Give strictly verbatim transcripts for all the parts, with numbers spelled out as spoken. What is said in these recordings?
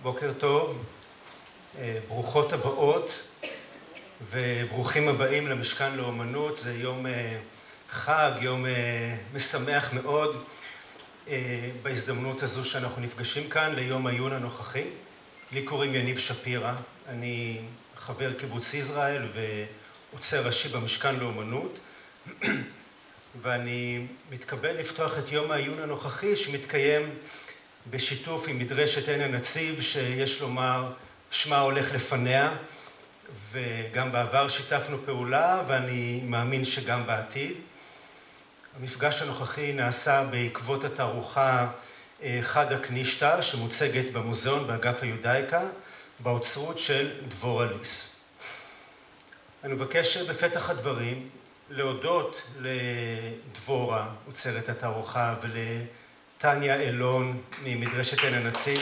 בוקר טוב, ברוכות הבאות וברוכים הבאים למשכן לאומנות. זה יום חג, יום משמח מאוד בהזדמנות הזו שאנחנו נפגשים כאן ליום העיון הנוכחי. לי קוראים יניב שפירא, אני חבר קיבוץ יזרעאל ועוצר ראשי במשכן לאומנות, ואני מתכבד לפתוח את יום העיון הנוכחי שמתקיים בשיתוף עם מדרשת עין הנציב, שיש לומר שמה הולך לפניה, וגם בעבר שיתפנו פעולה ואני מאמין שגם בעתיד. המפגש הנוכחי נעשה בעקבות התערוכה חדה קנישתא שמוצגת במוזיאון באגף היודאיקה באוצרות של דבורה ליס. אני מבקש בפתח הדברים להודות לדבורה, אוצרת התערוכה, ולטניה אלון ממדרשת עין הנציב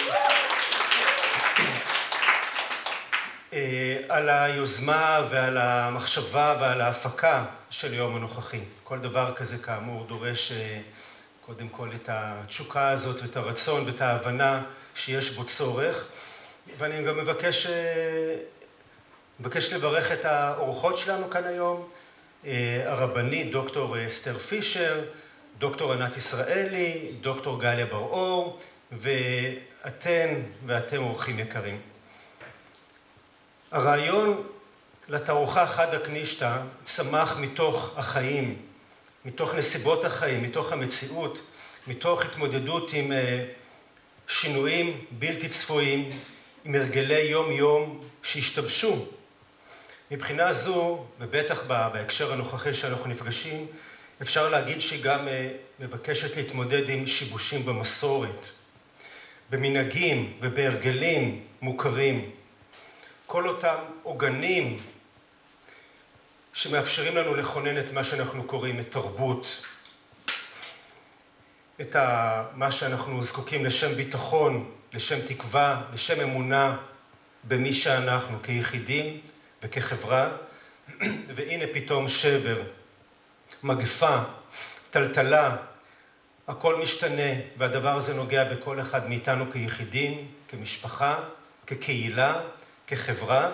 על היוזמה ועל המחשבה ועל ההפקה של יום הנוכחי. כל דבר כזה כאמור דורש קודם כל את התשוקה הזאת ואת הרצון ואת ההבנה שיש בו צורך, ואני גם מבקש, מבקש לברך את האורחות שלנו כאן היום, הרבנית דוקטור אסתר פישר, דוקטור ענת ישראלי, דוקטור גליה בר-אור, ואתן ואתם אורחים יקרים. הרעיון לתערוכה חדה קנישתא צמח מתוך החיים, מתוך נסיבות החיים, מתוך המציאות, מתוך התמודדות עם שינויים בלתי צפויים, עם הרגלי יום-יום שהשתבשו. מבחינה זו, ובטח בהקשר הנוכחי שאנחנו נפגשים, אפשר להגיד שהיא גם מבקשת להתמודד עם שיבושים במסורת, במנהגים ובהרגלים מוכרים. כל אותם עוגנים שמאפשרים לנו לכונן את מה שאנחנו קוראים את תרבות, את מה שאנחנו זקוקים לשם ביטחון, לשם תקווה, לשם אמונה במי שאנחנו כיחידים וכחברה. והנה פתאום שבר, מגפה, טלטלה, הכל משתנה, והדבר הזה נוגע בכל אחד מאיתנו כיחידים, כמשפחה, כקהילה, כחברה.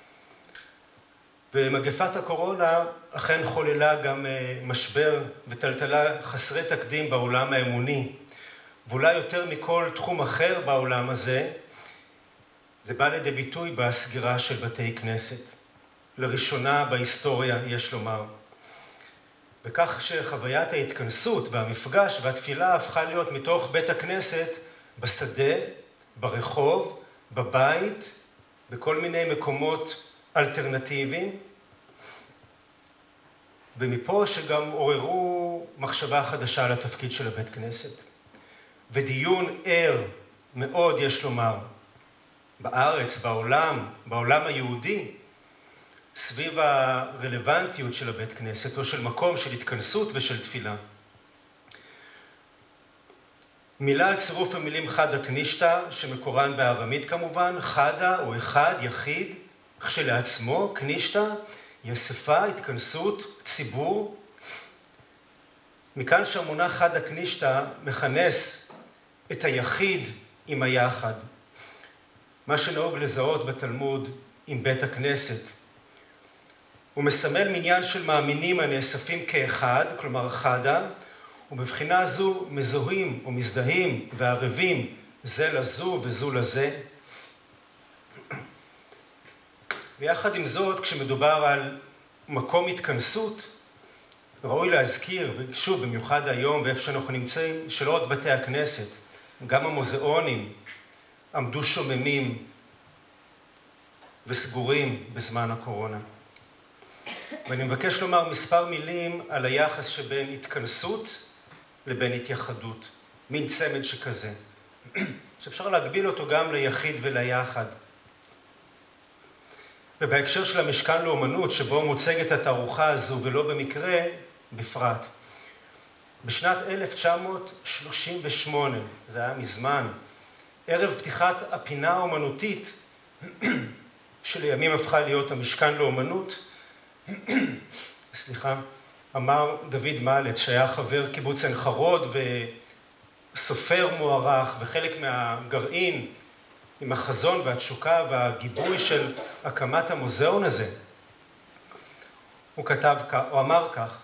ומגפת הקורונה אכן חוללה גם משבר וטלטלה חסרי תקדים בעולם האמוני, ואולי יותר מכל תחום אחר בעולם הזה, זה בא לידי ביטוי בסגירה של בתי כנסת. לראשונה בהיסטוריה יש לומר. וכך שחוויית ההתכנסות והמפגש והתפילה הפכה להיות מתוך בית הכנסת בשדה, ברחוב, בבית, בכל מיני מקומות אלטרנטיביים, ומפה שגם עוררו מחשבה חדשה על התפקיד של הבית כנסת. ודיון ער מאוד יש לומר, בארץ, בעולם, בעולם היהודי, סביב הרלוונטיות של הבית כנסת, או של מקום של התכנסות ושל תפילה. מילה על צירוף המילים חדה קנישתא, שמקורן בארמית כמובן, חדה או אחד, יחיד, כשלעצמו, קנישתא, היא אספה, התכנסות, ציבור. מכאן שהמונח חדה קנישתא מכנס את היחיד עם היחד. מה שנהוג לזהות בתלמוד עם בית הכנסת. הוא מסמל מניין של מאמינים הנאספים כאחד, כלומר חדה, ובבחינה זו מזוהים או מזדהים וערבים זה לזו וזו לזה. ויחד עם זאת, כשמדובר על מקום התכנסות, ראוי להזכיר, ושוב במיוחד היום ואיפה שאנחנו נמצאים, שלא רק בתי הכנסת, גם המוזיאונים עמדו שוממים וסגורים בזמן הקורונה. ואני מבקש לומר מספר מילים על היחס שבין התכנסות לבין התייחדות, מין צמד שכזה, שאפשר להגביל אותו גם ליחיד וליחד. ובהקשר של המשכן לאומנות, שבו מוצגת התערוכה הזו ולא במקרה, בפרט. בשנת אלף תשע מאות שלושים ושמונה, זה היה מזמן, ערב פתיחת הפינה האומנותית, שלימים הפכה להיות המשכן לאומנות, סליחה, אמר דוד מלץ, שהיה חבר קיבוץ עין חרוד וסופר מוערך וחלק מהגרעין עם החזון והתשוקה והגיבוי של הקמת המוזיאון הזה. הוא כתב, הוא אמר כך,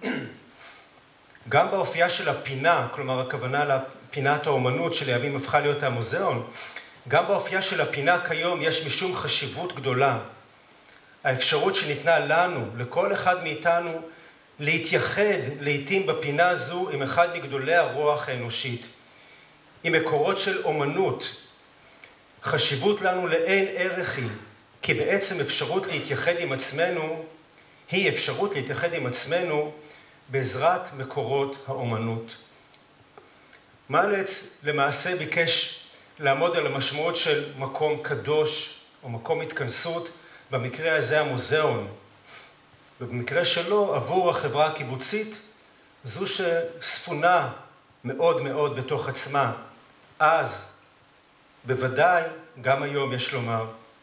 גם באופייה של הפינה, כלומר הכוונה לפינת האומנות שלימים הפכה להיות המוזיאון, גם באופייה של הפינה כיום יש משום חשיבות גדולה. האפשרות שניתנה לנו, לכל אחד מאיתנו, להתייחד לעתים בפינה הזו עם אחד מגדולי הרוח האנושית, עם מקורות של אומנות. חשיבות לנו לאין ערך היא, כי בעצם אפשרות להתייחד עם עצמנו, היא אפשרות להתייחד עם עצמנו בעזרת מקורות האומנות. מאלץ למעשה ביקש לעמוד על המשמעות של מקום קדוש או מקום התכנסות, במקרה הזה המוזיאון, ובמקרה שלו עבור החברה הקיבוצית, זו שספונה מאוד מאוד בתוך עצמה. אז, בוודאי, גם היום יש לומר.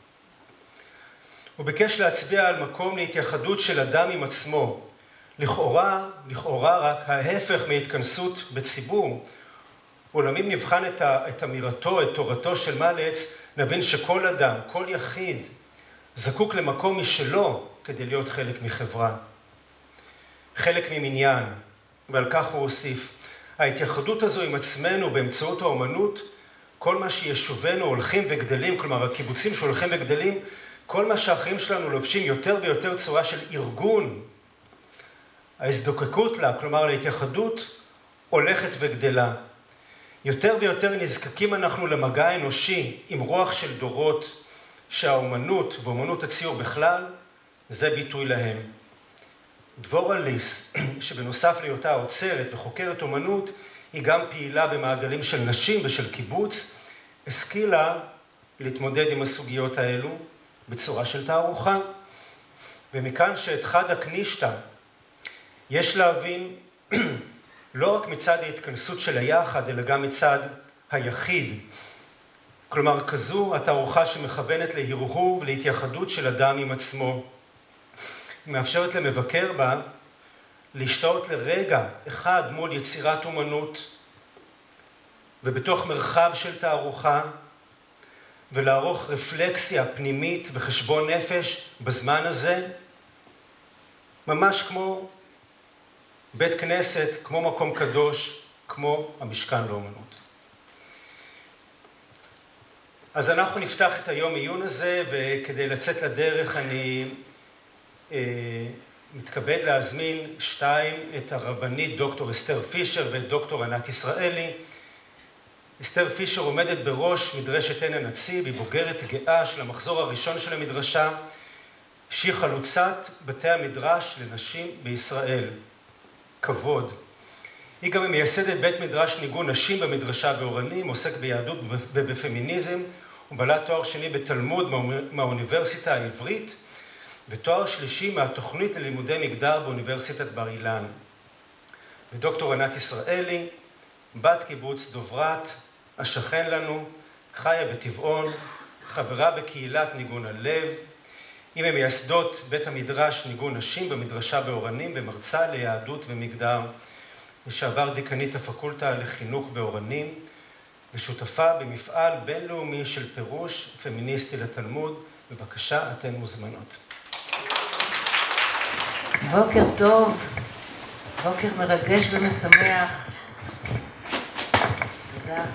הוא ביקש להצביע על מקום להתייחדות של אדם עם עצמו, לכאורה, לכאורה רק ההפך מהתכנסות בציבור. אולם אם נבחן את אמירתו, את תורתו של מאלץ, נבין שכל אדם, כל יחיד, זקוק למקום משלו כדי להיות חלק מחברה. חלק ממניין, ועל כך הוא הוסיף. ההתייחדות הזו עם עצמנו באמצעות האומנות, כל מה שישובנו הולכים וגדלים, כלומר הקיבוצים שהולכים וגדלים, כל מה שהאחרים שלנו לובשים יותר ויותר צורה של ארגון, ההזדקקות לה, כלומר להתייחדות, הולכת וגדלה. יותר ויותר נזקקים אנחנו למגע האנושי עם רוח של דורות, שהאומנות ואומנות הציור בכלל, זה ביטוי להם. דבורה ליס, שבנוסף להיותה עוצרת וחוקרת אומנות, היא גם פעילה במעגלים של נשים ושל קיבוץ, השכילה להתמודד עם הסוגיות האלו בצורה של תערוכה. ומכאן שאת חד הקנישתא יש להבין לא רק מצד ההתכנסות של היחד, אלא גם מצד היחיד. כלומר, כזו התערוכה שמכוונת להרהור ולהתייחדות של אדם עם עצמו. היא מאפשרת למבקר בה להשתאות לרגע אחד מול יצירת אומנות, ובתוך מרחב של תערוכה, ולערוך רפלקסיה פנימית וחשבון נפש בזמן הזה, ממש כמו בית כנסת, כמו מקום קדוש, כמו המשכן לאומנות. אז אנחנו נפתח את היום עיון הזה, וכדי לצאת לדרך אני אה, מתכבד להזמין שתיים, את הרבנית דוקטור אסתר פישר ואת דוקטור ענת ישראלי. אסתר פישר עומדת בראש מדרשת עין הנציב, היא בוגרת גאה של המחזור הראשון של המדרשה, שהיא חלוצת בתי המדרש לנשים בישראל. כבוד. היא גם מייסדת בית מדרש ניגון נשים במדרשה באורנים, עוסק ביהדות ובפמיניזם, ובעלת תואר שני בתלמוד מהאוניברסיטה העברית, ותואר שלישי מהתוכנית ללימודי מגדר באוניברסיטת בר אילן. ודוקטור ענת ישראלי, בת קיבוץ דוברת, השכן לנו, חיה בטבעון, חברה בקהילת ניגון הלב, היא ממייסדות בית המדרש ניגון נשים במדרשה באורנים, ומרצה ליהדות ומגדר, לשעבר דיקנית הפקולטה לחינוך באורנים, ושותפה במפעל בינלאומי של פירוש פמיניסטי לתלמוד. בבקשה, אתן מוזמנות. בוקר טוב, בוקר מרגש ומשמח. תודה.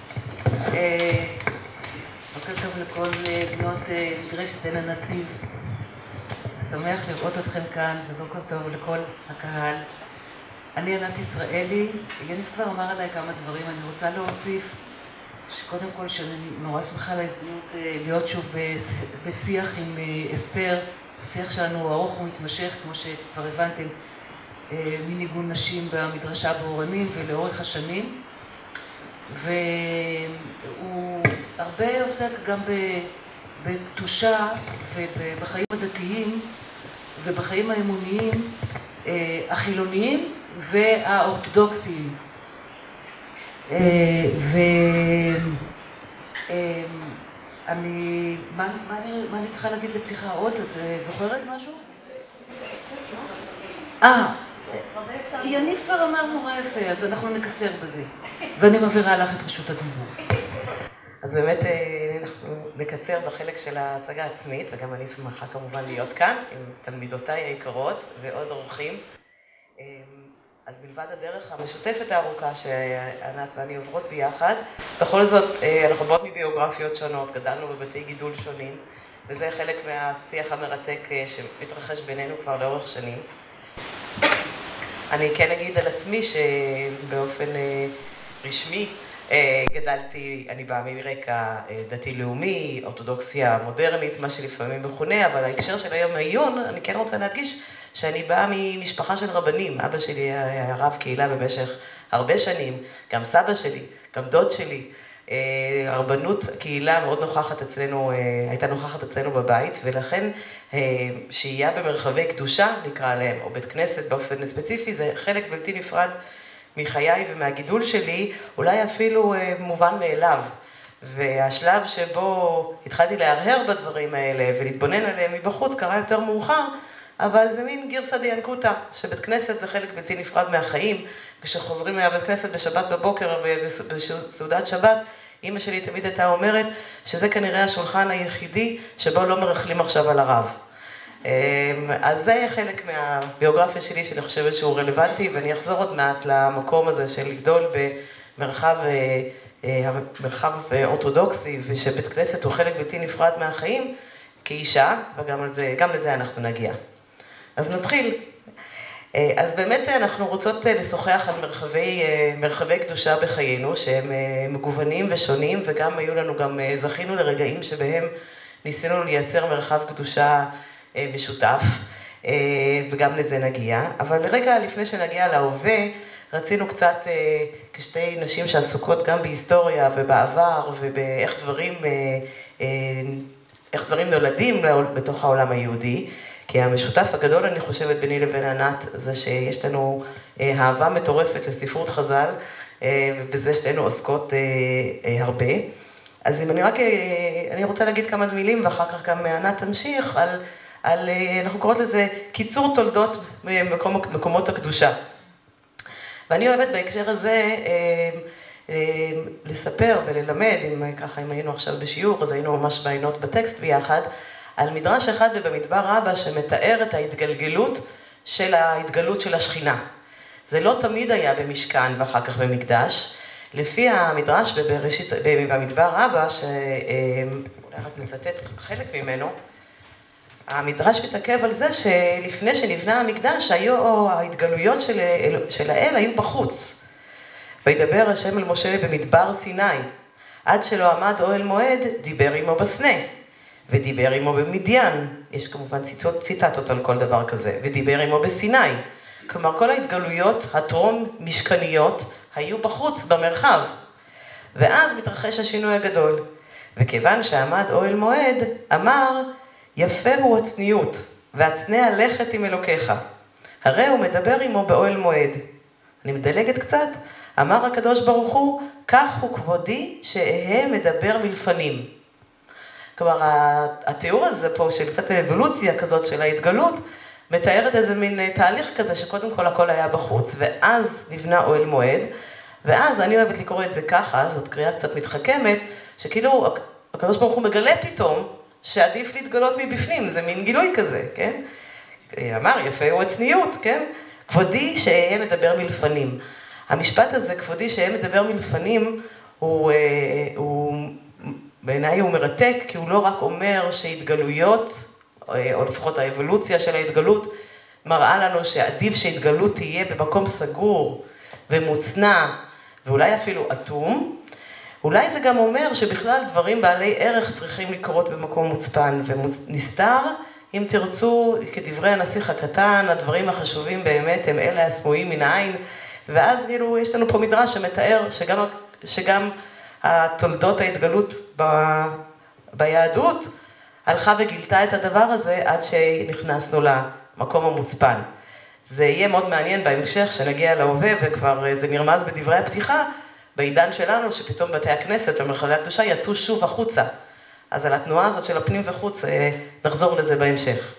בוקר טוב לכל בנות מדרשת עין הנציב. שמח לראות אתכם כאן, ובוקר טוב לכל הקהל. אני ענת ישראלי, יניב כבר אמר עליי כמה דברים, אני רוצה להוסיף שקודם כל שאני נורא שמחה על ההזדמנות להיות שוב בשיח עם אסתר, השיח שלנו ארוך ומתמשך, כמו שכבר הבנתם, מניגון נשים במדרשה באורנים ולאורך השנים, והוא הרבה עוסק גם בקדושה ובחיים הדתיים ובחיים האמוניים החילוניים והאורתודוקסיים. ואני, מה אני צריכה להגיד לפתיחה עוד? את זוכרת משהו? אה, יניב כבר אמר נורא יפה, אז אנחנו נקצר בזה. ואני מעבירה לך את רשות הדיבור. אז באמת אנחנו נקצר בחלק של ההצגה העצמית, וגם אני שמחה כמובן להיות כאן עם תלמידותיי היקרות ועוד אורחים. אז מלבד הדרך המשותפת הארוכה שענת ואני עוברות ביחד, בכל זאת אנחנו באות מביוגרפיות שונות, גדלנו בבתי גידול שונים, וזה חלק מהשיח המרתק שמתרחש בינינו כבר לאורך שנים. אני כן אגיד על עצמי שבאופן רשמי גדלתי, אני באה מרקע דתי-לאומי, אורתודוקסיה מודרנית, מה שלפעמים מכונה, אבל ההקשר של היום העיון, אני כן רוצה להדגיש שאני באה ממשפחה של רבנים. אבא שלי היה רב קהילה במשך הרבה שנים, גם סבא שלי, גם דוד שלי. הרבנות קהילה מאוד נוכחת אצלנו, הייתה נוכחת אצלנו בבית, ולכן שהייה במרחבי קדושה, נקרא להם, או בית כנסת באופן ספציפי, זה חלק בלתי נפרד מחיי ומהגידול שלי, אולי אפילו מובן מאליו. והשלב שבו התחלתי להרהר בדברים האלה ולהתבונן עליהם מבחוץ קרה יותר מאוחר, אבל זה מין גרסא דינקותא, שבית כנסת זה חלק בלתי נפרד מהחיים. כשחוזרים מהבית כנסת בשבת בבוקר בסעודת שבת, אמא שלי תמיד הייתה אומרת שזה כנראה השולחן היחידי שבו לא מרכלים עכשיו על הרב. אז זה חלק מהביוגרפיה שלי שאני חושבת שהוא רלוונטי, ואני אחזור עוד מעט למקום הזה של לגדול במרחב מרחב אורתודוקסי, ושבית כנסת הוא חלק בלתי נפרד מהחיים כאישה, וגם לזה, גם לזה אנחנו נגיע. אז נתחיל. אז באמת אנחנו רוצות לשוחח על מרחבי, מרחבי קדושה בחיינו, שהם מגוונים ושונים, וגם היו לנו, גם זכינו לרגעים שבהם ניסינו לייצר מרחב קדושה משותף, וגם לזה נגיע. אבל רגע לפני שנגיע להווה, רצינו קצת, כשתי נשים שעסוקות גם בהיסטוריה ובעבר, ובאיך דברים, איך דברים נולדים בתוך העולם היהודי, כי המשותף הגדול, אני חושבת, ביני לבין ענת, זה שיש לנו אהבה מטורפת לספרות חז"ל, ובזה שתינו עוסקות הרבה. אז אם אני רק, אני רוצה להגיד כמה מילים, ואחר כך גם ענת תמשיך, על, על, אנחנו קוראות לזה קיצור תולדות במקום, מקומות הקדושה. ואני אוהבת בהקשר הזה לספר וללמד, אם ככה, אם היינו עכשיו בשיעור, אז היינו ממש בעינות בטקסט ביחד, על מדרש אחד במדבר רבה שמתאר את ההתגלגלות של ההתגלות של השכינה. זה לא תמיד היה במשכן ואחר כך במקדש. לפי המדרש בראשית, במדבר רבה, שאולי רק נצטט חלק ממנו, המדרש מתעכב על זה שלפני שנבנה המקדש, היו ההתגלויות של, של האל היו בחוץ. וידבר השם אל משה במדבר סיני, עד שלא עמד אוהל מועד, דיבר עמו בסנה. ודיבר עמו במדיין, יש כמובן ציטוט, ציטטות על כל דבר כזה, ודיבר עמו בסיני. כלומר, כל ההתגלויות הטרום משכניות היו בחוץ, במרחב. ואז מתרחש השינוי הגדול. וכיוון שעמד אוהל מועד, אמר, יפה הוא הצניעות, והצנע לכת עם אלוקיך. הרי הוא מדבר עמו באוהל מועד. אני מדלגת קצת, אמר הקדוש ברוך הוא, כך הוא כבודי שאהיה מדבר מלפנים. כלומר, התיאור הזה פה של קצת אבולוציה כזאת של ההתגלות, מתארת איזה מין תהליך כזה שקודם כל הכל היה בחוץ, ואז נבנה אוהל מועד, ואז אני אוהבת לקרוא את זה ככה, זאת קריאה קצת מתחכמת, שכאילו הקדוש ברוך הוא מגלה פתאום שעדיף להתגלות מבפנים, זה מין גילוי כזה, כן? אמר, יפה הוא הצניעות, כן? כבודי שאהיה מדבר מלפנים. המשפט הזה, כבודי שאהיה מדבר מלפנים, הוא, הוא בעיניי הוא מרתק, כי הוא לא רק אומר שהתגלויות, או לפחות האבולוציה של ההתגלות, מראה לנו שעדיף שהתגלות תהיה במקום סגור ומוצנע, ואולי אפילו אטום. אולי זה גם אומר שבכלל דברים בעלי ערך צריכים לקרות במקום מוצפן ונסתר. אם תרצו, כדברי הנסיך הקטן, הדברים החשובים באמת הם אלה הסמויים מן העין, ואז כאילו יש לנו פה מדרש שמתאר שגם, שגם התולדות ההתגלות ב, ביהדות הלכה וגילתה את הדבר הזה עד שנכנסנו למקום המוצפן. זה יהיה מאוד מעניין בהמשך שנגיע להווה, וכבר זה נרמז בדברי הפתיחה, בעידן שלנו שפתאום בתי הכנסת ומרחבי הקדושה יצאו שוב החוצה. אז על התנועה הזאת של הפנים וחוץ נחזור לזה בהמשך.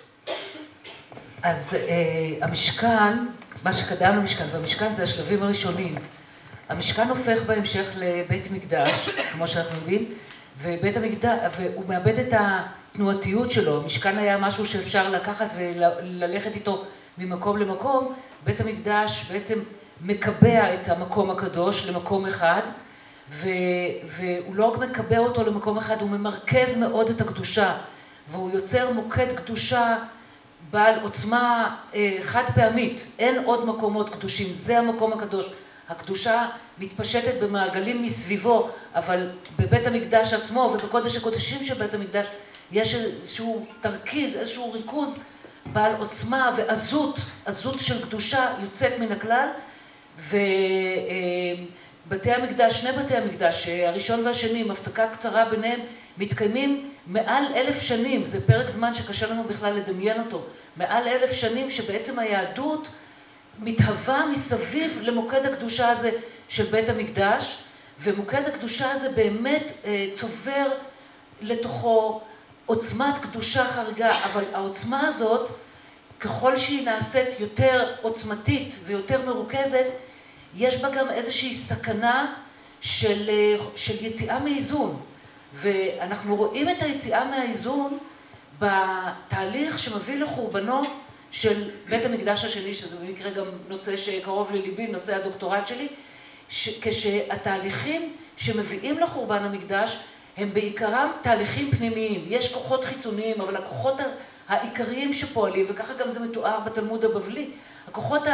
אז אה, המשכן, מה שקדם למשכן, והמשכן זה השלבים הראשונים. המשכן הופך בהמשך לבית מקדש, כמו שאנחנו יודעים, ובית המקדש, והוא מאבד את התנועתיות שלו. המשכן היה משהו שאפשר לקחת וללכת איתו ממקום למקום. בית המקדש בעצם מקבע את המקום הקדוש למקום אחד, והוא לא רק מקבע אותו למקום אחד, הוא ממרכז מאוד את הקדושה, והוא יוצר מוקד קדושה בעל עוצמה חד פעמית. אין עוד מקומות קדושים, זה המקום הקדוש. הקדושה מתפשטת במעגלים מסביבו, אבל בבית המקדש עצמו ובקודש הקודשים של בית המקדש יש איזשהו תרכיז, איזשהו ריכוז בעל עוצמה ועזות, עזות של קדושה יוצאת מן הכלל. ובתי המקדש, שני בתי המקדש, הראשון והשני, עם הפסקה קצרה ביניהם, מתקיימים מעל אלף שנים. זה פרק זמן שקשה לנו בכלל לדמיין אותו. מעל אלף שנים שבעצם היהדות מתהווה מסביב למוקד הקדושה הזה של בית המקדש, ומוקד הקדושה הזה באמת צובר לתוכו עוצמת קדושה חריגה, אבל העוצמה הזאת, ככל שהיא נעשית יותר עוצמתית ויותר מרוכזת, יש בה גם איזושהי סכנה של, של יציאה מאיזון. ואנחנו רואים את היציאה מהאיזון בתהליך שמביא לחורבנו של בית המקדש השני, שזה במקרה גם נושא שקרוב לליבי, נושא הדוקטורט שלי, כשהתהליכים שמביאים לחורבן המקדש הם בעיקרם תהליכים פנימיים. יש כוחות חיצוניים, אבל הכוחות העיקריים שפועלים, וככה גם זה מתואר בתלמוד הבבלי, הכוחות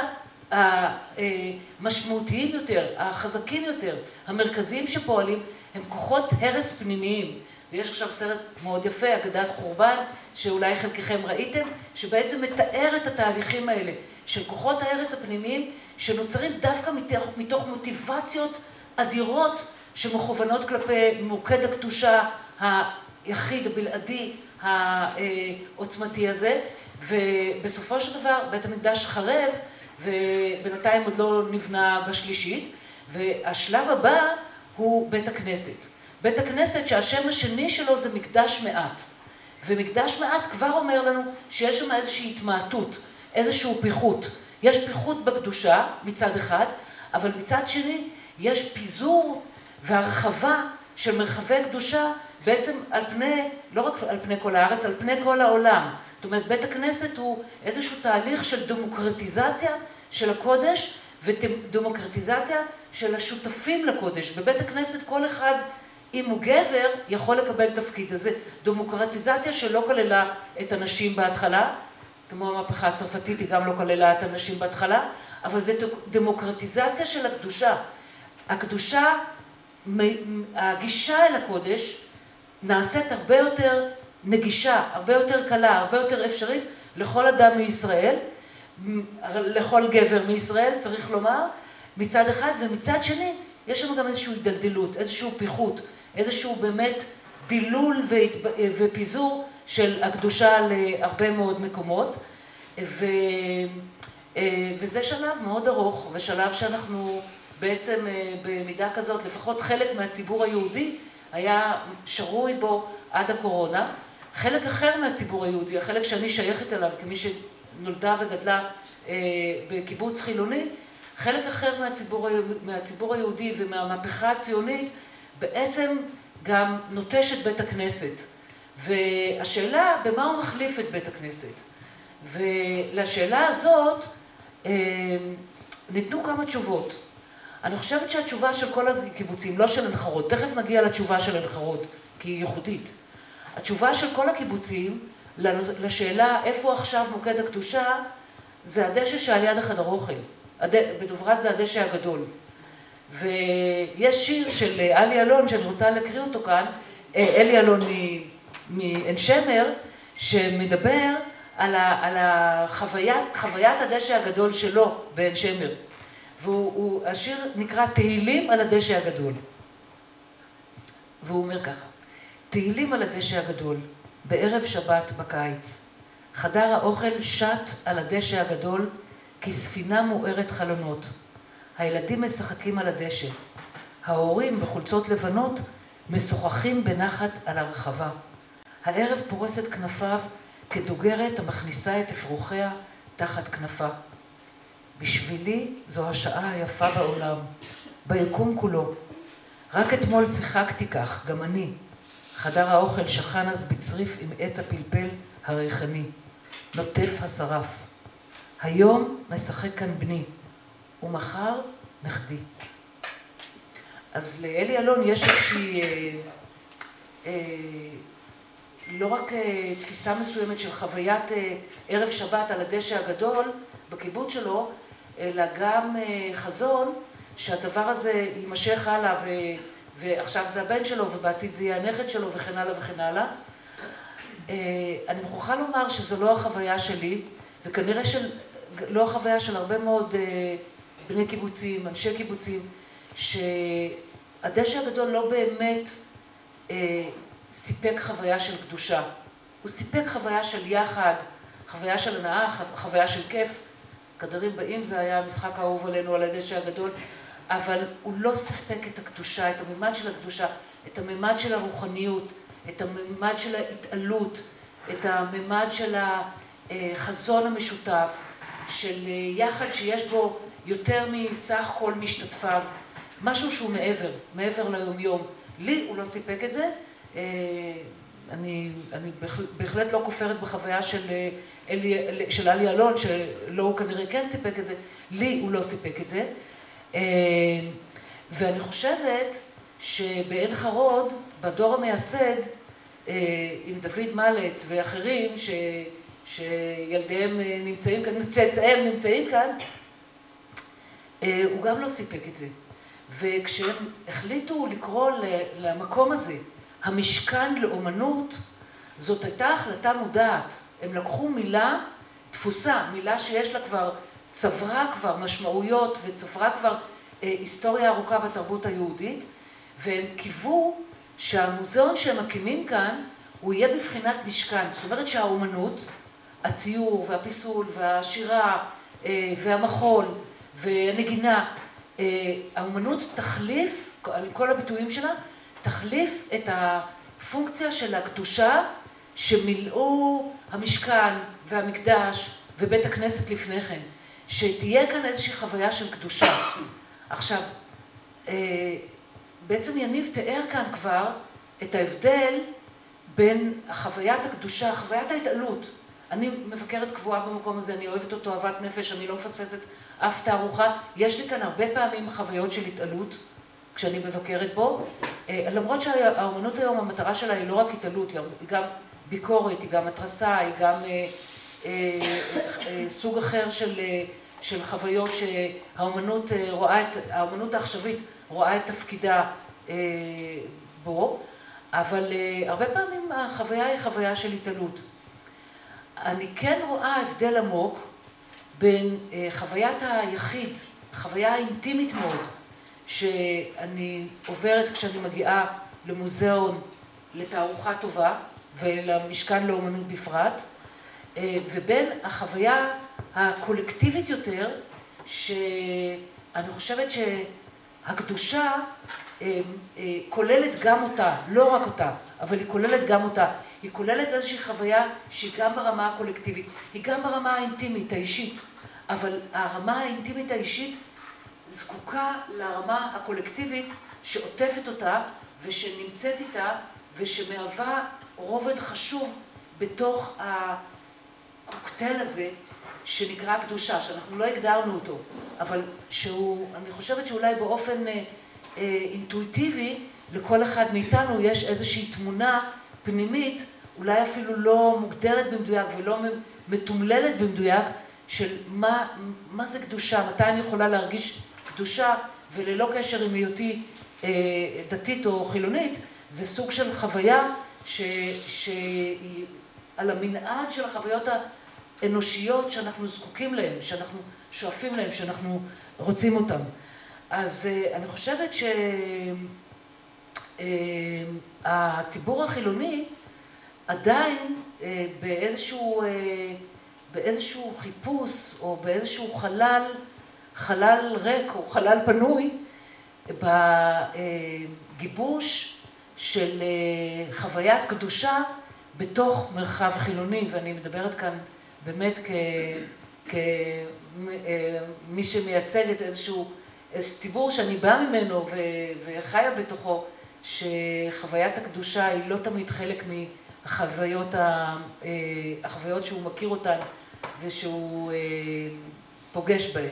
המשמעותיים יותר, החזקים יותר, המרכזיים שפועלים, הם כוחות הרס פנימיים. ויש עכשיו סרט מאוד יפה, אגדת חורבן, שאולי חלקכם ראיתם, שבעצם מתאר את התהליכים האלה של כוחות ההרס הפנימיים, שנוצרים דווקא מתוך, מתוך מוטיבציות אדירות שמכוונות כלפי מוקד הקדושה היחיד, הבלעדי, העוצמתי הזה. ובסופו של דבר בית המקדש חרב, ובינתיים עוד לא נבנה בשלישית, והשלב הבא הוא בית הכנסת. בית הכנסת שהשם השני שלו זה מקדש מעט. ומקדש מעט כבר אומר לנו שיש שם איזושהי התמעטות, איזשהו פיחות. יש פיחות בקדושה מצד אחד, אבל מצד שני יש פיזור והרחבה של מרחבי קדושה בעצם על פני, לא רק על פני כל הארץ, על פני כל העולם. זאת אומרת, בית הכנסת הוא איזשהו תהליך של דמוקרטיזציה של הקודש ודמוקרטיזציה של השותפים לקודש. בבית הכנסת כל אחד, אם הוא גבר, יכול לקבל תפקיד הזה. דמוקרטיזציה שלא כללה את הנשים בהתחלה, כמו המהפכה הצרפתית היא גם לא כללה את הנשים בהתחלה, אבל זה דמוקרטיזציה של הקדושה. הקדושה, הגישה אל הקודש, נעשית הרבה יותר נגישה, הרבה יותר קלה, הרבה יותר אפשרית לכל אדם מישראל, לכל גבר מישראל, צריך לומר, מצד אחד, ומצד שני, יש לנו גם איזושהי דלדלות, איזשהו פיחות, איזשהו באמת דילול ופיזור של הקדושה להרבה מאוד מקומות, ו... וזה שלב מאוד ארוך, ושלב שאנחנו בעצם במידה כזאת, לפחות חלק מהציבור היהודי היה שרוי בו עד הקורונה. חלק אחר מהציבור היהודי, החלק שאני שייכת אליו כמי שנולדה וגדלה בקיבוץ חילוני, חלק אחר מהציבור, מהציבור היהודי ומהמהפכה הציונית בעצם גם נוטש את בית הכנסת. והשאלה במה הוא מחליף את בית הכנסת. ולשאלה הזאת ניתנו כמה תשובות. אני חושבת שהתשובה של כל הקיבוצים, לא של עין חרוד, תכף נגיע לתשובה של עין חרוד, כי היא ייחודית. התשובה של כל הקיבוצים לשאלה איפה עכשיו מוקד הקדושה, זה הדשא שעל יד החדר אוכל. בדוברת זה הדשא הגדול. ויש שיר של אלי אלון, שאני רוצה להקריא אותו כאן, אלי אלון מעין שמר, שמדבר על, ה, על החוויית, חוויית הדשא הגדול שלו בעין שמר. והשיר נקרא תהילים על הדשא הגדול. והוא אומר ככה, תהילים על הדשא הגדול, בערב שבת בקיץ. חדר האוכל שט על הדשא הגדול, כספינה מוארת חלונות. הילדים משחקים על הדשא. ההורים בחולצות לבנות משוחחים בנחת על הרחבה. הערב פורסת כנפיו כדוגרת המכניסה את אפרוחיה תחת כנפה. בשבילי זו השעה היפה בעולם, ביקום כולו. רק אתמול שיחקתי כך, גם אני. חדר האוכל שכן אז בצריף עם עץ הפלפל הריחני, נוטף השרף. היום משחק כאן בני, ומחר נכדי. אז לאלי אלון יש איזושהי, אה, אה, לא רק אה, תפיסה מסוימת של חוויית אה, ערב שבת על הדשא הגדול בקיבוץ שלו, אלא גם אה, חזון שהדבר הזה יימשך הלאה, ו, ועכשיו זה הבן שלו, ובעתיד זה יהיה הנכד שלו, וכן הלאה וכן הלאה. אה, אני מוכרחה לומר שזו לא החוויה שלי, וכנראה שלא החוויה של הרבה מאוד אה, בני קיבוצים, אנשי קיבוצים, שהדשא הגדול לא באמת אה, סיפק חוויה של קדושה. הוא סיפק חוויה של יחד, חוויה של הנאה, חוויה של כיף. כדרים באים, זה היה המשחק האהוב עלינו על הדשא הגדול, אבל הוא לא סיפק את הקדושה, את הממד של הקדושה, את הממד של הרוחניות, את הממד של ההתעלות, את הממד של החזון המשותף, של יחד שיש בו יותר מסך כל משתתפיו, משהו שהוא מעבר, מעבר ליום-יום. לי הוא לא סיפק את זה, אני, אני בהחלט לא כופרת בחוויה של אלי, של אלי אלון, שלא הוא כנראה כן סיפק את זה, לי הוא לא סיפק את זה. ואני חושבת שבעין חרוד, בדור המייסד, עם דוד מלץ ואחרים, ש, שילדיהם נמצאים כאן, צאצאיהם נמצאים כאן, הוא גם לא סיפק את זה. וכשהם החליטו לקרוא למקום הזה, המשכן לאומנות, זאת הייתה החלטה מודעת. הם לקחו מילה דפוסה, מילה שיש לה כבר, צברה כבר משמעויות וצברה כבר אה, היסטוריה ארוכה בתרבות היהודית, והם קיוו שהמוזיאון שהם מקימים כאן, הוא יהיה בבחינת משכן. זאת אומרת שהאומנות, הציור והפיסול והשירה אה, והמחול והנגינה, אה, האומנות תחליף, על כל הביטויים שלה, תחליף את הפונקציה של הקדושה שמילאו המשכן והמקדש ובית הכנסת לפני כן, שתהיה כאן איזושהי חוויה של קדושה. עכשיו, בעצם יניב תיאר כאן כבר את ההבדל בין חוויית הקדושה, חוויית ההתעלות. אני מבקרת קבועה במקום הזה, אני אוהבת אותו אהבת נפש, אני לא מפספסת אף תערוכה. יש לי כאן הרבה פעמים חוויות של התעלות, כשאני מבקרת בו, למרות שהאומנות היום, המטרה שלה היא לא רק התעלות, היא גם ביקורת, היא גם התרסה, היא גם סוג אחר של, של חוויות שהאומנות רואה את, האומנות העכשווית רואה את תפקידה בו, אבל הרבה פעמים החוויה היא חוויה של התעלות. אני כן רואה הבדל עמוק בין חוויית היחיד, חוויה אינטימית מאוד, שאני עוברת כשאני מגיעה למוזיאון לתערוכה טובה ולמשכן לאומנות בפרט, ובין החוויה הקולקטיבית יותר, שאני חושבת שהקדושה כוללת גם אותה, לא רק אותה, אבל היא כוללת גם אותה. היא כוללת איזושהי חוויה שהיא גם ברמה הקולקטיבית, היא גם ברמה האינטימית, האישית, אבל הרמה האינטימית האישית זקוקה לרמה הקולקטיבית שעוטפת אותה ושנמצאת איתה ושמהווה רובד חשוב בתוך הקוקטייל הזה שנקרא קדושה, שאנחנו לא הגדרנו אותו, אבל שהוא, אני חושבת שאולי באופן אה, אה, אינטואיטיבי לכל אחד מאיתנו יש איזושהי תמונה פנימית, אולי אפילו לא מוגדרת במדויק ולא מתומללת במדויק, של מה, מה זה קדושה, מתי אני יכולה להרגיש קדושה, וללא קשר עם היותי אה, דתית או חילונית, זה סוג של חוויה ש, שהיא על המנעד של החוויות האנושיות שאנחנו זקוקים להן, שאנחנו שואפים להן, שאנחנו רוצים אותן. אז אה, אני חושבת שהציבור אה, החילוני עדיין אה, באיזשהו, אה, באיזשהו חיפוש או באיזשהו חלל, חלל ריק או חלל פנוי, בגיבוש של חוויית קדושה בתוך מרחב חילוני, ואני מדברת כאן באמת כמי שמייצגת איזשהו, איזשהו ציבור שאני באה ממנו וחיה בתוכו, שחוויית הקדושה היא לא תמיד חלק מהחוויות ה... החוויות שהוא מכיר אותן ושהוא פוגש בהן.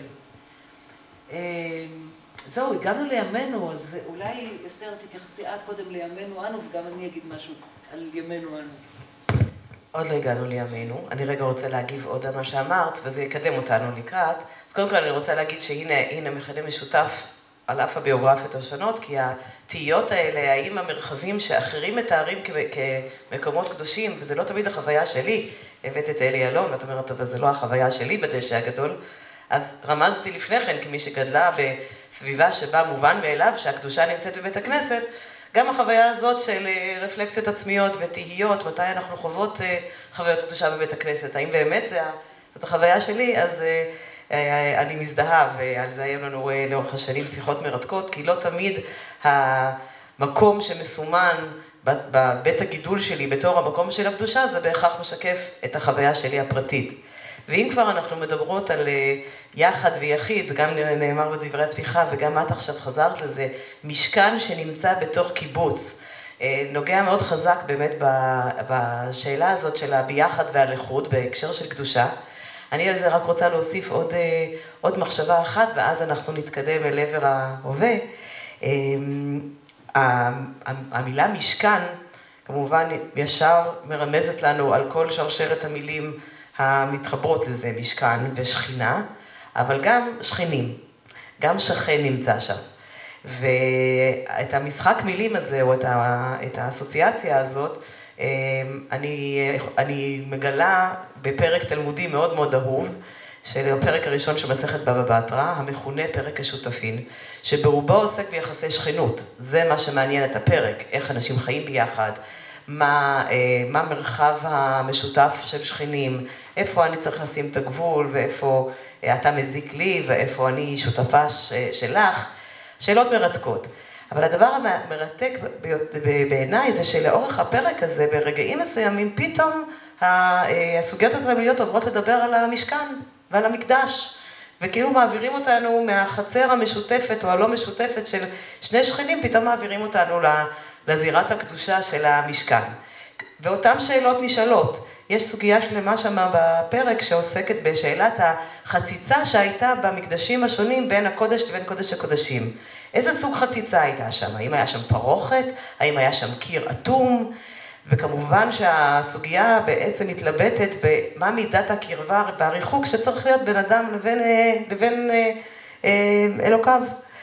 זהו, הגענו לימינו, אז אולי אסתר תתייחסי עד קודם לימינו אנו, וגם אני אגיד משהו על ימינו אנו. עוד לא הגענו לימינו, אני רגע רוצה להגיב עוד על מה שאמרת, וזה יקדם אותנו לקראת. אז קודם כל אני רוצה להגיד שהנה, הנה מכנה משותף על אף הביוגרפיות השונות, כי התהיות האלה, האם המרחבים שאחרים מתארים כמקומות קדושים, וזה לא תמיד החוויה שלי, הבאת את אלי אלון, ואת אומרת, אבל זה לא החוויה שלי בדשא הגדול, אז רמזתי לפני כן, כמי שגדלה בסביבה שבה מובן מאליו שהקדושה נמצאת בבית הכנסת, גם החוויה הזאת של רפלקציות עצמיות ותהיות, מתי אנחנו חוות חוויות קדושה בבית הכנסת, האם באמת זאת החוויה שלי, אז אני מזדהה, ועל זה היו לנו לאורך השנים שיחות מרתקות, כי לא תמיד המקום שמסומן בבית הגידול שלי בתור המקום של הקדושה, זה בהכרח משקף את החוויה שלי הפרטית. ואם כבר אנחנו מדברות על יחד ויחיד, גם נאמר בדברי הפתיחה וגם את עכשיו חזרת לזה, משכן שנמצא בתוך קיבוץ, נוגע מאוד חזק באמת בשאלה הזאת של הביחד והלכות בהקשר של קדושה. אני על זה רק רוצה להוסיף עוד, עוד מחשבה אחת, ואז אנחנו נתקדם אל עבר ההווה. המילה משכן, כמובן ישר מרמזת לנו על כל שרשרת המילים המתחברות לזה, משכן ושכינה, אבל גם שכנים, גם שכן נמצא שם. ואת המשחק מילים הזה, או את, ה, את האסוציאציה הזאת, אני, אני מגלה בפרק תלמודי מאוד מאוד אהוב, של הפרק הראשון של מסכת בבא בתרא, המכונה פרק השותפין, שברובו עוסק ביחסי שכנות. זה מה שמעניין את הפרק, איך אנשים חיים ביחד, מה, מה מרחב המשותף של שכנים, איפה אני צריך לשים את הגבול, ואיפה אתה מזיק לי, ואיפה אני שותפה שלך, שאלות מרתקות. אבל הדבר המרתק בעיניי זה שלאורך הפרק הזה, ברגעים מסוימים, פתאום הסוגיות התלמודיות עוברות לדבר על המשכן ועל המקדש, וכאילו מעבירים אותנו מהחצר המשותפת או הלא משותפת של שני שכנים, פתאום מעבירים אותנו לזירת הקדושה של המשכן. ואותן שאלות נשאלות. יש סוגיה שלמה שמה בפרק שעוסקת בשאלת החציצה שהייתה במקדשים השונים בין הקודש לבין קודש הקודשים. איזה סוג חציצה הייתה שם? האם היה שם פרוכת? האם היה שם קיר אטום? וכמובן שהסוגיה בעצם מתלבטת במה מידת הקרבה והריחוק שצריך להיות בין אדם לבין, לבין אלוקיו.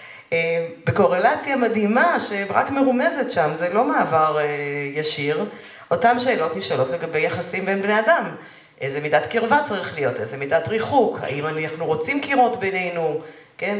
בקורלציה מדהימה שרק מרומזת שם, זה לא מעבר ישיר, אותן שאלות נשאלות לגבי יחסים בין בני אדם. איזה מידת קרבה צריך להיות, איזה מידת ריחוק, האם אנחנו רוצים קירות בינינו, כן?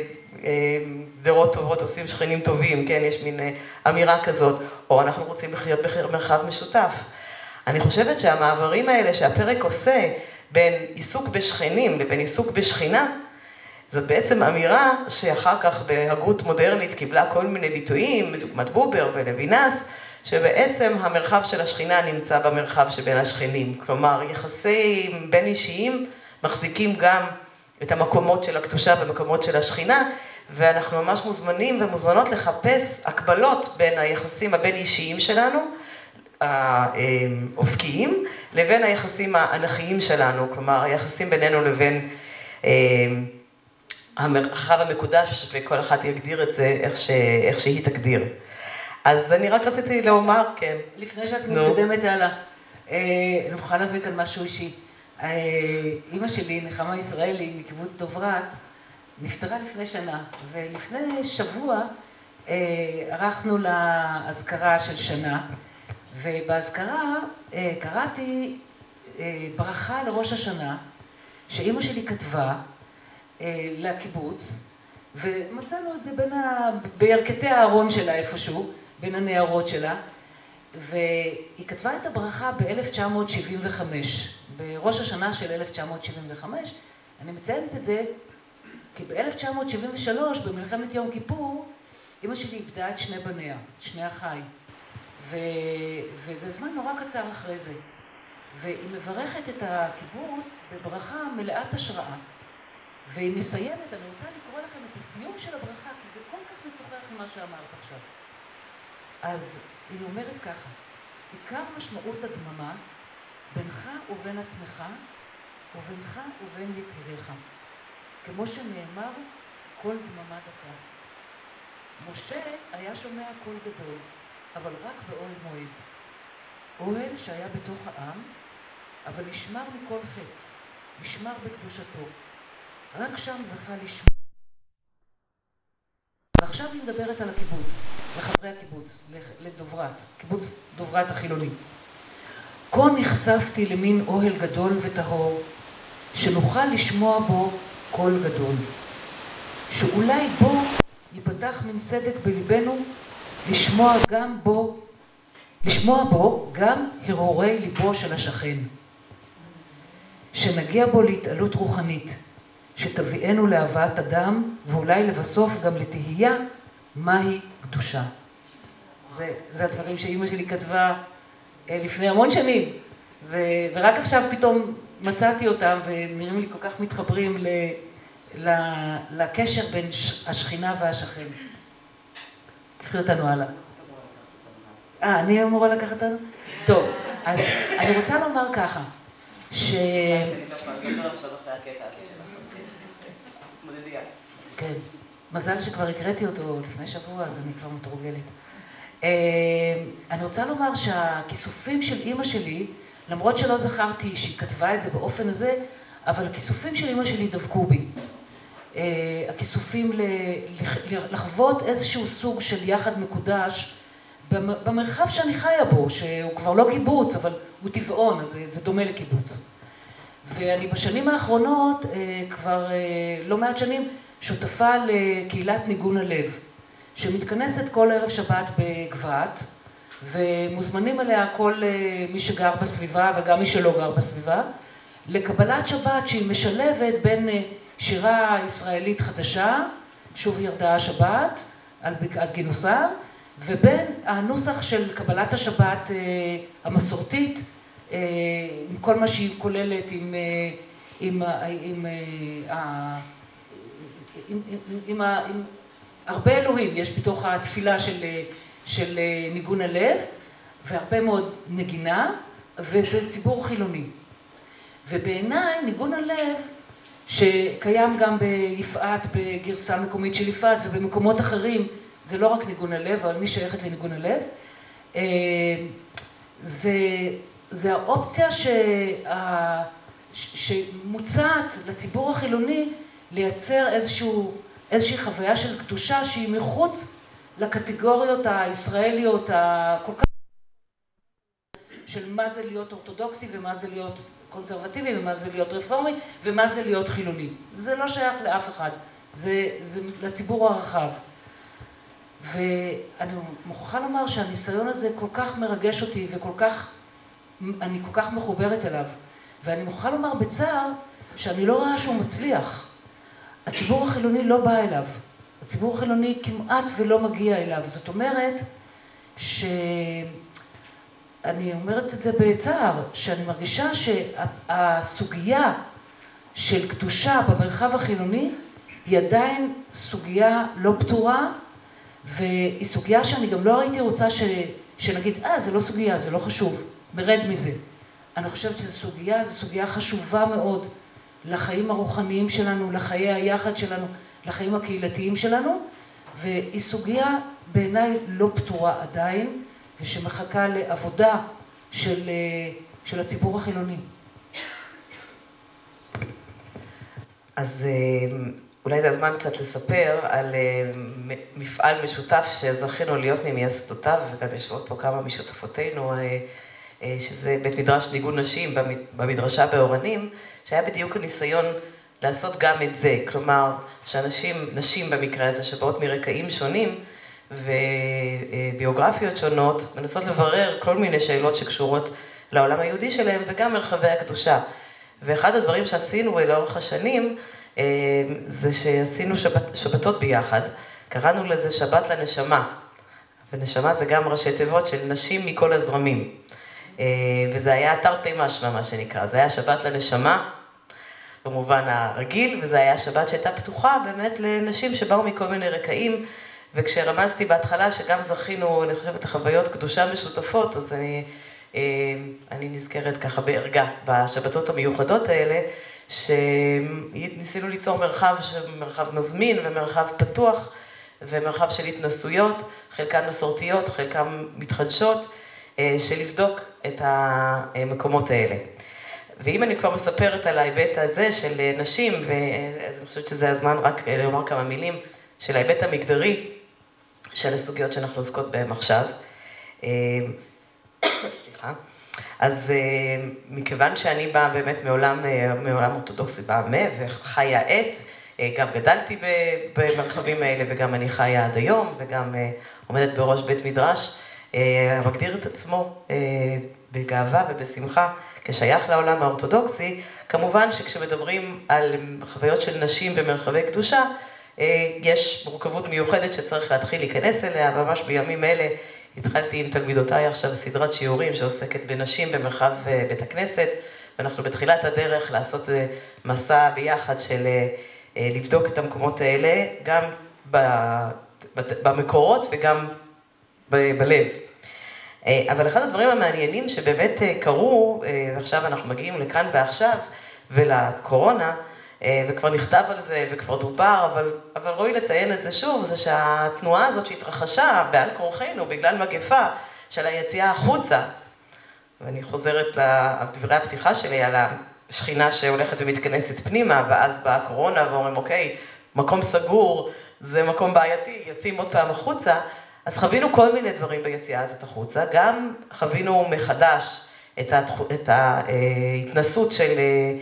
דרות טובות עושים שכנים טובים, כן? יש מין אמירה כזאת, או אנחנו רוצים לחיות במרחב משותף. אני חושבת שהמעברים האלה שהפרק עושה בין עיסוק בשכנים לבין עיסוק בשכינה, זאת בעצם אמירה שאחר כך בהגות מודרנית קיבלה כל מיני ביטויים, דוגמת בובר ולוינס, שבעצם המרחב של השכינה נמצא במרחב שבין השכנים. כלומר, יחסים בין אישיים מחזיקים גם את המקומות של הקדושה במקומות של השכינה, ואנחנו ממש מוזמנים ומוזמנות לחפש הקבלות בין היחסים הבין אישיים שלנו, האופקיים, לבין היחסים האנכיים שלנו, כלומר, היחסים בינינו לבין המרחב המקודש, וכל אחד יגדיר את זה איך, ש... איך שהיא תגדיר. אז אני רק רציתי לומר, כן. לפני שאת מתקדמת הלאה, אני מוכרחה להביא כאן משהו אישי. אמא שלי, נחמה ישראלי, מקיבוץ דוברת, נפטרה לפני שנה, ולפני שבוע ערכנו לה אזכרה של שנה, ובאזכרה קראתי ברכה לראש השנה, שאמא שלי כתבה לקיבוץ, ומצאנו את זה בין ה... בירכתי הארון שלה איפשהו, בין הנערות שלה, והיא כתבה את הברכה ב-אלף תשע מאות שבעים וחמש, בראש השנה של אלף תשע מאות שבעים וחמש. אני מציינת את זה כי ב-אלף תשע מאות שבעים ושלוש, במלחמת יום כיפור, אמא שלי איבדה את שני בניה, שני אחי, ו... וזה זמן נורא קצר אחרי זה. והיא מברכת את הקיבוץ בברכה מלאת השראה. והיא מסיימת, אני רוצה לקרוא לכם את הסיום של הברכה, כי זה כל כך משוחח עם מה שאמרת עכשיו. אז היא אומרת ככה, עיקר משמעות הדממה בינך ובין עצמך ובינך ובין יקיריך. כמו שנאמר, קול דממה דקה. משה היה שומע קול גדול, אבל רק באוהל מועד. אוהל שהיה בתוך העם, אבל נשמר מכל חטא, נשמר בקדושתו. רק שם זכה לשמוע. ועכשיו היא מדברת על הקיבוץ, לחברי הקיבוץ, לדוברת, קיבוץ דוברת החילוני. כה נחשפתי למין אוהל גדול וטהור, שנוכל לשמוע בו קול גדול. שאולי בו ייפתח מן סדק בליבנו, לשמוע גם בו, לשמוע בו גם הרהורי ליבו של השכן. שנגיע בו להתעלות רוחנית, שתביאנו להבאת אדם, ואולי לבסוף גם לתהייה, מהי קדושה. זה, זה הדברים שאימא שלי כתבה לפני המון שנים, ו, ורק עכשיו פתאום מצאתי אותם, ונראים לי כל כך מתחברים ל, ל, לקשר בין השכינה והשכן. קחי אותנו הלאה. אה, אני אמורה לקחת אותנו? טוב, אז אני רוצה לומר ככה, ש... כן, מזל שכבר הקראתי אותו לפני שבוע, אז אני כבר מתורגלת. אני רוצה לומר שהכיסופים של אימא שלי, למרות שלא זכרתי שהיא כתבה את זה באופן הזה, אבל הכיסופים של אימא שלי דבקו בי. הכיסופים לחוות איזשהו סוג של יחד מקודש במרחב שאני חיה בו, שהוא כבר לא קיבוץ, אבל הוא טבעון, אז זה דומה לקיבוץ. ואני בשנים האחרונות, כבר לא מעט שנים, שותפה לקהילת ניגון הלב, שמתכנסת כל ערב שבת בגבעת, ומוזמנים אליה כל מי שגר בסביבה וגם מי שלא גר בסביבה, לקבלת שבת שהיא משלבת בין שירה ישראלית חדשה, שוב ירדה השבת, על בקעת גינוסר, ובין הנוסח של קבלת השבת המסורתית, עם כל מה שהיא כוללת, עם, עם, עם, עם, עם, עם הרבה אלוהים, יש בתוך התפילה של, של ניגון הלב, והרבה מאוד נגינה, וזה ציבור חילוני. ובעיניי ניגון הלב, שקיים גם ביפעת, בגרסה מקומית של יפעת, ובמקומות אחרים, זה לא רק ניגון הלב, אבל מי שייכת לניגון הלב, זה, זה האופציה שה, שמוצעת לציבור החילוני לייצר איזשהו, איזושהי חוויה של קדושה שהיא מחוץ לקטגוריות הישראליות הכל כך של מה זה להיות אורתודוקסי ומה זה להיות קונסרבטיבי ומה זה להיות רפורמי ומה זה להיות חילוני. זה לא שייך לאף אחד, זה, זה לציבור הרחב. ואני מוכרחה לומר שהניסיון הזה כל כך מרגש אותי וכל כך, אני כל כך מחוברת אליו. ואני מוכרחה לומר בצער שאני לא רואה שהוא מצליח. הציבור החילוני לא בא אליו. הציבור החילוני כמעט ולא מגיע אליו. זאת אומרת שאני אומרת את זה בצער, שאני מרגישה שהסוגיה של קדושה במרחב החילוני היא עדיין סוגיה לא פתורה, והיא סוגיה שאני גם לא הייתי רוצה ש... שנגיד, אה, זה לא סוגיה, זה לא חשוב, מרד מזה. אני חושבת שזו סוגיה, זו סוגיה חשובה מאוד לחיים הרוחניים שלנו, לחיי היחד שלנו, לחיים הקהילתיים שלנו, והיא סוגיה בעיניי לא פתורה עדיין, ושמחכה לעבודה של, של הציבור החילוני. אז אולי זה הזמן קצת לספר על מפעל משותף שזכינו להיות ממייסדותיו, וגם יושבות פה כמה משותפותינו, שזה בית מדרש ניגון נשים במדרשה באורנים, שהיה בדיוק הניסיון לעשות גם את זה, כלומר שאנשים, נשים במקרה הזה, שבאות מרקעים שונים וביוגרפיות שונות, מנסות לברר כל מיני שאלות שקשורות לעולם היהודי שלהם וגם מרחבי הקדושה. ואחד הדברים שעשינו לאורך השנים, זה שעשינו שבת, שבתות ביחד, קראנו לזה שבת לנשמה, ונשמה זה גם ראשי תיבות של נשים מכל הזרמים, וזה היה תרתי משמע מה שנקרא, זה היה שבת לנשמה, במובן הרגיל, וזה היה שבת שהייתה פתוחה באמת לנשים שבאו מכל מיני רקעים, וכשרמזתי בהתחלה שגם זכינו, אני חושבת, חוויות קדושה משותפות, אז אני, אני נזכרת ככה בערגה בשבתות המיוחדות האלה, שניסינו ליצור מרחב, מרחב מזמין ומרחב פתוח ומרחב של התנסויות, חלקן מסורתיות, חלקן מתחדשות, של לבדוק את המקומות האלה. ואם אני כבר מספרת על ההיבט הזה של נשים, ואני חושבת שזה הזמן רק לומר כמה מילים, של ההיבט המגדרי, של הסוגיות שאנחנו עוסקות בהן עכשיו. סליחה. אז מכיוון שאני באה באמת מעולם, מעולם אורתודוקסי בעמה וחיה עת, גם גדלתי במרחבים האלה וגם אני חיה עד היום וגם עומדת בראש בית מדרש, מגדיר את עצמו בגאווה ובשמחה כשייך לעולם האורתודוקסי. כמובן שכשמדברים על חוויות של נשים במרחבי קדושה, יש מורכבות מיוחדת שצריך להתחיל להיכנס אליה, ממש בימים אלה התחלתי עם תלמידותיי עכשיו סדרת שיעורים שעוסקת בנשים במרחב בית הכנסת, ואנחנו בתחילת הדרך לעשות מסע ביחד של לבדוק את המקומות האלה, גם במקורות וגם בלב. אבל אחד הדברים המעניינים שבאמת קרו, ועכשיו אנחנו מגיעים לכאן ועכשיו ולקורונה, וכבר נכתב על זה וכבר דובר, אבל, אבל רואי לציין את זה שוב, זה שהתנועה הזאת שהתרחשה בעל כורחנו בגלל מגפה של היציאה החוצה, ואני חוזרת לדברי הפתיחה שלי על השכינה שהולכת ומתכנסת פנימה, ואז באה הקורונה ואומרים, אוקיי, מקום סגור, זה מקום בעייתי, יוצאים עוד פעם החוצה, אז חווינו כל מיני דברים ביציאה הזאת החוצה, גם חווינו מחדש את, התח... את ההתנסות של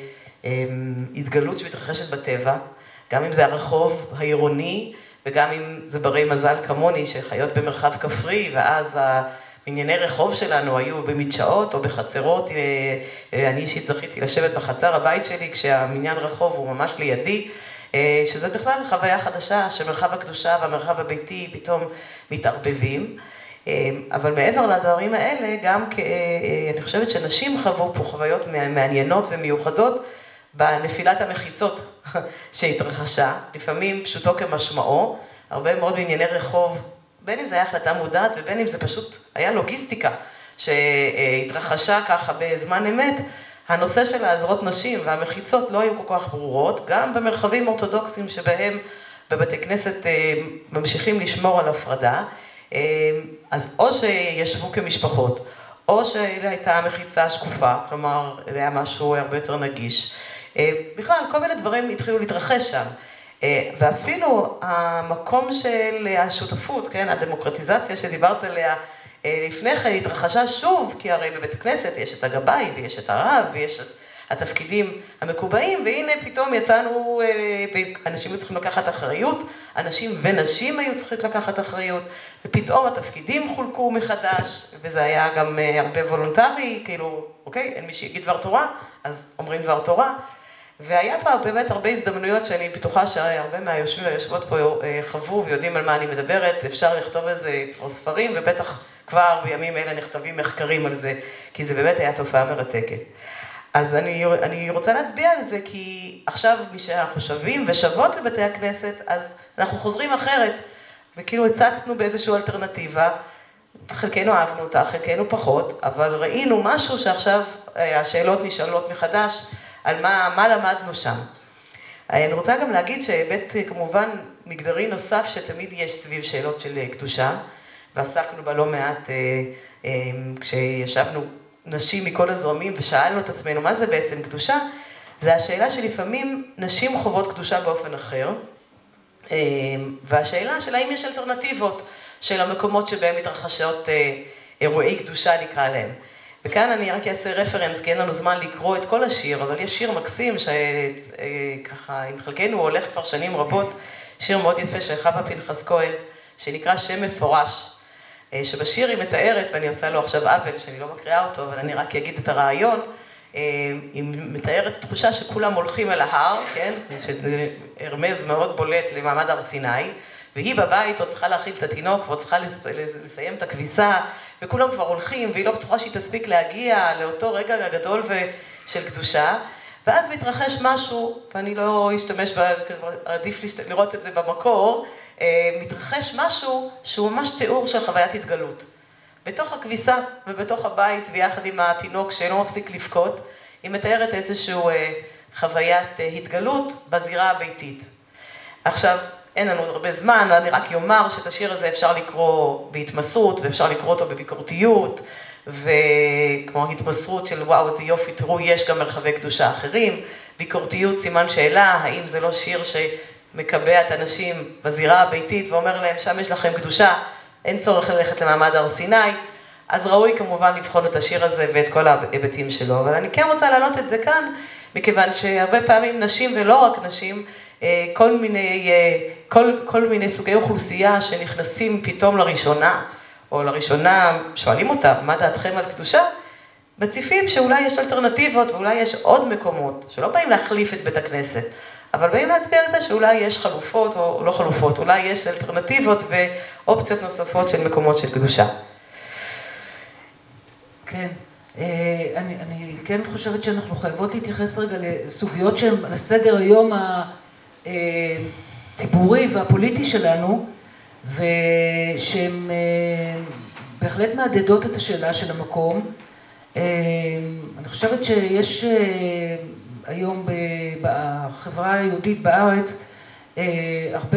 התגלות שמתרחשת בטבע, גם אם זה הרחוב העירוני, וגם אם זה ברי מזל כמוני שחיות במרחב כפרי, ואז ענייני רחוב שלנו היו במדשאות או בחצרות. אני אישית זכיתי לשבת בחצר הבית שלי כשהמניין רחוב הוא ממש לידי, שזה בכלל חוויה חדשה שמרחב הקדושה והמרחב הביתי פתאום מתערבבים. אבל מעבר לדברים האלה, גם אני חושבת שנשים חוו פה חוויות מעניינות ומיוחדות בנפילת המחיצות שהתרחשה, לפעמים פשוטו כמשמעו, הרבה מאוד בענייני רחוב, בין אם זה היה החלטה מודעת ובין אם זה פשוט היה לוגיסטיקה שהתרחשה ככה בזמן אמת. הנושא של העזרות נשים והמחיצות לא היו כל כך ברורות, גם במרחבים אורתודוקסיים שבהם בבתי כנסת ממשיכים לשמור על הפרדה, אז או שישבו כמשפחות, או שהייתה מחיצה שקופה, כלומר, זה היה משהו הרבה יותר נגיש. בכלל, כל מיני דברים התחילו להתרחש שם. ואפילו המקום של השותפות, כן, הדמוקרטיזציה שדיברת עליה, לפני כן התרחשה שוב, כי הרי בבית הכנסת יש את הגבאי ויש את הרב ויש את התפקידים המקובעים, והנה פתאום יצאנו, אנשים היו צריכים לקחת אחריות, אנשים ונשים היו צריכים לקחת אחריות, ופתאום התפקידים חולקו מחדש, וזה היה גם הרבה וולונטרי, כאילו, אוקיי, אין מי שיגיד דבר תורה, אז אומרים דבר תורה, והיה פה באמת הרבה הזדמנויות שאני בטוחה שהרבה מהיושבים והיושבות פה חוו ויודעים על מה אני מדברת, אפשר לכתוב איזה כבר ספרים, ובטח כבר בימים אלה נכתבים מחקרים על זה, כי זה באמת היה תופעה מרתקת. אז אני, אני רוצה להצביע על זה, כי עכשיו כשאנחנו שווים ושוות לבתי הכנסת, אז אנחנו חוזרים אחרת, וכאילו הצצנו באיזושהי אלטרנטיבה, חלקנו אהבנו אותה, חלקנו פחות, אבל ראינו משהו שעכשיו השאלות נשאלות מחדש, על מה, מה למדנו שם. אני רוצה גם להגיד שהיבט כמובן מגדרי נוסף שתמיד יש סביב שאלות של קדושה, ועסקנו בה לא מעט כשישבנו נשים מכל הזרמים ושאלנו את עצמנו מה זה בעצם קדושה, זה השאלה שלפעמים נשים חוות קדושה באופן אחר, והשאלה של האם יש אלטרנטיבות של המקומות שבהם מתרחשות אירועי קדושה נקרא להם. וכאן אני רק אעשה רפרנס, כי אין לנו זמן לקרוא את כל השיר, אבל יש שיר מקסים שככה, עם חלקנו הולך כבר שנים רבות, שיר מאוד יפה של חווה פנחס כהן, שנקרא שם מפורש, שבשיר היא מתארת, ואני עושה לו עכשיו עוול, שאני לא מקריאה אותו, אבל אני רק אגיד את הרעיון, היא מתארת תחושה שכולם הולכים אל ההר, כן? שזה הרמז מאוד בולט למעמד הר סיני, והיא בבית עוד צריכה להאכיל את התינוק, ועוד צריכה לסיים את הכביסה, וכולם כבר הולכים, והיא לא בטוחה שהיא תספיק להגיע לאותו רגע הגדול של קדושה, ואז מתרחש משהו, ואני לא אשתמש, עדיף לראות את זה במקור, מתרחש משהו שהוא ממש תיאור של חוויית התגלות. בתוך הכביסה ובתוך הבית ויחד עם התינוק שלא מפסיק לבכות, היא מתארת איזושהי חוויית התגלות בזירה הביתית. עכשיו, אין לנו הרבה זמן, אני רק יאמר שאת השיר הזה אפשר לקרוא בהתמסרות ואפשר לקרוא אותו בביקורתיות, וכמו התמסרות של וואו, איזה יופי, תראו, יש גם מרחבי קדושה אחרים, ביקורתיות, סימן שאלה, האם זה לא שיר שמקבע את האנשים בזירה הביתית ואומר להם, שם יש לכם קדושה, אין צורך ללכת למעמד הר סיני, אז ראוי כמובן לבחון את השיר הזה ואת כל ההיבטים שלו, אבל אני כן רוצה להעלות את זה כאן, מכיוון שהרבה פעמים נשים ולא רק נשים, כל מיני, כל, כל מיני סוגי אוכלוסייה שנכנסים פתאום לראשונה, או לראשונה שואלים אותה, מה דעתכם על קדושה? מציפים שאולי יש אלטרנטיבות ואולי יש עוד מקומות, שלא באים להחליף את בית הכנסת, אבל באים להצביע על זה שאולי יש חלופות או לא חלופות, אולי יש אלטרנטיבות ואופציות נוספות של מקומות של קדושה. כן, אני, אני כן חושבת שאנחנו חייבות להתייחס רגע לסוגיות שהן על הסדר היום הציבורי והפוליטי שלנו, ושהן בהחלט מעדדות את השאלה של המקום. אני חושבת שיש היום בחברה היהודית בארץ הרבה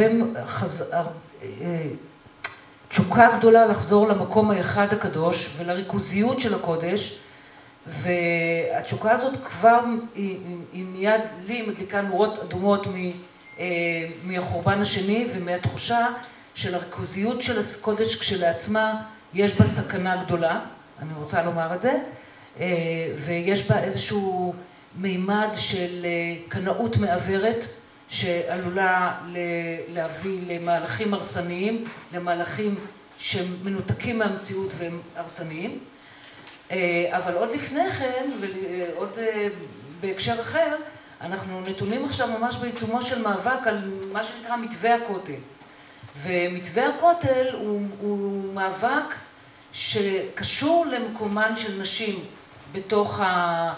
תשוקה גדולה לחזור למקום האחד הקדוש ולריכוזיות של הקודש, והתשוקה הזאת כבר היא, היא מיד לי מדליקה נורות אדומות מהחורבן השני ומהתחושה של הריכוזיות של הקודש כשלעצמה יש בה סכנה גדולה, אני רוצה לומר את זה, ויש בה איזשהו מימד של קנאות מעברת שעלולה להביא למהלכים הרסניים, למהלכים שמנותקים מהמציאות והם הרסניים. אבל עוד לפני כן, ועוד בהקשר אחר, אנחנו נתונים עכשיו ממש בעיצומו של מאבק על מה שנקרא מתווה הכותל. ומתווה הכותל הוא, הוא מאבק שקשור למקומן של נשים בתוך ה,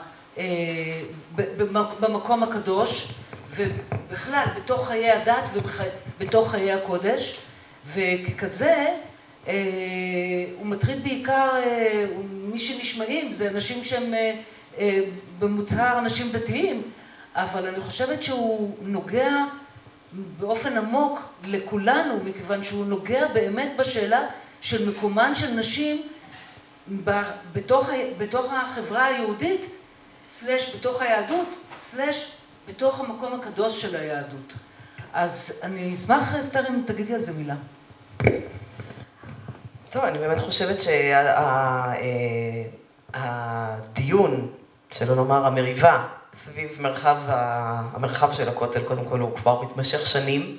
במקום הקדוש, ובכלל בתוך חיי הדת ובתוך חיי הקודש, וככזה הוא מטריד בעיקר מי שנשמעים, זה אנשים שהם במוצהר אנשים דתיים, אבל אני חושבת שהוא נוגע באופן עמוק לכולנו, מכיוון שהוא נוגע באמת בשאלה של מקומן של נשים בתוך, בתוך החברה היהודית, סלש בתוך היהדות, סלש בתוך המקום הקדוש של היהדות. אז אני אשמח, אסתר, אם תגידי על זה מילה. טוב, אני באמת חושבת שהדיון, שלא נאמר המריבה, סביב מרחב, המרחב של הכותל, קודם כל הוא כבר מתמשך שנים.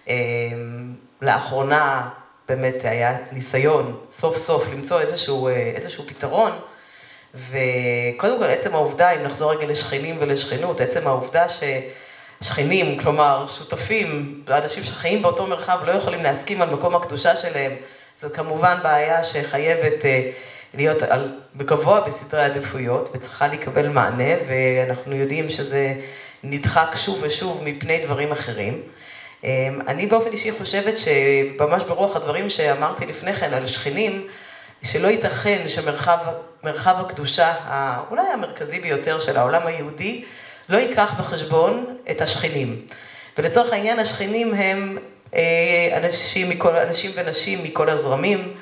לאחרונה באמת היה ניסיון סוף סוף למצוא איזשהו, איזשהו פתרון, וקודם כל עצם העובדה, אם נחזור רגע לשכנים ולשכנות, עצם העובדה ששכנים, כלומר שותפים, אנשים שחיים באותו מרחב לא יכולים להסכים על מקום הקדושה שלהם, זו כמובן בעיה שחייבת להיות על, בגבוה בסדרי העדיפויות וצריכה לקבל מענה, ואנחנו יודעים שזה נדחק שוב ושוב מפני דברים אחרים. אני באופן אישי חושבת שממש ברוח הדברים שאמרתי לפני כן על שכנים, שלא ייתכן שמרחב מרחב הקדושה, אולי המרכזי ביותר של העולם היהודי, לא ייקח בחשבון את השכנים. ולצורך העניין השכנים הם אנשים, מכל, אנשים ונשים מכל הזרמים,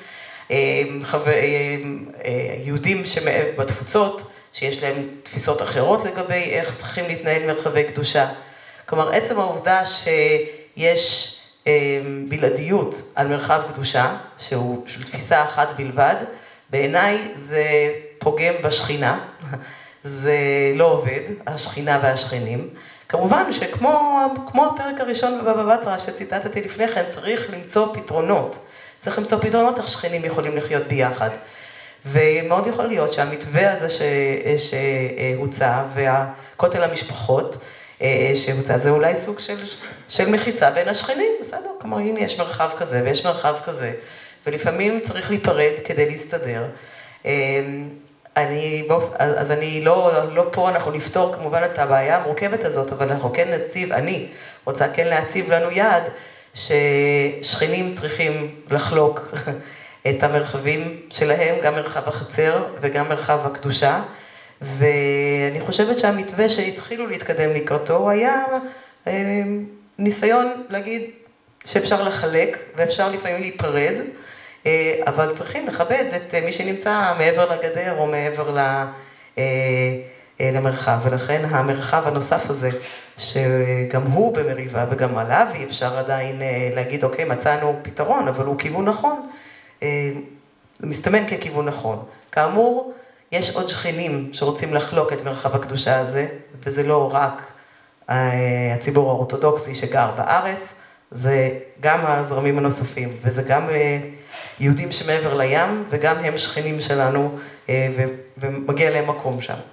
יהודים בתפוצות, שיש להם תפיסות אחרות לגבי איך צריכים להתנהל מרחבי קדושה. כלומר, עצם העובדה שיש בלעדיות על מרחב קדושה, שהוא של תפיסה אחת בלבד, בעיניי זה פוגם בשכינה, זה לא עובד, השכינה והשכנים. כמובן שכמו כמו הפרק הראשון בבבא בתרא שציטטתי לפני כן, צריך למצוא פתרונות. צריך למצוא פתרונות איך שכנים יכולים לחיות ביחד. ומאוד יכול להיות שהמתווה הזה שהוצע, והכותל המשפחות שהוצע, זה אולי סוג של, של מחיצה בין השכנים, בסדר? כלומר, הנה יש מרחב כזה ויש מרחב כזה, ולפעמים צריך להיפרד כדי להסתדר. אני, אז אני לא, לא פה, אנחנו נפתור כמובן את הבעיה המורכבת הזאת, אבל אנחנו כן נציב, אני רוצה כן להציב לנו יעד, ששכנים צריכים לחלוק את המרחבים שלהם, גם מרחב החצר וגם מרחב הקדושה, ואני חושבת שהמתווה שהתחילו להתקדם לקראתו היה ניסיון להגיד שאפשר לחלק ואפשר לפעמים להיפרד, אבל צריכים לכבד את מי שנמצא מעבר לגדר או מעבר למרחב, ולכן המרחב הנוסף הזה, שגם הוא במריבה וגם עליו אי אפשר עדיין להגיד, אוקיי, מצאנו פתרון, אבל הוא כיוון נכון, מסתמן ככיוון נכון. כאמור, יש עוד שכנים שרוצים לחלוק את מרחב הקדושה הזה, וזה לא רק הציבור האורתודוקסי שגר בארץ, זה גם הזרמים הנוספים, וזה גם יהודים שמעבר לים, וגם הם שכנים שלנו, ומגיע להם מקום שם.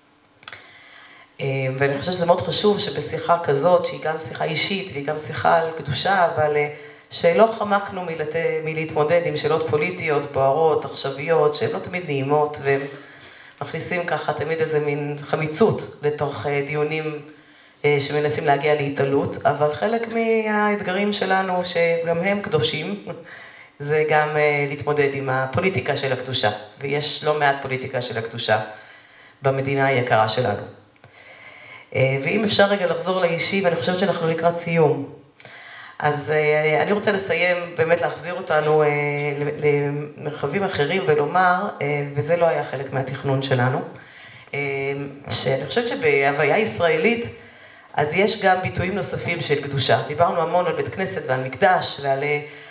ואני חושבת שזה מאוד חשוב שבשיחה כזאת, שהיא גם שיחה אישית, והיא גם שיחה על קדושה, אבל שלא חמקנו מלת... מלהתמודד עם שאלות פוליטיות, בוערות, עכשוויות, שהן לא תמיד נעימות, והם מכניסים ככה תמיד איזה מין חמיצות לתוך דיונים שמנסים להגיע להתעלות, אבל חלק מהאתגרים שלנו, שגם הם קדושים, זה גם להתמודד עם הפוליטיקה של הקדושה, ויש לא מעט פוליטיקה של הקדושה במדינה היקרה שלנו. ואם אפשר רגע לחזור לאישי, ואני חושבת שאנחנו לקראת סיום, אז אני רוצה לסיים, באמת להחזיר אותנו למרחבים אחרים ולומר, וזה לא היה חלק מהתכנון שלנו, שאני חושבת שבהוויה ישראלית, אז יש גם ביטויים נוספים של קדושה. דיברנו המון על בית כנסת ועל מקדש ועל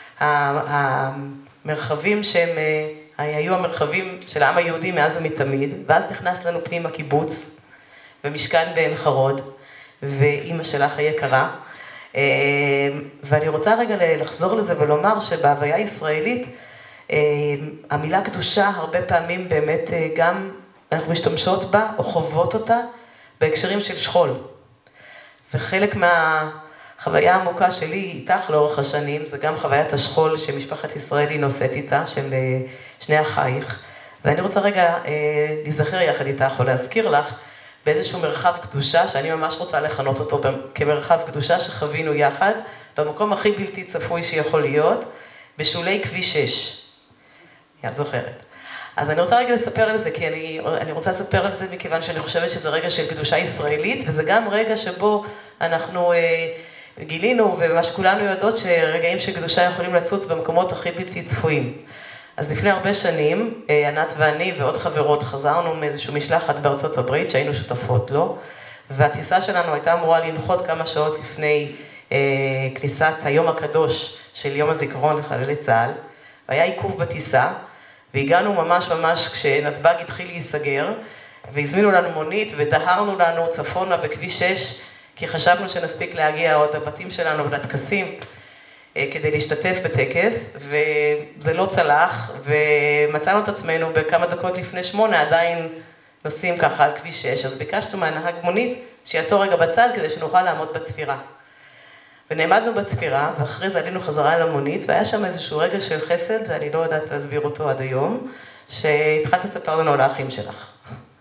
המרחבים שהם היו המרחבים של העם היהודי מאז ומתמיד, ואז נכנס לנו פנים הקיבוץ ומשכן בעין חרוד, ואימא שלך היקרה. ואני רוצה רגע לחזור לזה ולומר שבהוויה הישראלית, המילה קדושה הרבה פעמים באמת גם אנחנו משתמשות בה או חוות אותה בהקשרים של שכול. וחלק מהחוויה העמוקה שלי איתך לאורך השנים, זה גם חוויית השכול שמשפחת ישראלי נושאת איתה, של שני אחייך. ואני רוצה רגע להיזכר יחד איתך או להזכיר לך באיזשהו מרחב קדושה, שאני ממש רוצה לכנות אותו כמרחב קדושה שחווינו יחד, במקום הכי בלתי צפוי שיכול להיות, בשולי כביש שש. את זוכרת. אז אני רוצה רגע לספר על זה, כי אני, אני רוצה לספר על זה מכיוון שאני חושבת שזה רגע של קדושה ישראלית, וזה גם רגע שבו אנחנו אה, גילינו, ומה שכולנו יודעות שרגעים של קדושה יכולים לצוץ במקומות הכי בלתי צפויים. אז לפני הרבה שנים, אה, ענת ואני ועוד חברות חזרנו מאיזשהו משלחת בארצות הברית, שהיינו שותפות לו, והטיסה שלנו הייתה אמורה לנחות כמה שעות לפני אה, כניסת היום הקדוש של יום הזיכרון לחללי צה"ל, והיה עיכוב בטיסה, והגענו ממש ממש כשנתב"ג התחיל להיסגר, והזמינו לנו מונית ודהרנו לנו צפונה בכביש שש, כי חשבנו שנספיק להגיע עוד הבתים שלנו ולטקסים כדי להשתתף בטקס, וזה לא צלח, ומצאנו את עצמנו בכמה דקות לפני שמונה, עדיין נוסעים ככה על כביש שש, אז ביקשנו מהנהג מונית שיעצור רגע בצד כדי שנוכל לעמוד בצפירה. ונעמדנו בצפירה, ואחרי זה עלינו חזרה אל המונית, והיה שם איזשהו רגע של חסד, שאני לא יודעת להסביר אותו עד היום, שהתחלת לספר לנו על האחים שלך.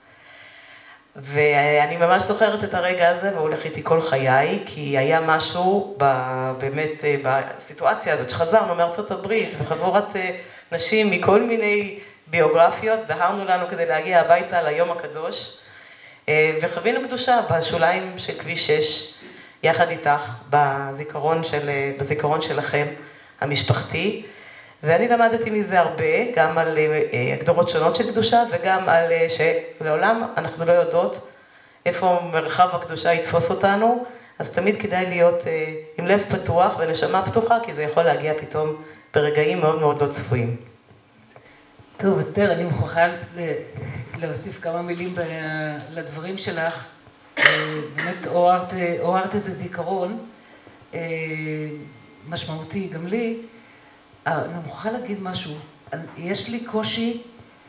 ואני ממש זוכרת את הרגע הזה, והוא הולך איתי כל חיי, כי היה משהו באמת בסיטואציה הזאת, שחזרנו מארצות הברית, וחבורת נשים מכל מיני ביוגרפיות, דהרנו לנו כדי להגיע הביתה ליום הקדוש, וחווינו קדושה בשוליים של כביש שש, יחד איתך, בזיכרון, של, בזיכרון שלכם, המשפחתי, ואני למדתי מזה הרבה, גם על הגדרות שונות של קדושה, וגם על שלעולם אנחנו לא יודעות איפה מרחב הקדושה יתפוס אותנו, אז תמיד כדאי להיות עם לב פתוח ונשמה פתוחה, כי זה יכול להגיע פתאום ברגעים מאוד מאוד לא צפויים. טוב, אסתר, אני מוכרחה להוסיף כמה מילים לדברים שלך. באמת עוררת, עוררת איזה זיכרון משמעותי גם לי. אני מוכרחה להגיד משהו, יש לי קושי,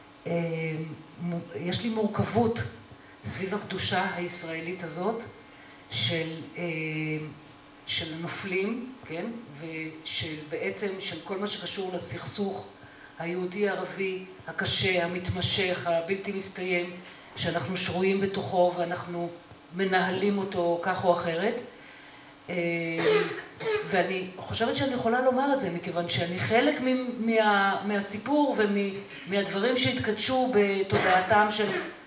יש לי מורכבות סביב הקדושה הישראלית הזאת של, של הנופלים, כן? ושל בעצם של כל מה שקשור לסכסוך היהודי-ערבי הקשה, המתמשך, הבלתי מסתיים, שאנחנו שרויים בתוכו ואנחנו מנהלים אותו כך או אחרת. ואני חושבת שאני יכולה לומר את זה, מכיוון שאני חלק מה, מהסיפור ומהדברים שהתקדשו בתודעתם של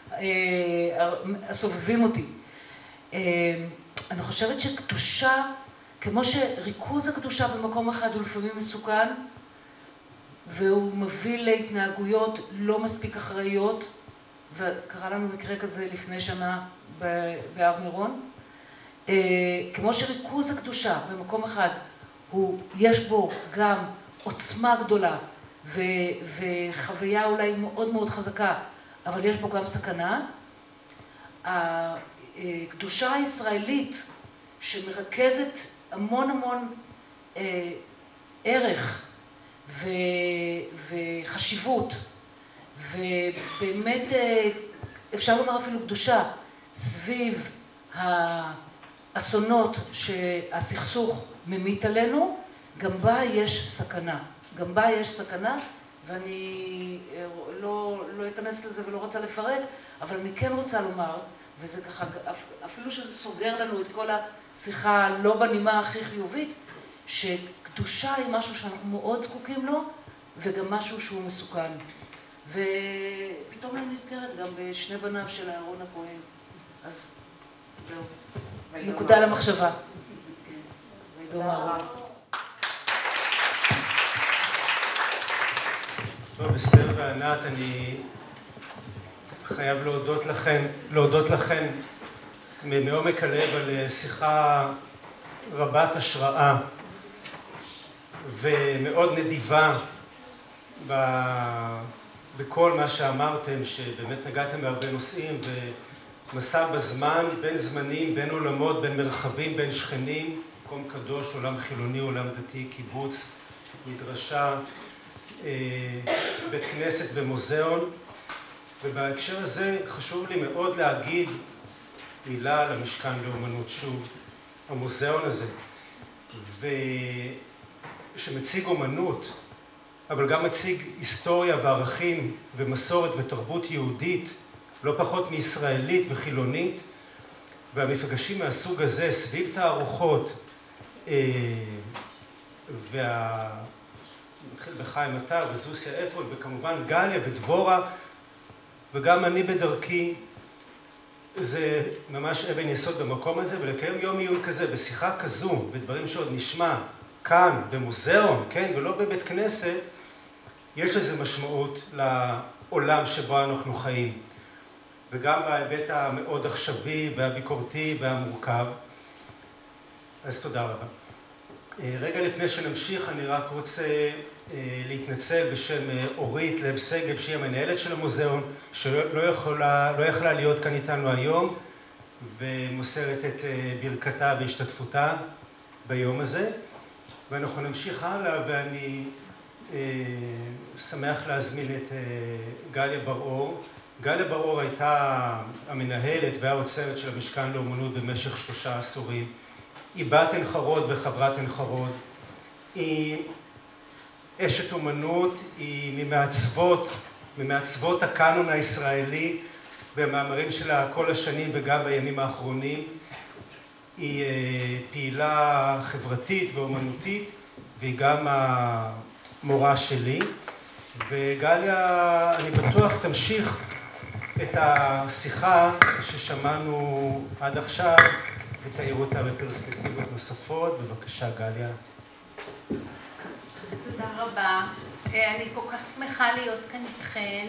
הסובבים אותי. אני חושבת שקדושה, כמו שריכוז הקדושה במקום אחד הוא לפעמים מסוכן, והוא מביא להתנהגויות לא מספיק אחראיות, וקרה לנו מקרה כזה לפני שנה בהר מירון, כמו שריכוז הקדושה במקום אחד, הוא, יש בו גם עוצמה גדולה ו, וחוויה אולי מאוד מאוד חזקה, אבל יש בו גם סכנה. הקדושה הישראלית שמרכזת המון המון אה, ערך ו, וחשיבות, ובאמת אה, אפשר לומר אפילו קדושה סביב האסונות שהסכסוך ממיט עלינו, גם בה יש סכנה. גם בה יש סכנה, ואני לא, לא אכנס לזה ולא רוצה לפרט, אבל אני כן רוצה לומר, וזה ככה, אפילו שזה סוגר לנו את כל השיחה לא בנימה הכי חיובית, שקדושה היא משהו שאנחנו מאוד זקוקים לו, וגם משהו שהוא מסוכן. ופתאום אני נזכרת גם בשני בניו של אהרון הכהן. אז זהו. נקודה למחשבה. וידום אהרון. טוב, אסתר וענת, אני חייב להודות לכם, להודות לכם מעומק הלב על שיחה רבת השראה ומאוד נדיבה בכל מה שאמרתם, שבאמת נגעתם בהרבה נושאים, ומסע בזמן, בין זמנים, בין עולמות, בין מרחבים, בין שכנים, מקום קדוש, עולם חילוני, עולם דתי, קיבוץ, מדרשה, בית כנסת ומוזיאון. ובהקשר הזה חשוב לי מאוד להגיד מילה על המשכן לאומנות, שוב, המוזיאון הזה, שמציג אומנות, אבל גם מציג היסטוריה וערכים ומסורת ותרבות יהודית, לא פחות מישראלית וחילונית, והמפגשים מהסוג הזה סביב תערוכות, וה... מתחיל בחיים עטר וזוסיה אפול, וכמובן גליה ודבורה, וגם אני בדרכי, זה ממש אבן יסוד במקום הזה, ולקיים יום עיון כזה, בשיחה כזו, בדברים שעוד נשמע כאן, במוזיאון, כן, ולא בבית כנסת, יש לזה משמעות לעולם שבו אנחנו חיים, וגם בהיבט המאוד עכשווי והביקורתי והמורכב. אז תודה רבה. רגע לפני שנמשיך, אני רק רוצה להתנצל בשם אורית לב שגב, שהיא המנהלת של המוזיאון, שלא יכולה, לא יכלה להיות כאן איתנו היום, ומוסרת את ברכתה והשתתפותה ביום הזה. ואנחנו נמשיך הלאה, ואני שמח להזמין את גליה בר-אור. גליה בר-אור הייתה המנהלת והאוצרת של המשכן לאומנות במשך שלושה עשורים. היא בת עין חרוד וחברת עין חרוד. היא אשת אומנות, היא ממעצבות, ממעצבות הקאנון הישראלי במאמרים שלה כל השנים וגם בימים האחרונים. היא פעילה חברתית ואומנותית, והיא גם המורה שלי. וגליה, אני בטוח, תמשיך את השיחה ששמענו עד עכשיו, ותאיר אותה בפרספקטיבות נוספות. בבקשה, גליה. תודה רבה. אני כל כך שמחה להיות כאן איתכן,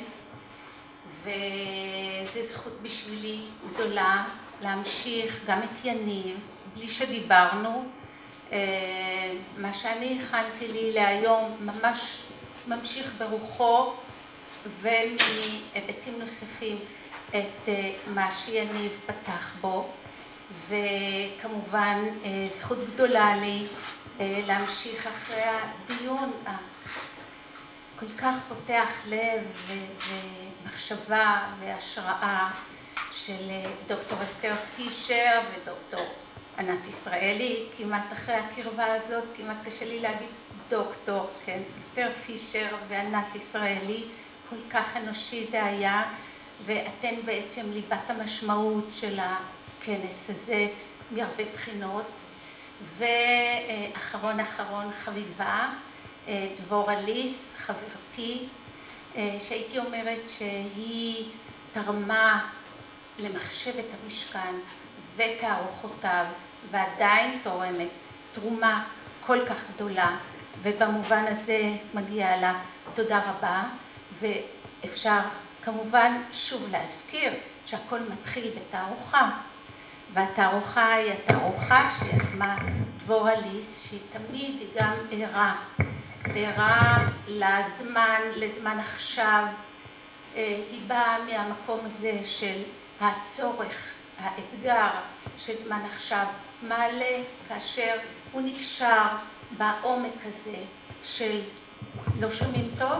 וזו זכות בשבילי גדולה להמשיך גם את יניב, בלי שדיברנו. מה שאני הכנתי לי להיום ממש ממשיך ברוחו, ומהיבטים נוספים את מה שיניב פתח בו. וכמובן זכות גדולה לי להמשיך אחרי הדיון כל כך פותח לב ומחשבה והשראה של דוקטור אסתר פישר ודוקטור ענת ישראלי. כמעט אחרי הקרבה הזאת, כמעט קשה לי להגיד דוקטור, כן? אסתר פישר וענת ישראלי, כל כך אנושי זה היה, ואתן בעצם ליבת המשמעות של הכנס הזה מהרבה בחינות. ואחרון אחרון חביבה, דבורה ליס, חברתי, שהייתי אומרת שהיא תרמה למחשבת המשכן ותערוכותיו, ועדיין תורמת תרומה כל כך גדולה, ובמובן הזה מגיעה לה תודה רבה. ואפשר כמובן שוב להזכיר שהכל מתחיל בתערוכה, והתערוכה היא התערוכה שיזמה דבורה ליס, שהיא תמיד גם ערה, ערה לזמן, לזמן עכשיו. היא באה מהמקום הזה של הצורך, האתגר שזמן עכשיו מעלה, כאשר הוא נקשר בעומק הזה של, לא שומעים טוב?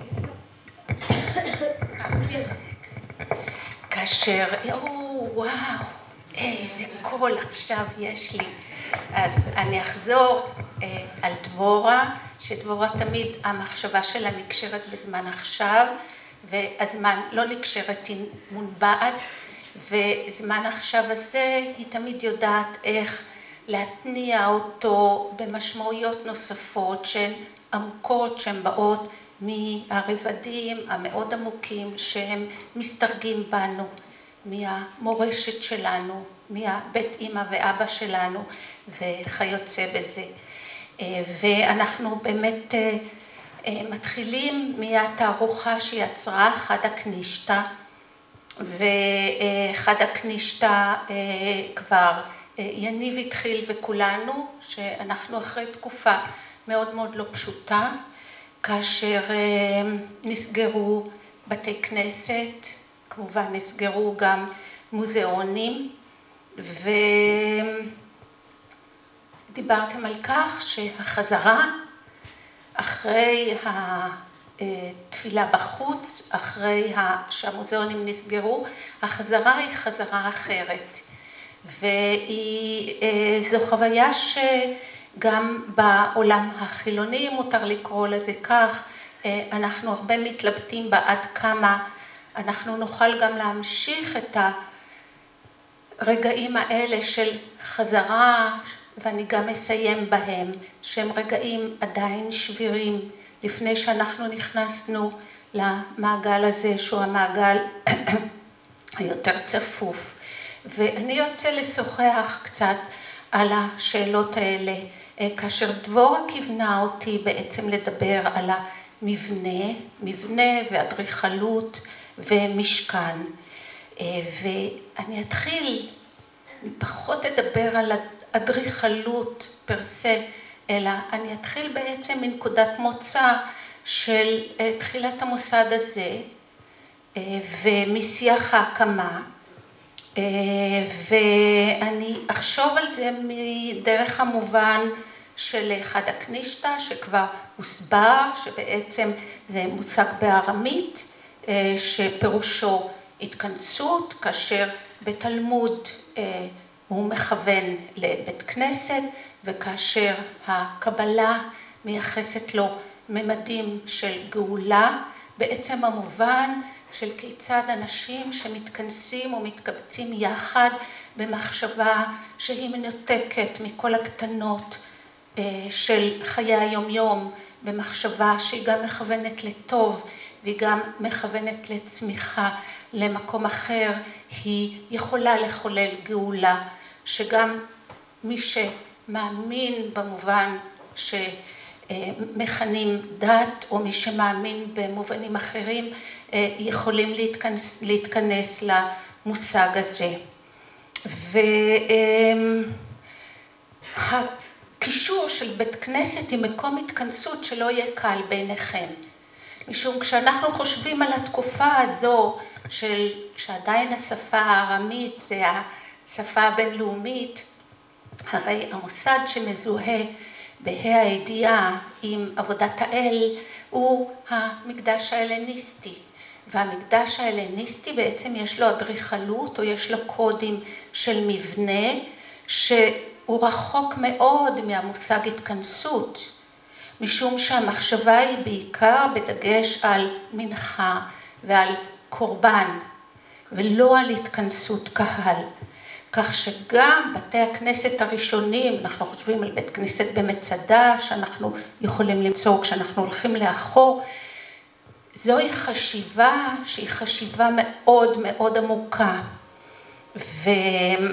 כאשר, או, וואו, איזה קול עכשיו יש לי. אז אני אחזור אה, על דבורה, שדבורה תמיד המחשבה שלה נקשרת בזמן עכשיו, והזמן לא נקשרת, היא מונבעת, וזמן עכשיו הזה היא תמיד יודעת איך להתניע אותו במשמעויות נוספות שהן עמוקות, שהן באות מהרבדים המאוד עמוקים שהם מסתרגים בנו, מהמורשת שלנו, מהבית אמא ואבא שלנו וכיוצא בזה. ואנחנו באמת מתחילים מהתערוכה שיצרה חדה קנישתא, וחדה קנישתא כבר יניב התחיל וכולנו, שאנחנו אחרי תקופה מאוד מאוד לא פשוטה, כאשר נסגרו בתי כנסת, כמובן נסגרו גם מוזיאונים, ודיברתם על כך שהחזרה אחרי התפילה בחוץ, אחרי שהמוזיאונים נסגרו, החזרה היא חזרה אחרת. וזו חוויה שגם בעולם החילוני, מותר לקרוא לזה כך, אנחנו הרבה מתלבטים בה עד כמה אנחנו נוכל גם להמשיך את הרגעים האלה של חזרה, ואני גם אסיים בהם, שהם רגעים עדיין שבירים, לפני שאנחנו נכנסנו למעגל הזה, שהוא המעגל היותר צפוף. ואני רוצה לשוחח קצת על השאלות האלה, כאשר דבורה כיוונה אותי בעצם לדבר על המבנה, מבנה ואדריכלות ומשכן. ואני אתחיל, אני פחות אדבר על אדריכלות פרסה, אלא אני אתחיל בעצם מנקודת מוצא של תחילת המוסד הזה ומשיח ההקמה, ואני אחשוב על זה מדרך המובן של חדה קנישתא שכבר הוסבר, שבעצם זה מושג בארמית שפירושו התכנסות, כאשר בתלמוד הוא מכוון לבית כנסת, וכאשר הקבלה מייחסת לו ממדים של גאולה, בעצם המובן של כיצד אנשים שמתכנסים ומתקבצים יחד במחשבה שהיא מנותקת מכל הקטנות של חיי היומיום, במחשבה שהיא גם מכוונת לטוב והיא גם מכוונת לצמיחה למקום אחר, היא יכולה לחולל גאולה, שגם מי שמאמין במובן שמכנים דת, או מי שמאמין במובנים אחרים, יכולים להתכנס, להתכנס למושג הזה. והקישור של בית כנסת עם מקום התכנסות שלא יהיה קל בעיניכם. משום כשאנחנו חושבים על התקופה הזו, של, שעדיין השפה הארמית זה השפה הבינלאומית, הרי המוסד שמזוהה בה"א הידיעה עם עבודת האל הוא המקדש ההלניסטי. והמקדש ההלניסטי בעצם יש לו אדריכלות או יש לו קודים של מבנה שהוא רחוק מאוד מהמושג התכנסות, משום שהמחשבה היא בעיקר בדגש על מנחה ועל קורבן ולא על התכנסות קהל. כך שגם בתי הכנסת הראשונים, אנחנו חושבים על בית כנסת במצדה, שאנחנו יכולים למצוא כשאנחנו הולכים לאחור, זוהי חשיבה שהיא חשיבה מאוד מאוד עמוקה, והיא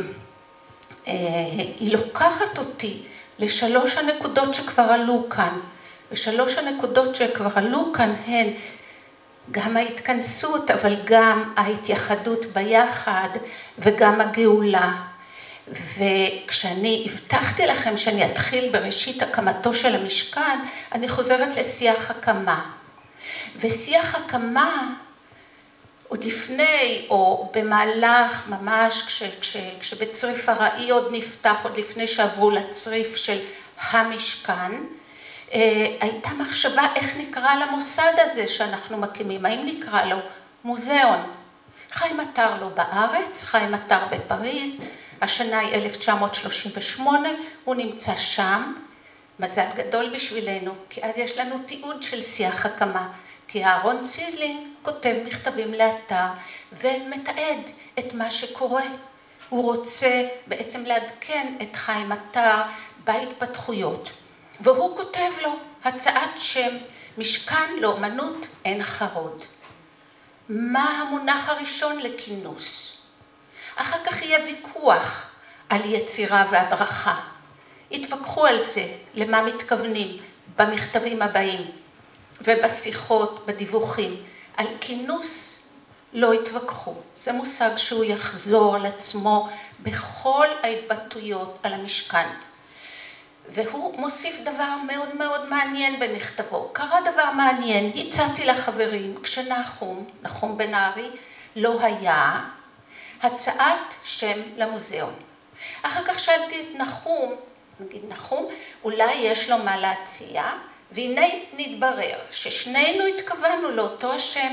לוקחת אותי לשלוש הנקודות שכבר עלו כאן, ושלוש הנקודות שכבר עלו כאן הן גם ההתכנסות, אבל גם ההתייחדות ביחד וגם הגאולה. וכשאני הבטחתי לכם שאני אתחיל בראשית הקמתו של המשכן, אני חוזרת לשיח הקמה. ושיח הקמה, עוד לפני או במהלך ממש, כש, כש, כשבצריף הראי עוד נפתח, עוד לפני שעברו לצריף של המשכן, הייתה מחשבה איך נקרא למוסד הזה שאנחנו מקימים, האם נקרא לו מוזיאון. חיים עטר לא בארץ, חיים עטר בפריז, השנה היא אלף תשע מאות שלושים ושמונה, הוא נמצא שם, מזל גדול בשבילנו, כי אז יש לנו תיעוד של שיח הקמה, כי אהרון ציזלינג כותב מכתבים לאתר ומתעד את מה שקורה. הוא רוצה בעצם לעדכן את חיים עטר בהתפתחויות. והוא כותב לו הצעת שם, משכן לאומנות עין חרוד. מה המונח הראשון לכינוס? אחר כך יהיה ויכוח על יצירה והדרכה. התווכחו על זה, למה מתכוונים במכתבים הבאים ובשיחות, בדיווחים. על כינוס לא התווכחו. זה מושג שהוא יחזור על עצמו בכל ההתבטאויות על המשכן. והוא מוסיף דבר מאוד מאוד מעניין במכתבו. קרה דבר מעניין, הצעתי לחברים, כשנחום, נחום בן ארי, לא היה, הצעת שם למוזיאון. אחר כך שאלתי את נחום, נגיד נחום, אולי יש לו מה להציע, והנה נתברר ששנינו התכוונו לאותו השם.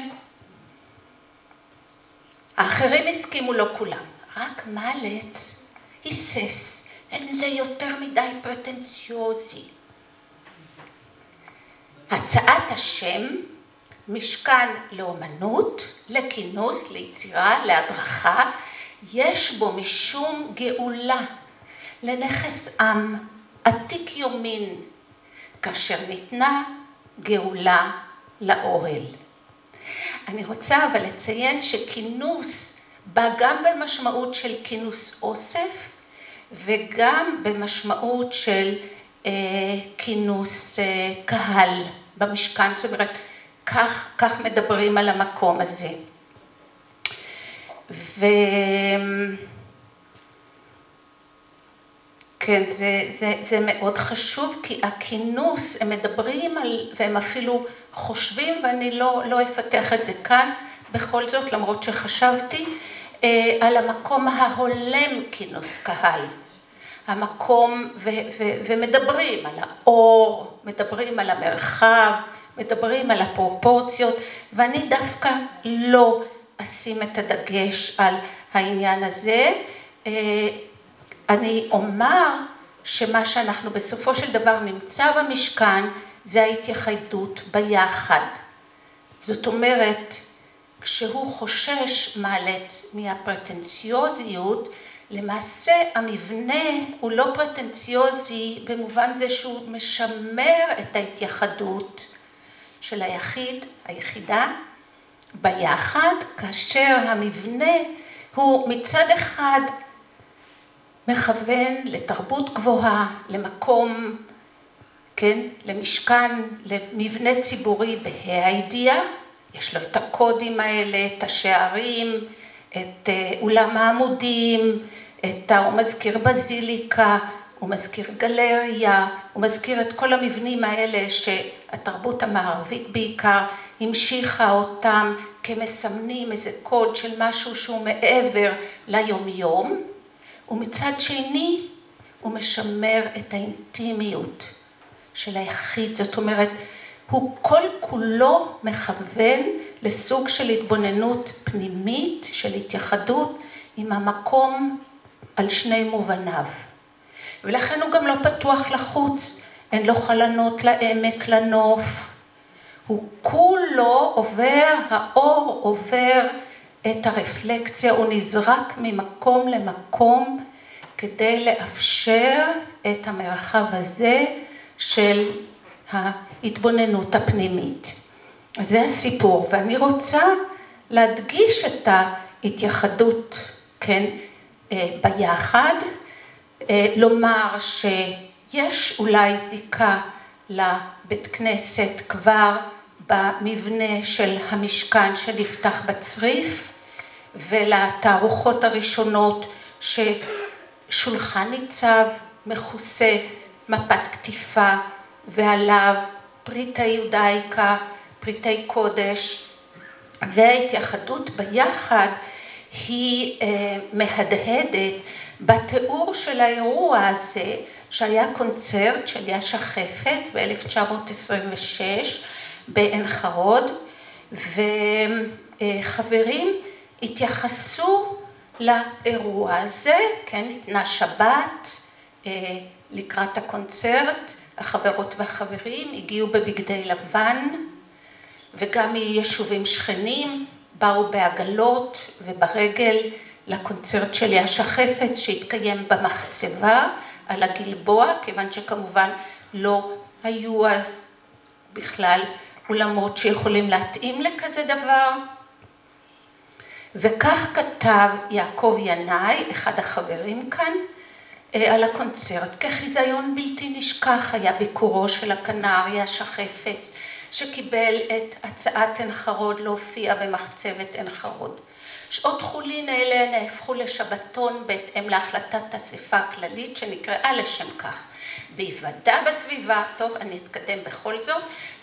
האחרים הסכימו לא כולם, רק מלץ היסס. אין זה יותר מדי פרטנציוזי. הצעת השם, משכן לאומנות, לכינוס, ליצירה, להדרכה, יש בו משום גאולה, לנכס עם, עתיק יומין, כאשר ניתנה גאולה לאוהל. אני רוצה אבל לציין שכינוס בא גם במשמעות של כינוס אוסף, וגם במשמעות של אה, כינוס אה, קהל במשכן, זאת אומרת, כך, כך מדברים על המקום הזה. ו... כן, זה, זה, זה מאוד חשוב, כי הכינוס, הם מדברים על, והם אפילו חושבים, ואני לא, לא אפתח את זה כאן, בכל זאת, למרות שחשבתי, על המקום ההולם כינוס קהל. המקום, ו, ו, ומדברים על האור, מדברים על המרחב, מדברים על הפרופורציות, ואני דווקא לא אשים את הדגש על העניין הזה. אני אומר שמה שאנחנו בסופו של דבר נמצא במשכן, זה ההתייחדות ביחד. זאת אומרת, כשהוא חושש מלץ מהפרטנציוזיות, למעשה המבנה הוא לא פרטנציוזי במובן זה שהוא משמר את ההתייחדות של היחיד, היחידה, ביחד, כאשר המבנה הוא מצד אחד מכוון לתרבות גבוהה, למקום, כן, למשכן, למבנה ציבורי בה"א הידיעה, יש לו את הקודים האלה, את השערים, את אולם העמודים, את, הוא מזכיר בזיליקה, הוא מזכיר גלריה, הוא מזכיר את כל המבנים האלה שהתרבות המערבית בעיקר המשיכה אותם כמסמנים איזה קוד של משהו שהוא מעבר ליומיום, ומצד שני הוא משמר את האינטימיות של היחיד, זאת אומרת, הוא כל כולו מכוון לסוג של התבוננות פנימית, של התייחדות עם המקום על שני מובניו. ולכן הוא גם לא פתוח לחוץ, אין לו חלונות לעמק, לנוף. הוא כולו עובר, האור עובר את הרפלקציה, הוא נזרק ממקום למקום כדי לאפשר את המרחב הזה של ההתבוננות הפנימית. זה הסיפור, ואני רוצה להדגיש את ההתייחדות, כן, ביחד, לומר שיש אולי זיקה לבית כנסת כבר במבנה של המשכן שנפתח בצריף, ולתערוכות הראשונות ששולחן ניצב מכוסה מפת כתיפה, ועליו פריטי יודאיקה, פריטי קודש, וההתייחדות ביחד היא אה, מהדהדת בתיאור של האירוע הזה, שהיה קונצרט של יאשה חפץ ב-אלף תשע מאות עשרים ושש בעין חרוד, וחברים התייחסו לאירוע הזה, כן, ניתנה שבת אה, לקראת הקונצרט, החברות והחברים הגיעו בבגדי לבן, וגם מיישובים שכנים באו בעגלות וברגל לקונצרט של יאשה חפץ שהתקיים במחצבה על הגלבוע, כיוון שכמובן לא היו אז בכלל אולמות שיכולים להתאים לכזה דבר. וכך כתב יעקב ינאי, אחד החברים כאן, על הקונצרט: כחיזיון בלתי נשכח היה ביקורו של הכנר יאשה חפץ, שקיבל את הצעת עין חרוד להופיע במחצבת עין חרוד. שעות חולין אלה נהפכו לשבתון בהתאם להחלטת אספה הכללית שנקראה לשם כך. בהיוודע בסביבה, טוב, אני אתקדם בכל זאת,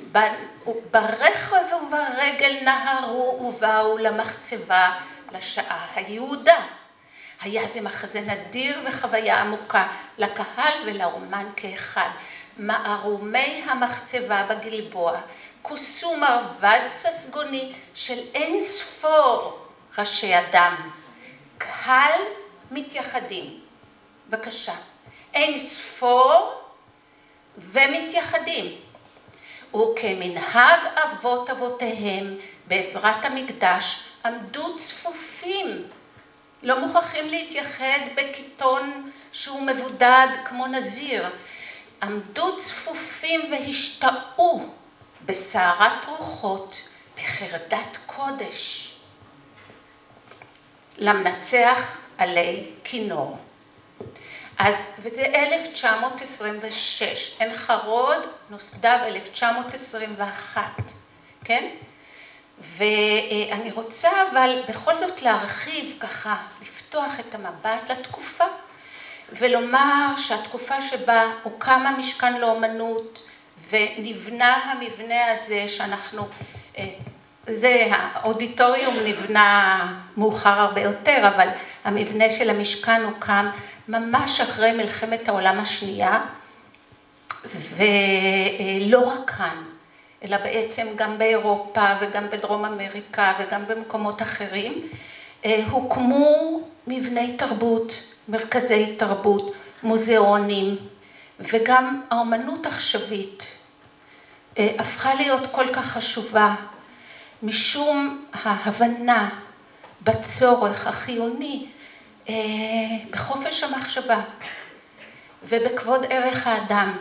ברכב וברגל נהרו ובאו למחצבה לשעה היהודה. היה זה מחזה נדיר וחוויה עמוקה לקהל ולאומן כאחד. מערומי המחצבה בגלבוע כוסו מרבד ססגוני של אין ספור ראשי אדם. קהל מתייחדים. בבקשה. אין ספור ומתייחדים. וכמנהג אבות אבותיהם בעזרת המקדש עמדו צפופים. לא מוכרחים להתייחד בכיתון שהוא מבודד כמו נזיר. עמדו צפופים והשתאו בסערת רוחות בחרדת קודש. למנצח עלי כינור. אז, וזה אלף תשע מאות עשרים ושש, עין חרוד נוסדה ב-אלף תשע מאות עשרים ואחת, כן? ואני רוצה אבל בכל זאת להרחיב ככה, לפתוח את המבט לתקופה, ולומר שהתקופה שבה הוקם המשכן לאומנות, ונבנה המבנה הזה שאנחנו, זה האודיטוריום נבנה מאוחר הרבה יותר, אבל המבנה של המשכן הוקם ממש אחרי מלחמת העולם השנייה, ולא רק כאן, אלא בעצם גם באירופה וגם בדרום אמריקה וגם במקומות אחרים, הוקמו מבני תרבות, מרכזי תרבות, מוזיאונים, וגם האומנות עכשווית הפכה להיות כל כך חשובה, משום ההבנה בצורך החיוני בחופש המחשבה ובכבוד ערך האדם.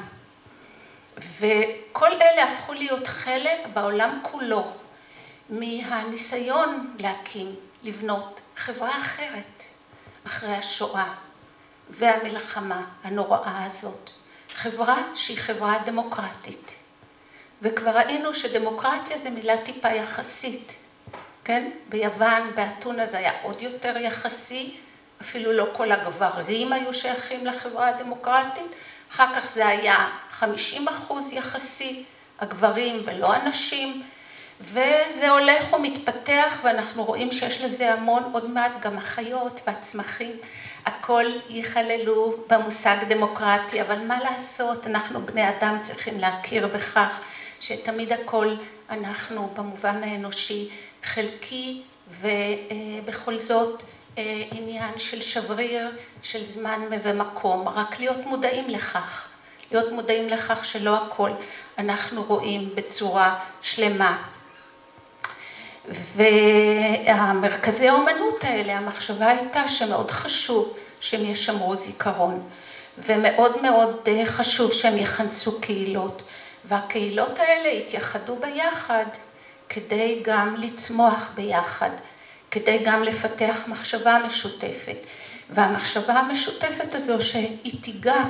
וכל אלה הפכו להיות חלק בעולם כולו מהניסיון להקים, לבנות חברה אחרת אחרי השואה והמלחמה הנוראה הזאת. חברה שהיא חברה דמוקרטית. וכבר ראינו שדמוקרטיה זה מילה טיפה יחסית, כן? ביוון, באתונה זה היה עוד יותר יחסי, אפילו לא כל הגברים היו שייכים לחברה הדמוקרטית, אחר כך זה היה חמישים אחוז יחסי, הגברים ולא הנשים, וזה הולך ומתפתח, ואנחנו רואים שיש לזה המון, עוד מעט גם החיות והצמחים, הכל ייכללו במושג דמוקרטי, אבל מה לעשות, אנחנו בני אדם צריכים להכיר בכך, שתמיד הכל אנחנו במובן האנושי חלקי, ובכל זאת עניין של שבריר, של זמן ומקום, רק להיות מודעים לכך, להיות מודעים לכך שלא הכל אנחנו רואים בצורה שלמה. והמרכזי האומנות האלה, המחשבה הייתה שמאוד חשוב שהם ישמרו זיכרון, ומאוד מאוד חשוב שהם יכנסו קהילות, והקהילות האלה התייחדו ביחד כדי גם לצמוח ביחד, כדי גם לפתח מחשבה משותפת. והמחשבה המשותפת הזו שהיא תיגע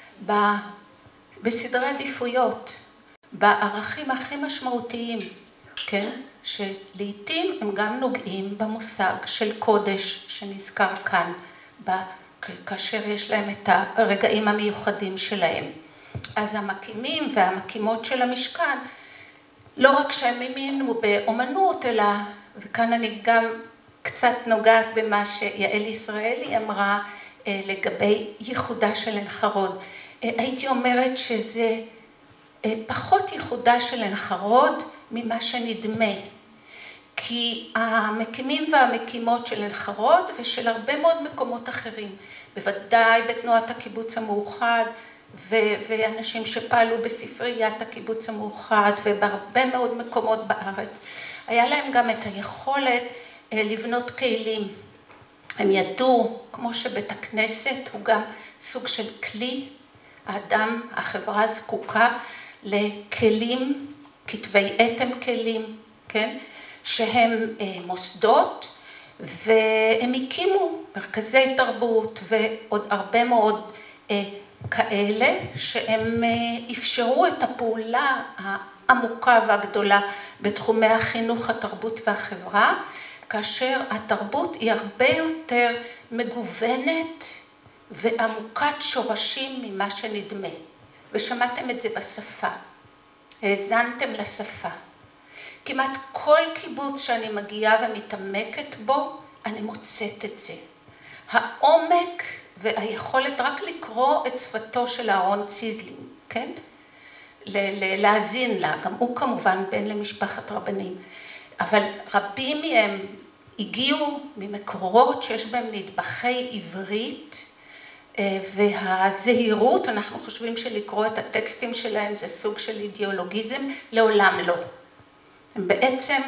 בסדרי עדיפויות, בערכים הכי משמעותיים, כן? שלעיתים הם גם נוגעים במושג של קודש שנזכר כאן, כאשר יש להם את הרגעים המיוחדים שלהם. אז המקימים והמקימות של המשכן, לא רק שהם האמינו באומנות, אלא, וכאן אני גם קצת נוגעת במה שיעל ישראלי אמרה לגבי ייחודה של עין חרוד. הייתי אומרת שזה פחות ייחודה של עין חרוד ממה שנדמה. כי המקימים והמקימות של עין חרוד ושל הרבה מאוד מקומות אחרים, בוודאי בתנועת הקיבוץ המאוחד, ואנשים שפעלו בספריית הקיבוץ המאוחד ובהרבה מאוד מקומות בארץ, היה להם גם את היכולת לבנות כלים. הם ידעו, כמו שבית הכנסת הוא גם סוג של כלי, האדם, החברה זקוקה לכלים, כתבי אתם כלים, כן? שהם מוסדות, והם הקימו מרכזי תרבות ועוד הרבה מאוד כאלה שהם אפשרו את הפעולה העמוקה והגדולה בתחומי החינוך, התרבות והחברה, כאשר התרבות היא הרבה יותר מגוונת ועמוקת שורשים ממה שנדמה. ושמעתם את זה בשפה, האזנתם לשפה. כמעט כל קיבוץ שאני מגיעה ומתעמקת בו, אני מוצאת את זה. העומק והיכולת רק לקרוא את שפתו של אהרון ציזלינג, כן? להאזין לה, גם הוא כמובן בן למשפחת רבנים. אבל רבים מהם הגיעו ממקורות שיש בהם נדבכי עברית, והזהירות, אנחנו חושבים שלקרוא את הטקסטים שלהם זה סוג של אידיאולוגיזם, לעולם לא. הם בעצם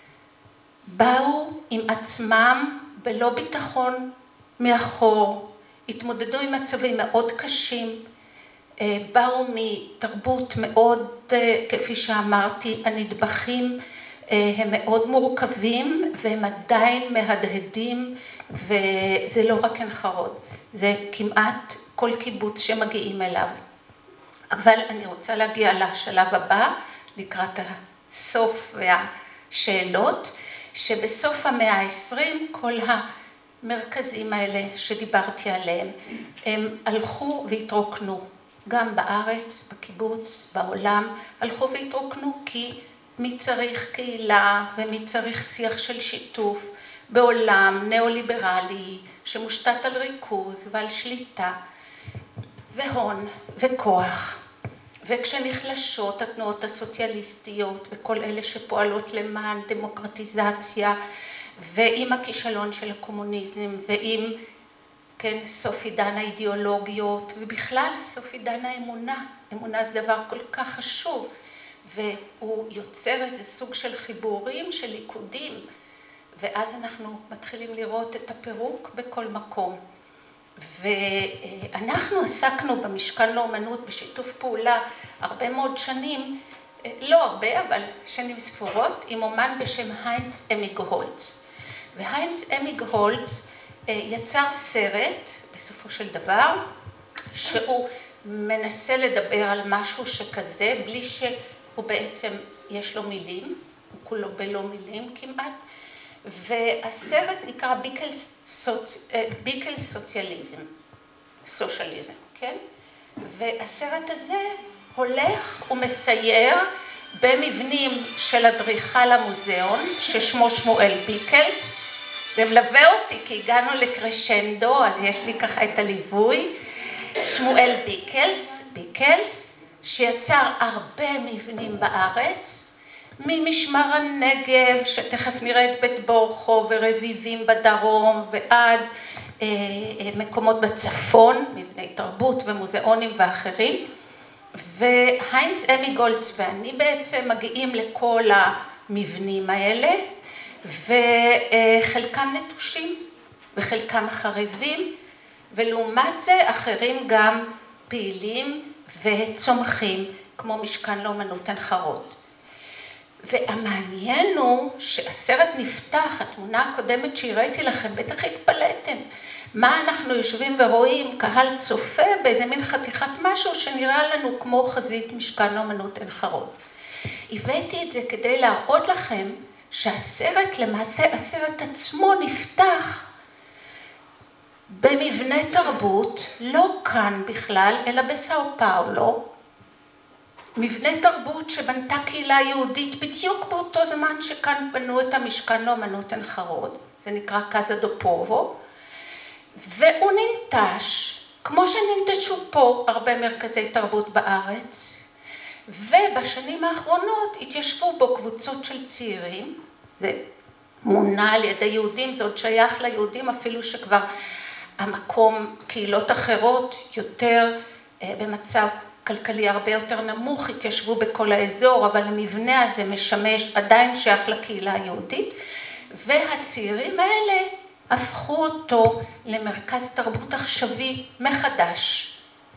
באו עם עצמם בלא ביטחון מאחור, התמודדו עם מצבים מאוד קשים, באו מתרבות מאוד, כפי שאמרתי, הנדבכים הם מאוד מורכבים והם עדיין מהדהדים, וזה לא רק עין חרוד, זה כמעט כל קיבוץ שמגיעים אליו. אבל אני רוצה להגיע לשלב הבא, לקראת הסוף והשאלות, שבסוף המאה העשרים כל המרכזים האלה שדיברתי עליהם, הם הלכו והתרוקנו, גם בארץ, בקיבוץ, בעולם, הלכו והתרוקנו כי מי צריך קהילה ומי צריך שיח של שיתוף בעולם ניאו-ליברלי שמושתת על ריכוז ועל שליטה והון וכוח. וכשנחלשות התנועות הסוציאליסטיות וכל אלה שפועלות למען דמוקרטיזציה, ועם הכישלון של הקומוניזם, ועם, כן, סוף עידן האידיאולוגיות, ובכלל סוף עידן האמונה. אמונה זה דבר כל כך חשוב, והוא יוצר איזה סוג של חיבורים, של ליכודים, ואז אנחנו מתחילים לראות את הפירוק בכל מקום. ואנחנו עסקנו במשכן לאומנות בשיתוף פעולה הרבה מאוד שנים, לא הרבה, אבל שנים ספורות, עם אומן בשם היינץ אמיגהולץ. והיינץ אמיגהולץ יצר סרט, בסופו של דבר, שהוא מנסה לדבר על משהו שכזה, בלי שהוא בעצם יש לו מילים, הוא כולו בלא מילים כמעט, והסרט נקרא ביקל סוציאליזם, סוציאליזם, כן? והסרט הזה הולך ומסייר במבנים של אדריכל המוזיאון, ששמו שמואל ביקלס, ומלווה אותי כי הגענו לקרשנדו, אז יש לי ככה את הליווי, שמואל ביקלס, ביקלס, שיצר הרבה מבנים בארץ, ממשמר הנגב, שתכף נראה את בית בורחו ורביבים בדרום, ועד אה, מקומות בצפון, מבני תרבות ומוזיאונים ואחרים. והיינץ אמיגהולץ ואני בעצם מגיעים לכל המבנים האלה, וחלקם נטושים וחלקם חרבים, ולעומת זה אחרים גם פעילים וצומחים, כמו משכן לאומנות עין חרוד. והמעניין הוא שהסרט נפתח, התמונה הקודמת שהראיתי לכם, בטח התפלאתם. מה אנחנו יושבים ורואים? קהל צופה באיזה מין חתיכת משהו שנראה לנו כמו חזית משכן לאומנות עין חרוד. הבאתי את זה כדי להראות לכם שהסרט, למעשה הסרט עצמו נפתח במבנה תרבות, לא כאן בכלל, אלא בסאו פאולו. מבנה תרבות שבנתה קהילה יהודית בדיוק באותו זמן שכאן בנו את המשכן לאומנות עין חרוד. זה נקרא קאזה דו פובו. והוא ננטש, כמו שננטשו פה הרבה מרכזי תרבות בארץ. ובשנים האחרונות התיישבו בו קבוצות של צעירים. זה מונה על ידי יהודים, זה עוד שייך ליהודים אפילו שכבר המקום, קהילות אחרות יותר במצב כלכלי הרבה יותר נמוך, התיישבו בכל האזור, אבל המבנה הזה משמש, עדיין שייך לקהילה היהודית, והצעירים האלה הפכו אותו למרכז תרבות עכשווי מחדש,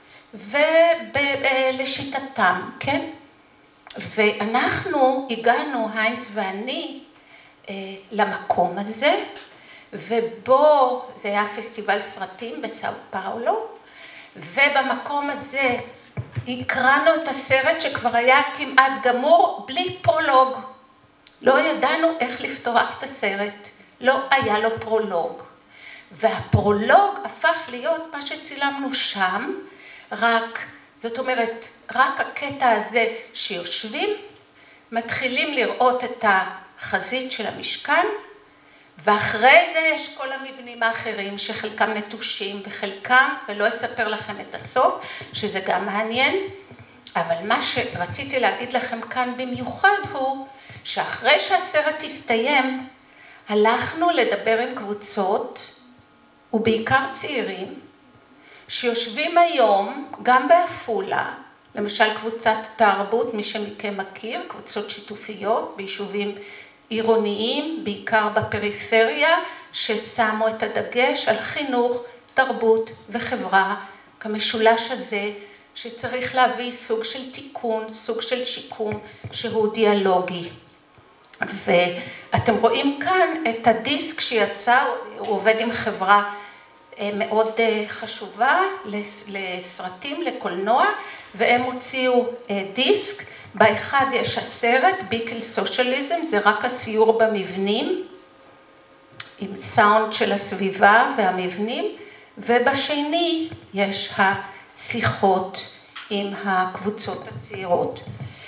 ולשיטתם, כן? ואנחנו הגענו, היינץ ואני, למקום הזה, ובו זה היה פסטיבל סרטים בסאו פאולו, ובמקום הזה הקרנו את הסרט שכבר היה כמעט גמור בלי פרולוג. לא ידענו איך לפתוח את הסרט, לא היה לו פרולוג. והפרולוג הפך להיות מה שצילמנו שם, רק, זאת אומרת, רק הקטע הזה שיושבים, מתחילים לראות את החזית של המשכן, ואחרי זה יש כל המבנים האחרים שחלקם נטושים וחלקם, ולא אספר לכם את הסוף, שזה גם מעניין, אבל מה שרציתי להגיד לכם כאן במיוחד הוא, שאחרי שהסרט הסתיים, הלכנו לדבר עם קבוצות, ובעיקר צעירים, שיושבים היום גם בעפולה, למשל קבוצת תרבות, מי שמכם מכיר, קבוצות שיתופיות ביישובים עירוניים, בעיקר בפריפריה, ששמו את הדגש על חינוך, תרבות וחברה, כמשולש הזה שצריך להביא סוג של תיקון, סוג של שיקום שהוא דיאלוגי. ואתם רואים כאן את הדיסק שיצא, הוא עובד עם חברה מאוד חשובה לסרטים, לקולנוע, והם הוציאו דיסק, באחד יש הסרט, ביקל סושיאליזם, זה רק הסיור במבנים, עם סאונד של הסביבה והמבנים, ובשני יש השיחות עם הקבוצות הצעירות.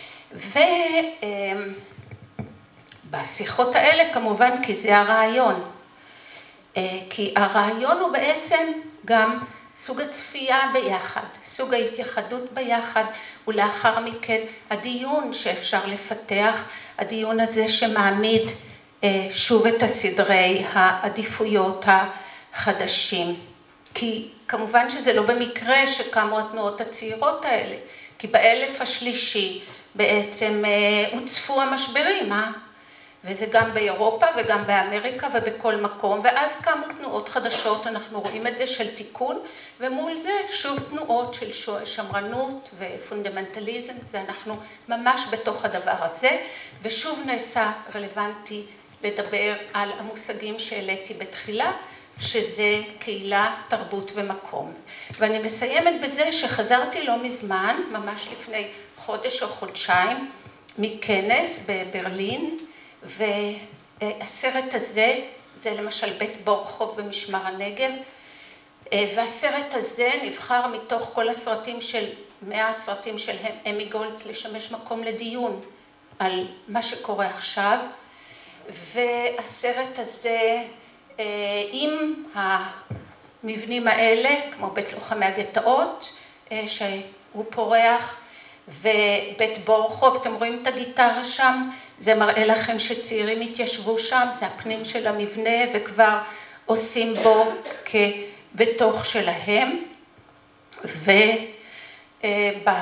ובשיחות האלה כמובן כי זה הרעיון, כי הרעיון הוא בעצם גם סוג הצפייה ביחד, סוג ההתייחדות ביחד, ולאחר מכן הדיון שאפשר לפתח, הדיון הזה שמעמיד שוב את הסדרי העדיפויות החדשים. כי כמובן שזה לא במקרה שקמו התנועות הצעירות האלה, כי באלף השלישי בעצם הוצפו המשברים, אה? וזה גם באירופה וגם באמריקה ובכל מקום, ואז קמו תנועות חדשות, אנחנו רואים את זה של תיקון, ומול זה שוב תנועות של שמרנות ופונדמנטליזם, זה אנחנו ממש בתוך הדבר הזה, ושוב נעשה רלוונטי לדבר על המושגים שהעליתי בתחילה, שזה קהילה, תרבות ומקום. ואני מסיימת בזה שחזרתי לא מזמן, ממש לפני חודש או חודשיים, מכנס בברלין, והסרט הזה, זה למשל בית בורחוב במשמר הנגב, והסרט הזה נבחר מתוך כל הסרטים של, מאה הסרטים של אמי גולדס, לשמש מקום לדיון על מה שקורה עכשיו, והסרט הזה עם המבנים האלה, כמו בית לוחמי הגטאות, שהוא פורח, ובית בורחוב, אתם רואים את הגיטרה שם, זה מראה לכם שצעירים התיישבו שם, זה הפנים של המבנה, וכבר עושים בו כבתוך שלהם.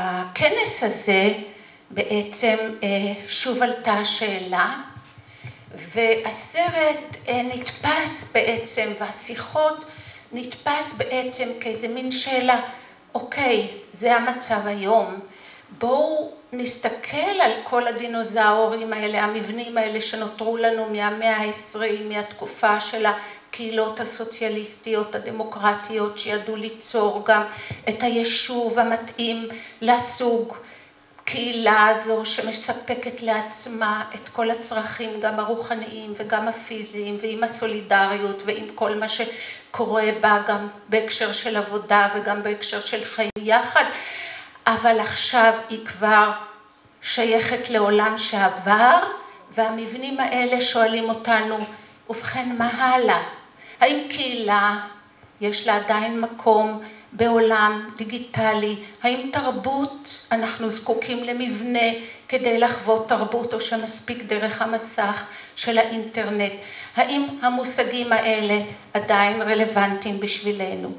ובכנס הזה בעצם שוב עלתה השאלה, והסרט נתפס בעצם, והשיחות נתפס בעצם כאיזה מין שאלה, אוקיי, זה המצב היום, בואו נסתכל על כל הדינוזאורים האלה, המבנים האלה שנותרו לנו מהמאה העשרים, מהתקופה של הקהילות הסוציאליסטיות, הדמוקרטיות, שידעו ליצור גם את היישוב המתאים לסוג קהילה הזו שמספקת לעצמה את כל הצרכים, גם הרוחניים וגם הפיזיים, ועם הסולידריות ועם כל מה שקורה בה, גם בהקשר של עבודה וגם בהקשר של חיים יחד, אבל עכשיו היא כבר שייכת לעולם שעבר, והמבנים האלה שואלים אותנו, ובכן מה הלאה? האם קהילה יש לה עדיין מקום בעולם דיגיטלי? האם תרבות, אנחנו זקוקים למבנה כדי לחוות תרבות, או שמספיק דרך המסך של האינטרנט? האם המושגים האלה עדיין רלוונטיים בשבילנו?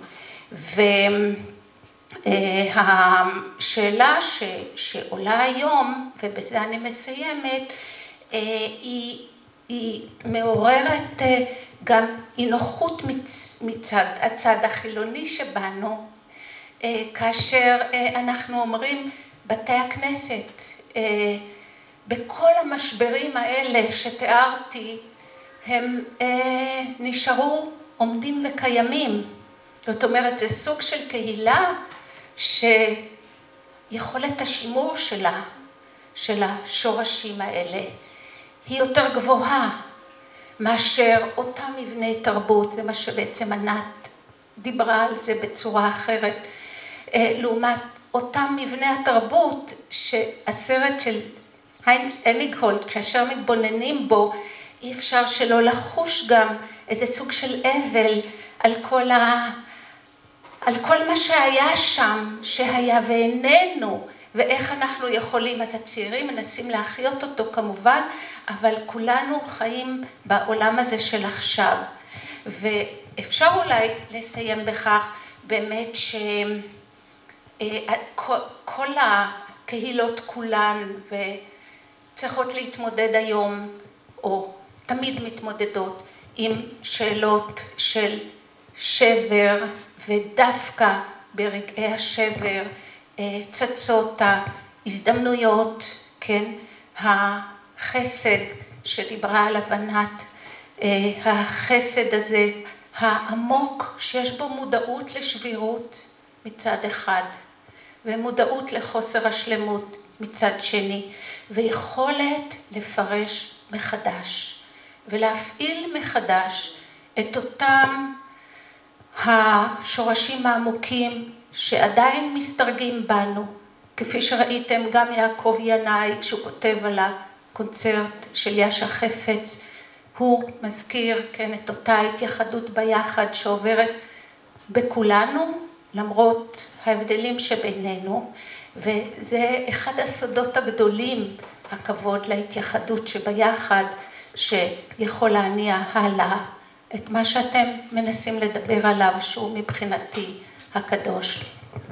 והשאלה ש, שעולה היום, ובזה אני מסיימת, היא, היא מעוררת גם אי נוחות מצד הצד החילוני שבנו, כאשר אנחנו אומרים בתי הכנסת, בכל המשברים האלה שתיארתי, הם נשארו עומדים וקיימים. זאת אומרת, זה סוג של קהילה שיכולת השימור שלה, של השורשים האלה, היא יותר גבוהה מאשר אותם מבני תרבות, זה מה שבעצם ענת דיברה על זה בצורה אחרת, לעומת אותם מבני התרבות שהסרט של היינץ אמיגהולד, כאשר מתבוננים בו, אי אפשר שלא לחוש גם איזה סוג של אבל על כל, ה... על כל מה שהיה שם, שהיה ואיננו, ואיך אנחנו יכולים, אז הצעירים מנסים להחיות אותו כמובן, אבל כולנו חיים בעולם הזה של עכשיו. ואפשר אולי לסיים בכך באמת שכל הקהילות כולן וצריכות להתמודד היום, או תמיד מתמודדות עם שאלות של שבר, ודווקא ברגעי השבר צצות ההזדמנויות, כן, החסד שדיברה על הבנת, החסד הזה העמוק שיש בו מודעות לשבירות מצד אחד, ומודעות לחוסר השלמות מצד שני, ויכולת לפרש מחדש, ולהפעיל מחדש את אותם השורשים העמוקים שעדיין מסתרגים בנו, כפי שראיתם גם יעקב ינאי, כשהוא כותב על הקונצרט של יאשה חפץ, הוא מזכיר, כן, את אותה התייחדות ביחד שעוברת בכולנו, למרות ההבדלים שבינינו, וזה אחד הסודות הגדולים, הכבוד להתייחדות שביחד, שיכול להניע הלאה את מה שאתם מנסים לדבר עליו, שהוא מבחינתי הקדוש.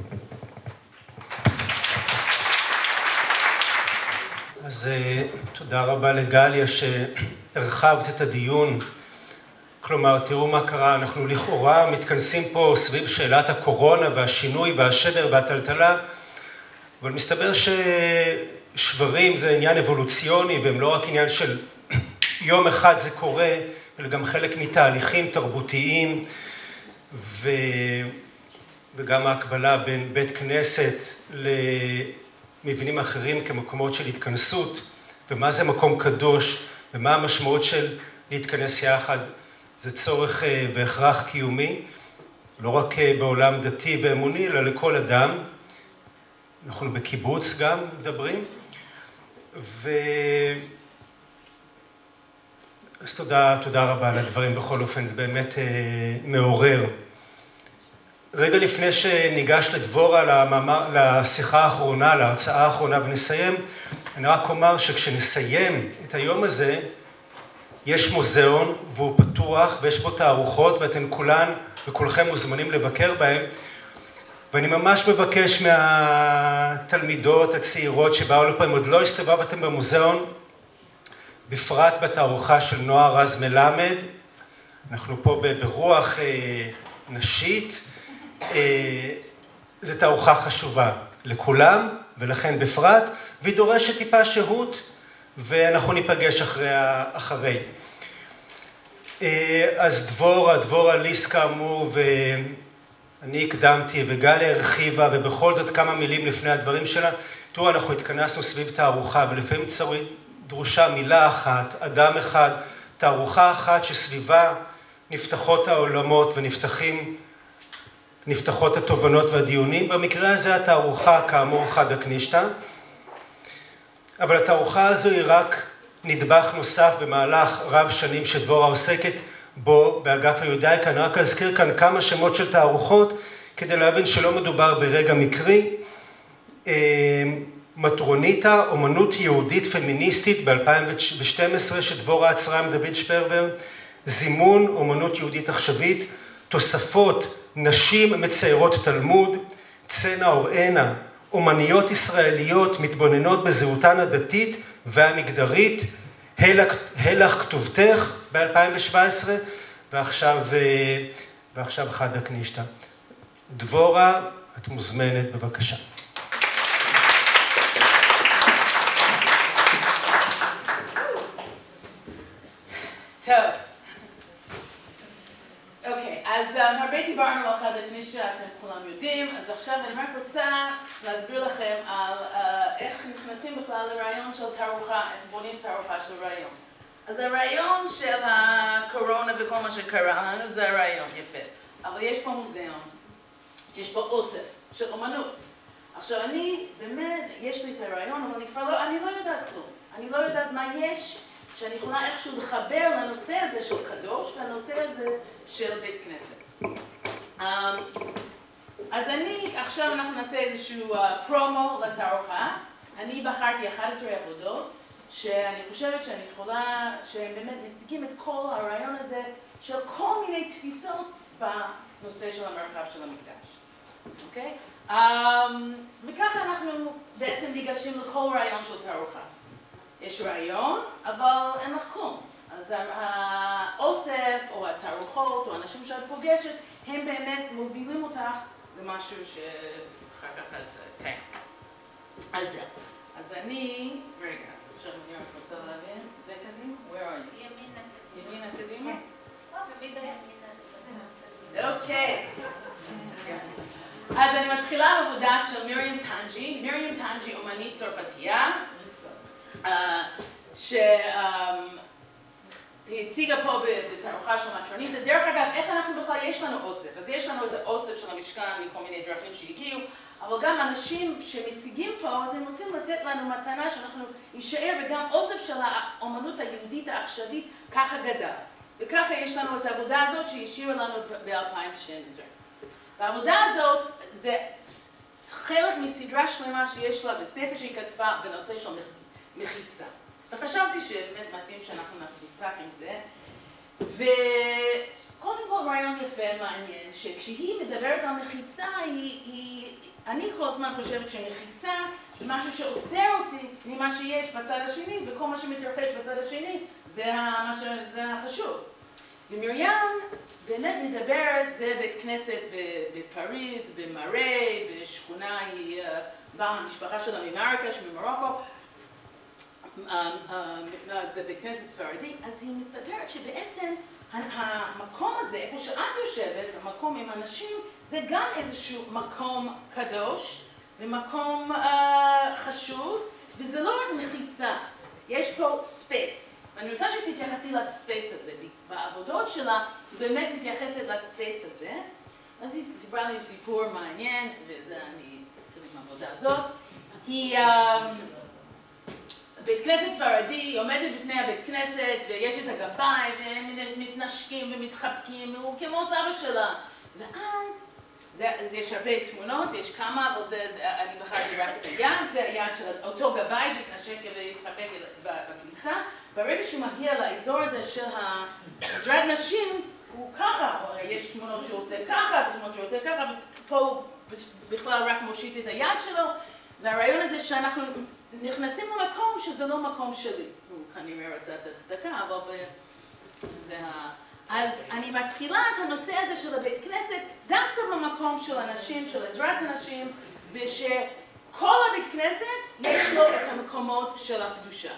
אז תודה רבה לגליה שהרחבת את הדיון. כלומר, תראו מה קרה, אנחנו לכאורה מתכנסים פה סביב שאלת הקורונה והשינוי והשבר והטלטלה, אבל מסתבר ששברים זה עניין אבולוציוני, והם לא רק עניין של יום אחד זה קורה, אלא גם חלק מתהליכים תרבותיים, ו... וגם ההקבלה בין בית כנסת למבנים אחרים כמקומות של התכנסות, ומה זה מקום קדוש, ומה המשמעות של להתכנס יחד, זה צורך והכרח קיומי, לא רק בעולם דתי ואמוני, אלא לכל אדם. אנחנו בקיבוץ גם מדברים, ו... אז תודה, תודה רבה על הדברים בכל אופן, זה באמת אה, מעורר. רגע לפני שניגש לדבורה למאמר, לשיחה האחרונה, להרצאה האחרונה ונסיים, אני רק אומר שכשנסיים את היום הזה, יש מוזיאון והוא פתוח ויש בו תערוכות ואתן כולן וכולכם מוזמנים לבקר בהם, ואני ממש מבקש מהתלמידות הצעירות שבאו לפה, אם עוד לא הסתובבתם במוזיאון, בפרט בתערוכה של נועה רז מלמד. אנחנו פה ברוח נשית. זו תערוכה חשובה לכולם, ולכן בפרט, והיא דורשת טיפה שהות, ואנחנו ניפגש אחרי, אחרי. אז דבורה, דבורה ליס כאמור, ואני הקדמתי, וגליה הרחיבה, ובכל זאת כמה מילים לפני הדברים שלה. תראו, אנחנו התכנסנו סביב תערוכה, ולפעמים דרושה מילה אחת, אדם אחד, תערוכה אחת שסביבה נפתחות העולמות ונפתחים נפתחות התובנות והדיונים. במקרה הזה התערוכה כאמור חדה קנישתא, אבל התערוכה הזו היא רק נדבך נוסף במהלך רב שנים שדבורה עוסקת בו באגף היהודאיקה. אני רק אזכיר כאן כמה שמות של תערוכות כדי להבין שלא מדובר ברגע מקרי. מטרוניטה, אומנות יהודית פמיניסטית ב-אלפיים ושתים עשרה שדבורה עצרה עם דוד שפרבר. זימון, אומנות יהודית עכשווית. תוספות, נשים מציירות תלמוד. צנע אוראנה, אומניות ישראליות מתבוננות בזהותן הדתית והמגדרית. הלך, הלך כתובתך ב-אלפיים ושבע עשרה, ועכשיו, ועכשיו חדה קנישתא. דבורה, את מוזמנת, בבקשה. טוב. אוקיי, אז הרבה דיברנו על חדה קנישתא, אתם כולם יודעים, אז עכשיו אני רק רוצה להסביר לכם על איך נכנסים בכלל לרעיון של תערוכה, איך בונים תערוכה של רעיון. אז הרעיון של הקורונה וכל מה שקרה לנו זה הרעיון, יפה. אבל יש פה מוזיאון, יש פה אוסף של אומנות. עכשיו אני, באמת, יש לי את הרעיון, אבל אני כבר לא, אני לא יודעת כלום. אני לא יודעת מה יש שאני יכולה איכשהו לחבר לנושא הזה של קדוש והנושא הזה של בית כנסת. אז אני, עכשיו אנחנו נעשה איזשהו פרומו לתערוכה. אני בחרתי אחת עשרה עבודות שאני חושבת שאני יכולה, שהם באמת מציגים את כל הרעיון הזה של כל מיני תפיסות בנושא של המרחב של המקדש. אוקיי? וככה אנחנו בעצם ניגשים לכל רעיון של תערוכה. יש רעיון, אבל אין לך כלום. אז האוסף או התערוכות או האנשים שאת פוגשת, הם באמת מובילים אותך למשהו שאחר כך את קיים. אז זהו. אז אני, רגע, אז עכשיו אני רק רוצה להבין, זה קדימה? Where are you? ימינה קדימה. ימינה קדימה? או, תמיד הימינה. אוקיי. אז אני מתחילה בעבודה של מרים טנג'י. מרים טנג'י אומנית צרפתייה. שהיא הציגה פה בתערוכה של מטרוניטה. דרך אגב, איך אנחנו בכלל, יש לנו אוסף. אז יש לנו את האוסף של המשכן מכל מיני דרכים שהגיעו, אבל גם אנשים שמציגים פה, אז הם רוצים לתת לנו מתנה שאנחנו יישאר, וגם אוסף של האומנות היהודית העכשווית ככה גדל. וככה יש לנו את העבודה הזאת שהשאירה לנו ב-אלפיים ושתים עשרה. והעבודה הזאת זה חלק מסדרה שלמה שיש לה בספר שהיא כתבה בנושא של מחיצה. וחשבתי שבאמת מתאים שאנחנו נפתח עם זה. וקודם כל רעיון יפה מעניין, שכשהיא מדברת על מחיצה, היא, היא, אני כל הזמן חושבת שמחיצה זה משהו שעוצר אותי ממה שיש בצד השני, וכל מה שמתרחש בצד השני זה, מה ש, זה החשוב. ומרים באמת מדברת, זה בית כנסת בפריז, במארי, בשכונה, היא באה המשפחה שלה ממרקש, ממרוקו, זה בית כנסת ספרדי, אז היא מספרת שבעצם המקום הזה, איפה שאת יושבת, המקום עם אנשים, זה גם איזשהו מקום קדוש ומקום חשוב, וזה לא רק מחיצה, יש פה ספייס. ואני רוצה שתתייחסי לספייס הזה, בעבודות שלה היא באמת מתייחסת לספייס הזה, אז היא סיפרה לי סיפור מעניין, וזה אני אתחיל עם העבודה הזאת. היא בית כנסת ספרדי, היא עומדת בפני הבית כנסת ויש את הגביים והם מתנשקים ומתחבקים, הוא כמו סבא שלה. ואז, זה, זה יש הרבה תמונות, יש כמה, אבל זה, זה, אני בחרתי רק את היד, זה היד של אותו גבאי שהתנשק והתחבק בכניסה. ברגע שהוא מגיע לאזור הזה של עזרת נשים, הוא ככה, יש תמונות שהוא עושה ככה, ותמונות שהוא עושה ככה, ופה הוא בכלל רק מושיט את היד שלו. והרעיון הזה שאנחנו נכנסים למקום שזה לא מקום שלי. הוא כנראה רצה את הצדקה, אבל זה ה... אז אני מתחילה את הנושא הזה של הבית כנסת דווקא במקום של אנשים, של עזרת אנשים, ושכל הבית כנסת יש לו את המקומות של הקדושה.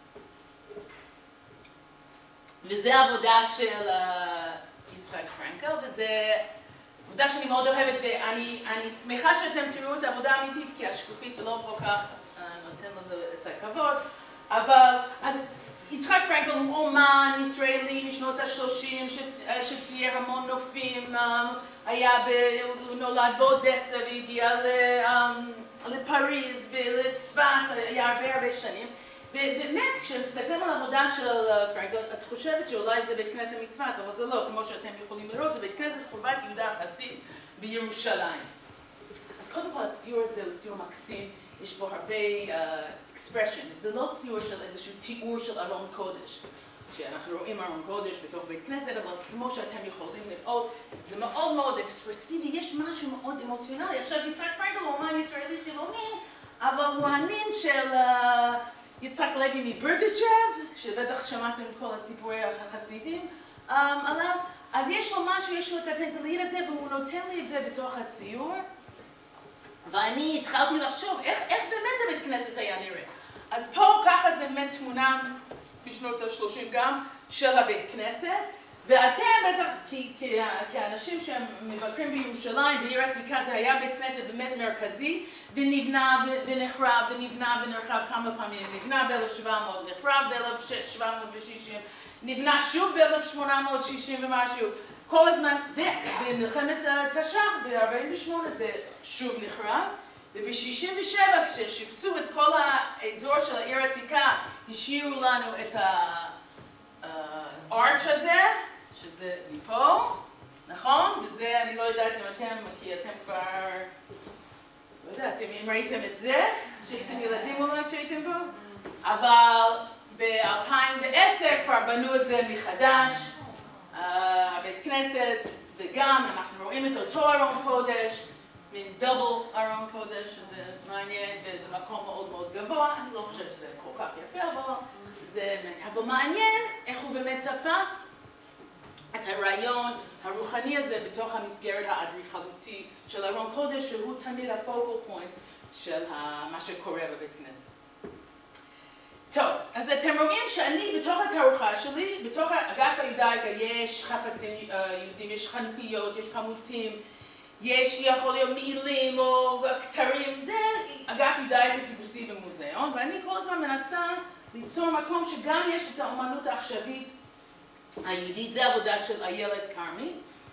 וזה עבודה של יצחק פרנקל, וזה עבודה שאני מאוד אוהבת, ואני אני שמחה שאתם תראו את העבודה האמיתית, כי השקופית לא כל כך נותן לזה את הכבוד, אבל אז יצחק פרנקל הוא אומן ישראלי משנות ה-שלושים שצייר המון נופים, היה ב... הוא נולד באודסה והגיע לפריז ולצפת, היה הרבה הרבה שנים. ובאמת, כשמסתכלים על העבודה של פרנקל, את חושבת שאולי זה בית כנסת מצפת, אבל זה לא, כמו שאתם יכולים לראות, זה בית כנסת חורבת יהודה החסיד בירושלים. אז קודם כל הציור הזה הוא ציור מקסים, יש פה הרבה expression, זה לא ציור של איזשהו תיאור של ארון קודש, שאנחנו רואים ארון קודש בתוך בית כנסת, אבל כמו שאתם יכולים לראות, זה מאוד מאוד אקספרסיבי, יש משהו מאוד אמוציונלי. עכשיו יצחק פרנקל הוא אומן ישראלי חילוני, אבל הוא הנין של יצחק לוי מברדיצ'ב, שבטח שמעתם כל הסיפורי החסידים עליו, אז יש לו משהו, יש לו את הפנטליד הזה, והוא נותן לי את זה בתוך הציור. ואני התחלתי לחשוב, איך, איך באמת הבית כנסת היה נראה. אז פה ככה זה באמת תמונה משנות ה-שלושים גם של הבית כנסת, ואתם בטח, כי, כי, כאנשים שמבקרים בירושלים, בעיר עתיקה, זה היה בית כנסת באמת מרכזי, ונבנה ונחרב ונבנה ונרחב כמה פעמים. נבנה ב-אלף שבע מאות, נחרב ב-אלף שבע מאות ושישים, נבנה שוב ב-אלף שמונה מאות שישים ומשהו. כל הזמן, ובמלחמת תש"ח ב-ארבעים ושמונה זה שוב נחרב, וב-שישים ושבע כששיפצו את כל האזור של העיר העתיקה, השאירו לנו את הארץ' הזה, שזה מפה, נכון? וזה, אני לא יודעת אם אתם, כי אתם כבר, לא יודעת אם ראיתם את זה, שהייתם ילדים אולי כשהייתם פה, אבל ב-אלפיים ועשר כבר בנו את זה מחדש, הבית כנסת, וגם אנחנו רואים את אותו ארון קודש, מין דאבל ארון קודש, שזה מעניין, וזה מקום מאוד מאוד גבוה, אני לא חושבת שזה כל כך יפה, אבל זה מעניין. אבל מעניין איך הוא באמת תפס את הרעיון הרוחני הזה בתוך המסגרת האדריכלותי של ארון קודש, שהוא תמיד הפוקל פוינט של מה שקורה בבית כנסת. טוב, אז אתם רואים שאני בתוך התערוכה שלי, בתוך אגף היודאיקה יש חפצים יהודים, יש חנוכיות, יש פמוטים, יש יכול להיות מעילים או כתרים, זה אגף יהודאיקה טיפוסי במוזיאון, ואני כל הזמן מנסה ליצור מקום שגם יש את האומנות העכשווית היהודית, זה עבודה של איילת כרמי,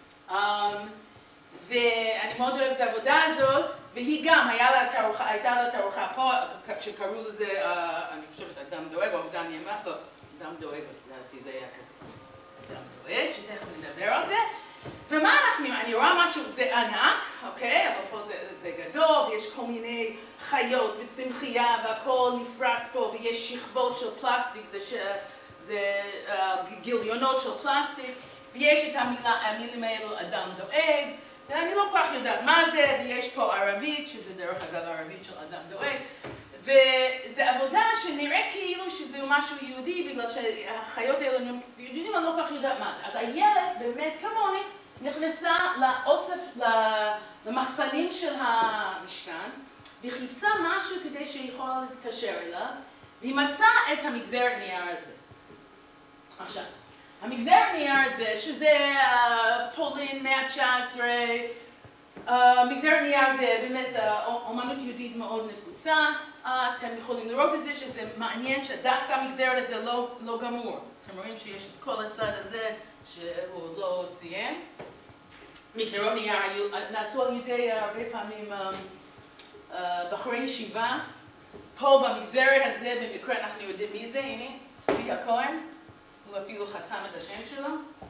ואני מאוד אוהבת את העבודה הזאת, והיא גם, הייתה לה תערוכה פה, שקראו לזה, אני חושבת, אדם דואג, או אדם ימה, לא, אדם דואג, לדעתי זה היה כזה, אדם דואג, שתכף נדבר על זה, ומה אנחנו, אני רואה משהו, זה ענק, אוקיי, אבל פה זה, זה גדול, ויש כל מיני חיות וצמחייה, והכל נפרץ פה, ויש שכבות של פלסטיק, זה, ש, זה uh, גיליונות של פלסטיק, ויש את המילה, המילים האלו, אדם דואג, ואני לא כל כך יודעת מה זה, ויש פה ערבית, שזה דרך אגב ערבית של אדם דואג, וזו עבודה שנראה כאילו שזה משהו יהודי, בגלל שהחיות האלה נראים יהודים, אני לא כל כך יודעת מה זה. אז הילד, באמת כמוני, נכנסה לאוסף, למחסנים של המשכן, וחיפשה משהו כדי שהיא יכולה להתקשר אליו, והיא מצאה את המגזר נייר הזה. עכשיו, המגזר נייר הזה, שזה פולין, מאה ה-תשע עשרה, מגזר נייר זה באמת אומנות יהודית מאוד נפוצה, אתם יכולים לראות את זה שזה מעניין שדווקא המגזר הזה לא, לא גמור. אתם רואים שיש את כל הצד הזה שהוא עוד לא סיים. מגזרות נייר נעשו על ידי הרבה פעמים בחורי ישיבה. פה במגזרת הזה במקרה אנחנו יודעים מי זה, הנה, צבי הכהן. הוא אפילו חתם את השם שלו.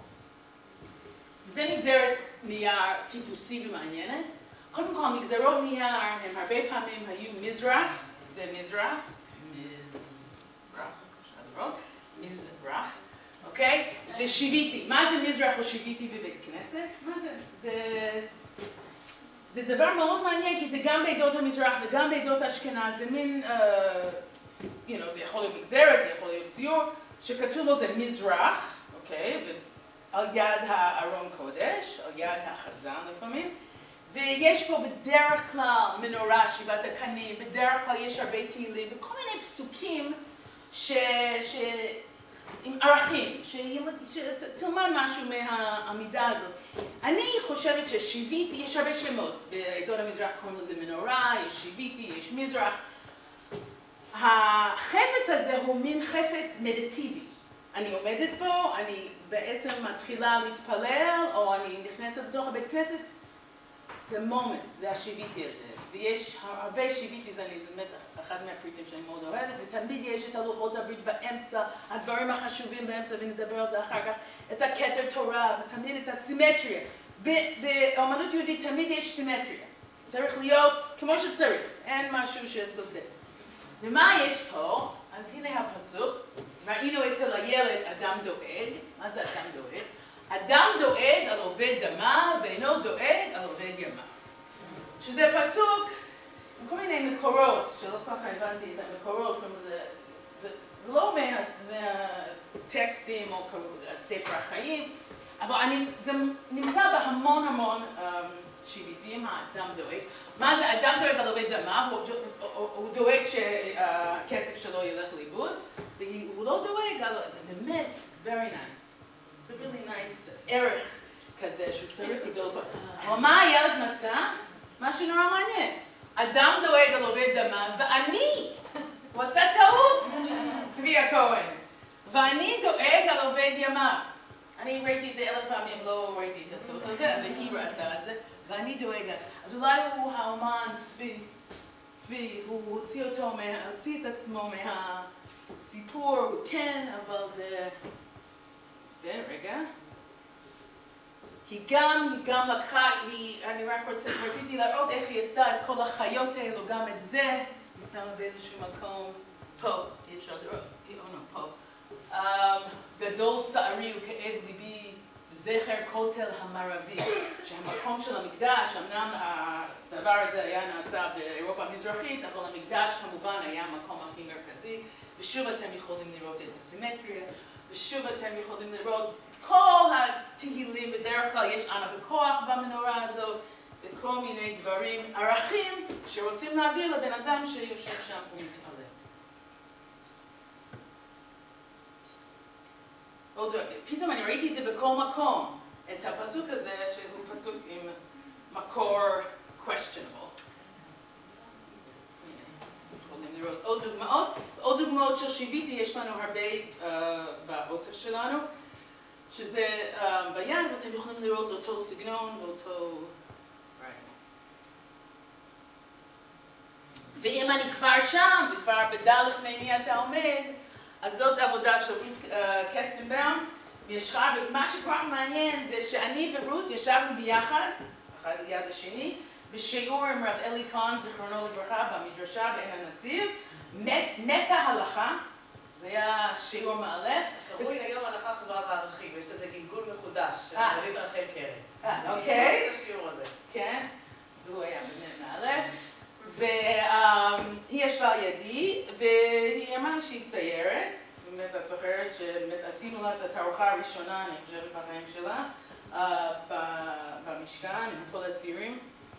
זה מגזרת נייר טיפוסי ומעניינת. קודם כל, מגזרות נייר הם הרבה פעמים היו מזרח, זה מזרח, מזרח, מזרח, אוקיי? ושיביתי. מה זה מזרח או שיביתי בבית כנסת? מה זה? זה... זה דבר מאוד מעניין, כי זה גם בעדות המזרח וגם בעדות האשכנז, זה מין you know, זה יכול להיות מגזרת, זה יכול להיות ציור, שכתוב לו זה מזרח, אוקיי? על יד הארון קודש, על יד החזן לפעמים, ויש פה בדרך כלל מנורה, שבעת הקנים, בדרך כלל יש הרבה תהילים, וכל מיני פסוקים ש... ש... עם ערכים, שתלמד משהו מהעמידה הזאת. אני חושבת ששיביתי, יש הרבה שמות, בעדות המזרח קוראים לזה מנורה, יש שיביתי, יש מזרח. החפץ הזה הוא מין חפץ מדיטיבי. אני עומדת פה, אני בעצם מתחילה להתפלל, או אני נכנסת לתוך הבית כנסת, זה מומנט, זה השיביתי הזה. ויש הרבה שיביתי, זה באמת אחד מהפריטים שאני מאוד אוהבת, ותמיד יש את הלוחות הברית באמצע, הדברים החשובים באמצע, ונדבר על זה אחר כך, את הכתר תורה, ותמיד את הסימטריה. באמנות יהודית תמיד יש סימטריה. צריך להיות כמו שצריך, אין משהו שסוטה. ומה יש פה? אז הנה הפסוק, ראינו אצל הילד אדם דואג. מה זה אדם דואג? אדם דואג על עובד דמה, ואינו דואג על עובד ימה. שזה פסוק עם כל מיני מקורות, שלא כל כך הבנתי את המקורות, זה, זה, זה לא מהטקסטים או ספר החיים, אבל אני, זה נמצא בהמון המון um, שיביתים, האדם דואג. מה זה? אדם דואג על עובד דמה, הוא, הוא, הוא דואג שהכסף שלו ילך לאיבוד, והוא לא דואג על... זה באמת, it's very nice. זה really nice ערך כזה שהוא צריך לדאוג. אבל מה הילד מצא? משהו נורא מעניין. אדם דואג על עובד דמה, ואני, הוא עשה טעות, צבי הכהן, ואני דואג על עובד ימה. אני ראיתי את זה אלף פעמים, לא ראיתי את הטעות הזה, אבל היא ראתה את זה, ואני דואג. אז אולי הוא האומן צבי, צבי, הוא הוציא אותו, הוציא את עצמו מהסיפור, הוא כן, אבל זה... ורגע. היא גם, היא גם לקחה, היא, אני רק רוצה, רציתי לראות איך היא עשתה את כל החיות האלו, גם את זה, היא שמה באיזשהו מקום, פה, אי אפשר לראות, או לא, פה. Um, גדול צערי וכאב ליבי, זכר כותל המערבי, שהמקום של המקדש, אמנם הדבר הזה היה נעשה באירופה המזרחית, אבל המקדש כמובן היה המקום הכי מרכזי, ושוב אתם יכולים לראות את הסימטריה, ושוב אתם יכולים לראות את כל התהילים, בדרך כלל יש אנה בכוח במנורה הזאת, וכל מיני דברים, ערכים שרוצים להעביר לבן אדם שיושב שם ומתפלל. עוד, פתאום אני ראיתי את זה בכל מקום, את הפסוק הזה שהוא פסוק עם מקור questionable. יכולים לראות עוד דוגמאות, עוד דוגמאות של שיביתי יש לנו הרבה uh, באוסף שלנו, שזה uh, ביד, ואתם יכולים לראות אותו סגנון ואותו... ואם אני כבר שם, וכבר בדל לפני מי אתה עומד, אז זאת עבודה של רות קסטנבאום, וישבה, ומה שכל מעניין זה שאני ורות ישבנו ביחד, אחד ליד השני, בשיעור עם רב אלי כהן, זיכרונו לברכה, במדרשה בעין הנציב, נטע הלכה, זה היה שיעור מאלף. קראו לי היום הלכה חברה וערכים, יש לזה גלגול מחודש, של מרית רחל קרן. אוקיי. זה השיעור הזה. כן, והוא היה באמת מאלף. והיא ישבה על ידי, והיא אמרה שהיא ציירת, באמת את זוכרת שעשינו לה את התערוכה הראשונה, אני חושבת בחיים שלה, במשכן, עם כל הצעירים,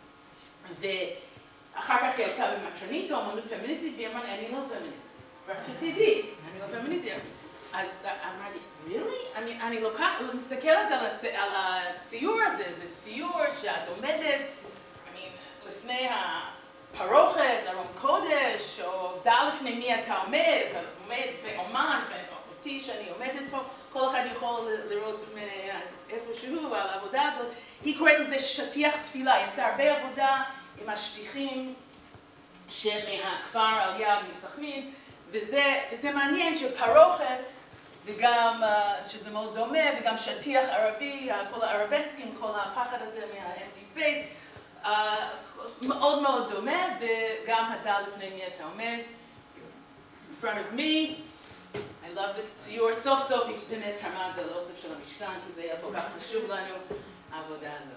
ואחר כך היא הייתה במטרניתו, אמנות פמיניסטית, והיא אמרה, אני לא פמיניסטית, רק שתדעי, אני לא פמיניסטית. אז אמרתי, really? אני לוקחת, מסתכלת על הציור הזה, זה ציור שאת עומדת, לפני ה... פרוכת, ארון קודש, או דע לפני מי אתה עומד, אתה עומד ואומן, ואותי שאני עומדת פה, כל אחד יכול לראות איפשהו על העבודה הזאת. היא קוראת לזה שטיח תפילה, היא עשתה הרבה עבודה עם השליחים שמהכפר על יד מסכנין, וזה, וזה מעניין שפרוכת, וגם, שזה מאוד דומה, וגם שטיח ערבי, כל הערבסקים, כל הפחד הזה מה-empty space, Uh, מאוד מאוד דומה, וגם הדל לפני מי אתה עומד. In front of me, I love this ציור, סוף סוף היא באמת תרמה את זה לאוסף של המשכן, כי זה היה כל כך חשוב לנו, העבודה הזאת.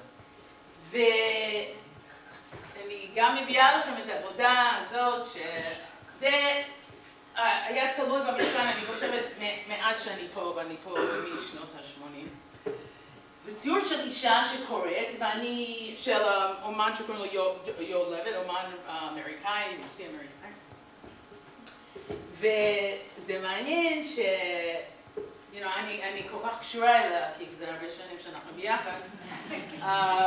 ואני גם מביאה לכם את העבודה הזאת, שזה היה תלוי במשכן, אני חושבת, מאז שאני פה, ואני פה משנות ה-שמונים. זה ציור של אישה שקוראת, ואני, של אומן שקוראים לו יואל לויט, אומן אמריקאי, רוסי אמריקאי. וזה מעניין ש... You know, אני, אני כל כך קשורה אליה, כי זה הרבה שנים שאנחנו ביחד. um,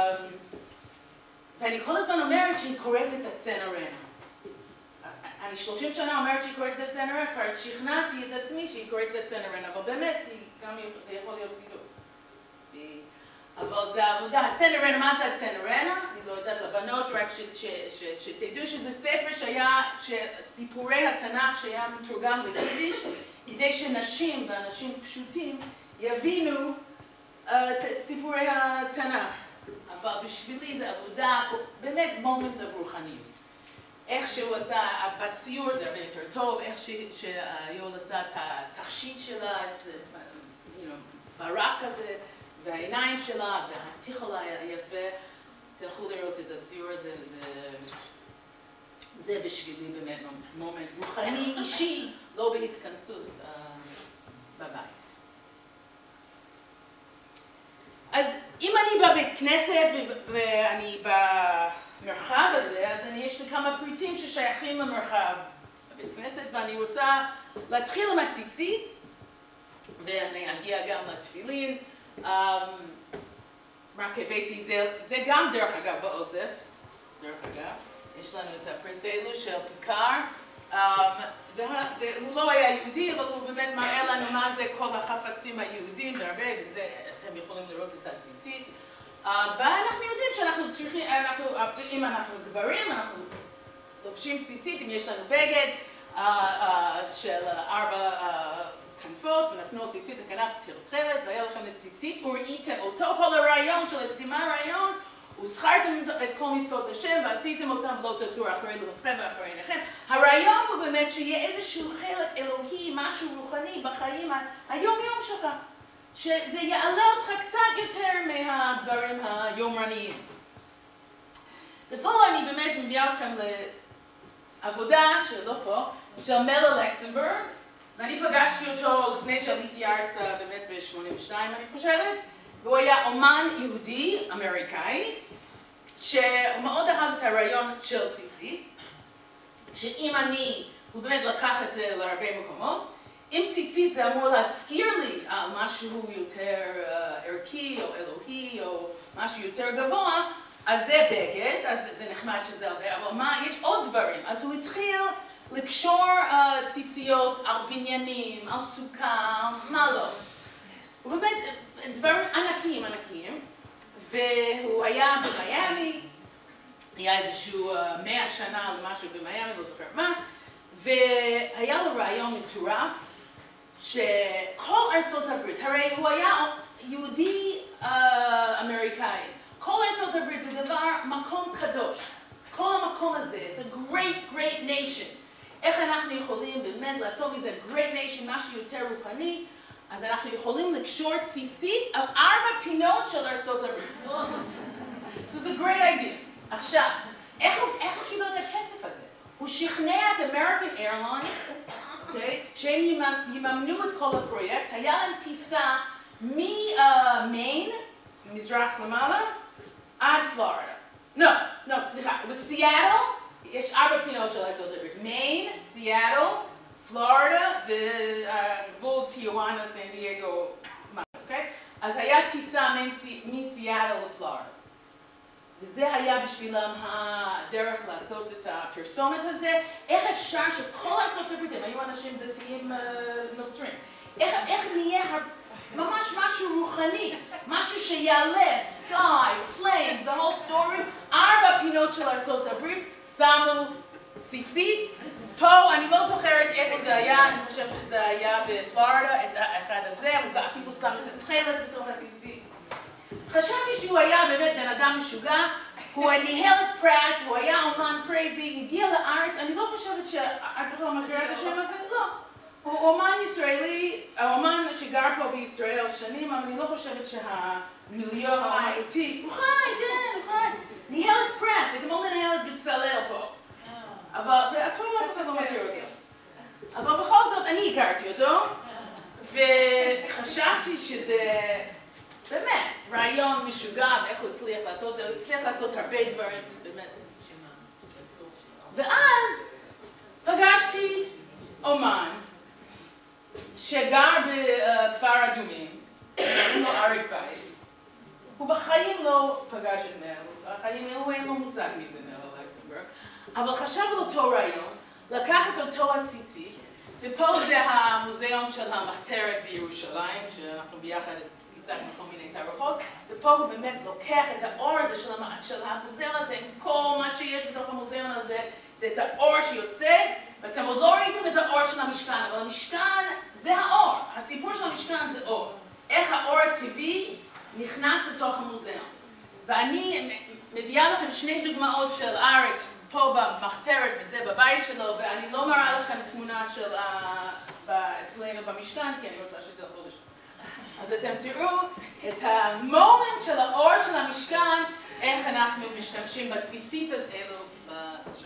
ואני כל הזמן אומרת שהיא קוראת את הצנרנה. אני שלושים שנה אומרת שהיא קוראת את הצנרנה, כבר שכנעתי את עצמי שהיא קוראת את הצנרנה, אבל באמת, גם זה יכול להיות סידור. אבל זה העבודה. הצנרנה, מה זה הצנרנה? אני לא יודעת, לבנות, רק ש, ש, ש, שתדעו שזה ספר שהיה, שסיפורי התנ"ך שהיה מתורגם ליידיש, כדי שנשים ואנשים פשוטים יבינו uh, את סיפורי התנ"ך. אבל בשבילי זה עבודה, באמת מומנט of רוחניות. איך שהוא עשה, בציור זה הרבה יותר טוב, איך שיואל עשה את התכשיט שלה, את ברק כזה, והעיניים שלה, והתיכול היפה. תלכו לראות את הציור הזה, זה, זה בשבילי באמת מומנט רוחני אישי, לא בהתכנסות uh, בבית. אז אם אני בבית כנסת ואני במרחב הזה, אז אני, יש לי כמה פריטים ששייכים למרחב בבית כנסת, ואני רוצה להתחיל עם הציצית, ואני אגיע גם לתפילין. Um, רק הבאתי, זה, זה גם דרך אגב באוסף, דרך אגב, יש לנו את הפרינץ האלו של פיקר, um, וה, והוא לא היה יהודי, אבל הוא באמת מראה לנו מה זה כל החפצים היהודים בהרבה, וזה, אתם יכולים לראות את הציצית. Um, ואנחנו יודעים שאנחנו צריכים, אנחנו, אם אנחנו גברים, אנחנו לובשים ציצית, אם יש לנו בגד uh, uh, של ארבע uh, כנפות, ונתנו ציצית לכנף תרטלת, והיה לכם את ציצית, וראיתם אותו, כל הרעיון של הסתימה הרעיון, וזכרתם את כל מצוות השם, ועשיתם אותם ולא תטור אחרי לבבכם ואחרי עיניכם. הרעיון הוא באמת שיהיה איזשהו חלק אלוהי, משהו רוחני בחיים היום-יום שלך, שזה יעלה אותך קצת יותר מהדברים היומרניים. ופה אני באמת מביאה אתכם לעבודה, שלא פה, של מלר לקסמבורג, ואני פגשתי אותו לפני שעליתי ארצה באמת ב-שמונים ושתיים אני חושבת, והוא היה אומן יהודי אמריקאי, שהוא מאוד אהב את הרעיון של ציצית, שאם אני, הוא באמת לקח את זה להרבה מקומות, אם ציצית זה אמור להזכיר לי על משהו יותר uh, ערכי או אלוהי או משהו יותר גבוה, אז זה בגד, אז זה נחמד שזה הרבה, אבל מה, יש עוד דברים, אז הוא התחיל לקשור uh, ציציות על בניינים, על סוכה, מה לא. הוא באמת דברים ענקיים, ענקיים, והוא היה במיימי, היה איזשהו uh, מאה שנה למשהו במיימי, לא זוכר מה, והיה לו רעיון מטורף, שכל ארצות הברית, הרי הוא היה יהודי uh, אמריקאי, כל ארצות הברית זה דבר, מקום קדוש, כל המקום הזה, it's a great, great nation. איך אנחנו יכולים באמת לעשות מזה great nation, משהו יותר רוחני, אז אנחנו יכולים לקשור ציצית על ארבע פינות של ארצות הברית. So it's a great idea. עכשיו, איך הוא, איך הוא קיבל את הכסף הזה? הוא שכנע את American Airlines, okay, שהם יממנו את כל הפרויקט, היה להם טיסה ממיין, מזרח למעלה, עד פלורידה. לא, לא, סליחה, בסיאטל, יש ארבע פינות של ארצות הברית, מיין, סיאטל, פלורידה וגבול טיואנה, סן דייגו, אוקיי? אז היה טיסה מסיאטל לפלורידה. וזה היה בשבילם הדרך לעשות את הפרסומת הזה. איך אפשר שכל ארצות הברית, הם היו אנשים דתיים נוצרים, איך, איך נהיה ממש משהו רוחני, משהו שיעלה, sky, planes, the whole story, ארבע פינות של ארצות הברית, שמו ציצית. פה, אני לא זוכרת איפה זה היה, אני חושבת שזה היה בפלורידה, את האחד הזה, הוא אפילו שם את התכלת בתוך הציצית. חשבתי שהוא היה באמת בן אדם משוגע, הוא ניהל את פרט, הוא היה אומן קרייזי, הגיע לארץ, אני לא חושבת שאת בכלל מכירה את השם הזה? לא. הוא אומן ישראלי, אומן שגר פה בישראל שנים, אבל אני לא חושבת שהמיליון האמיתי, הוא חי, כן, הוא חי. ניהל את פרט, זה כמו לנהל את בצלאל פה. אבל הכל לא רוצה לא מכיר אותו. אבל בכל זאת אני הכרתי אותו, וחשבתי שזה באמת רעיון משוגע, ואיך הוא הצליח לעשות זה, הוא הצליח לעשות הרבה דברים, באמת. ואז פגשתי אומן שגר בכפר אדומים, קוראים לו אריק וייס. הוא בחיים לא פגש את נל, בחיים הוא אין לו מושג מי זה נל אלכסנברג, אבל חשב על אותו רעיון, לקח את אותו הציצית, ופה זה המוזיאון של המחתרת בירושלים, שאנחנו ביחד הצגנו כל מיני תערוכות, ופה הוא באמת לוקח את האור הזה של, של המוזיאון הזה, עם כל מה שיש בתוך המוזיאון הזה, ואת האור שיוצא, ואתם עוד לא ראיתם את האור של המשכן, אבל המשכן זה האור, הסיפור של המשכן זה אור. איך האור הטבעי נכנס לתוך המוזיאון. ואני מביאה לכם שני דוגמאות של אריק פה במחתרת וזה בבית שלו, ואני לא מראה לכם תמונה של אצלנו במשכן, כי אני רוצה שתלכו לשם. אז אתם תראו את המומנט של האור של המשכן, איך אנחנו משתמשים בציצית האלו בשם.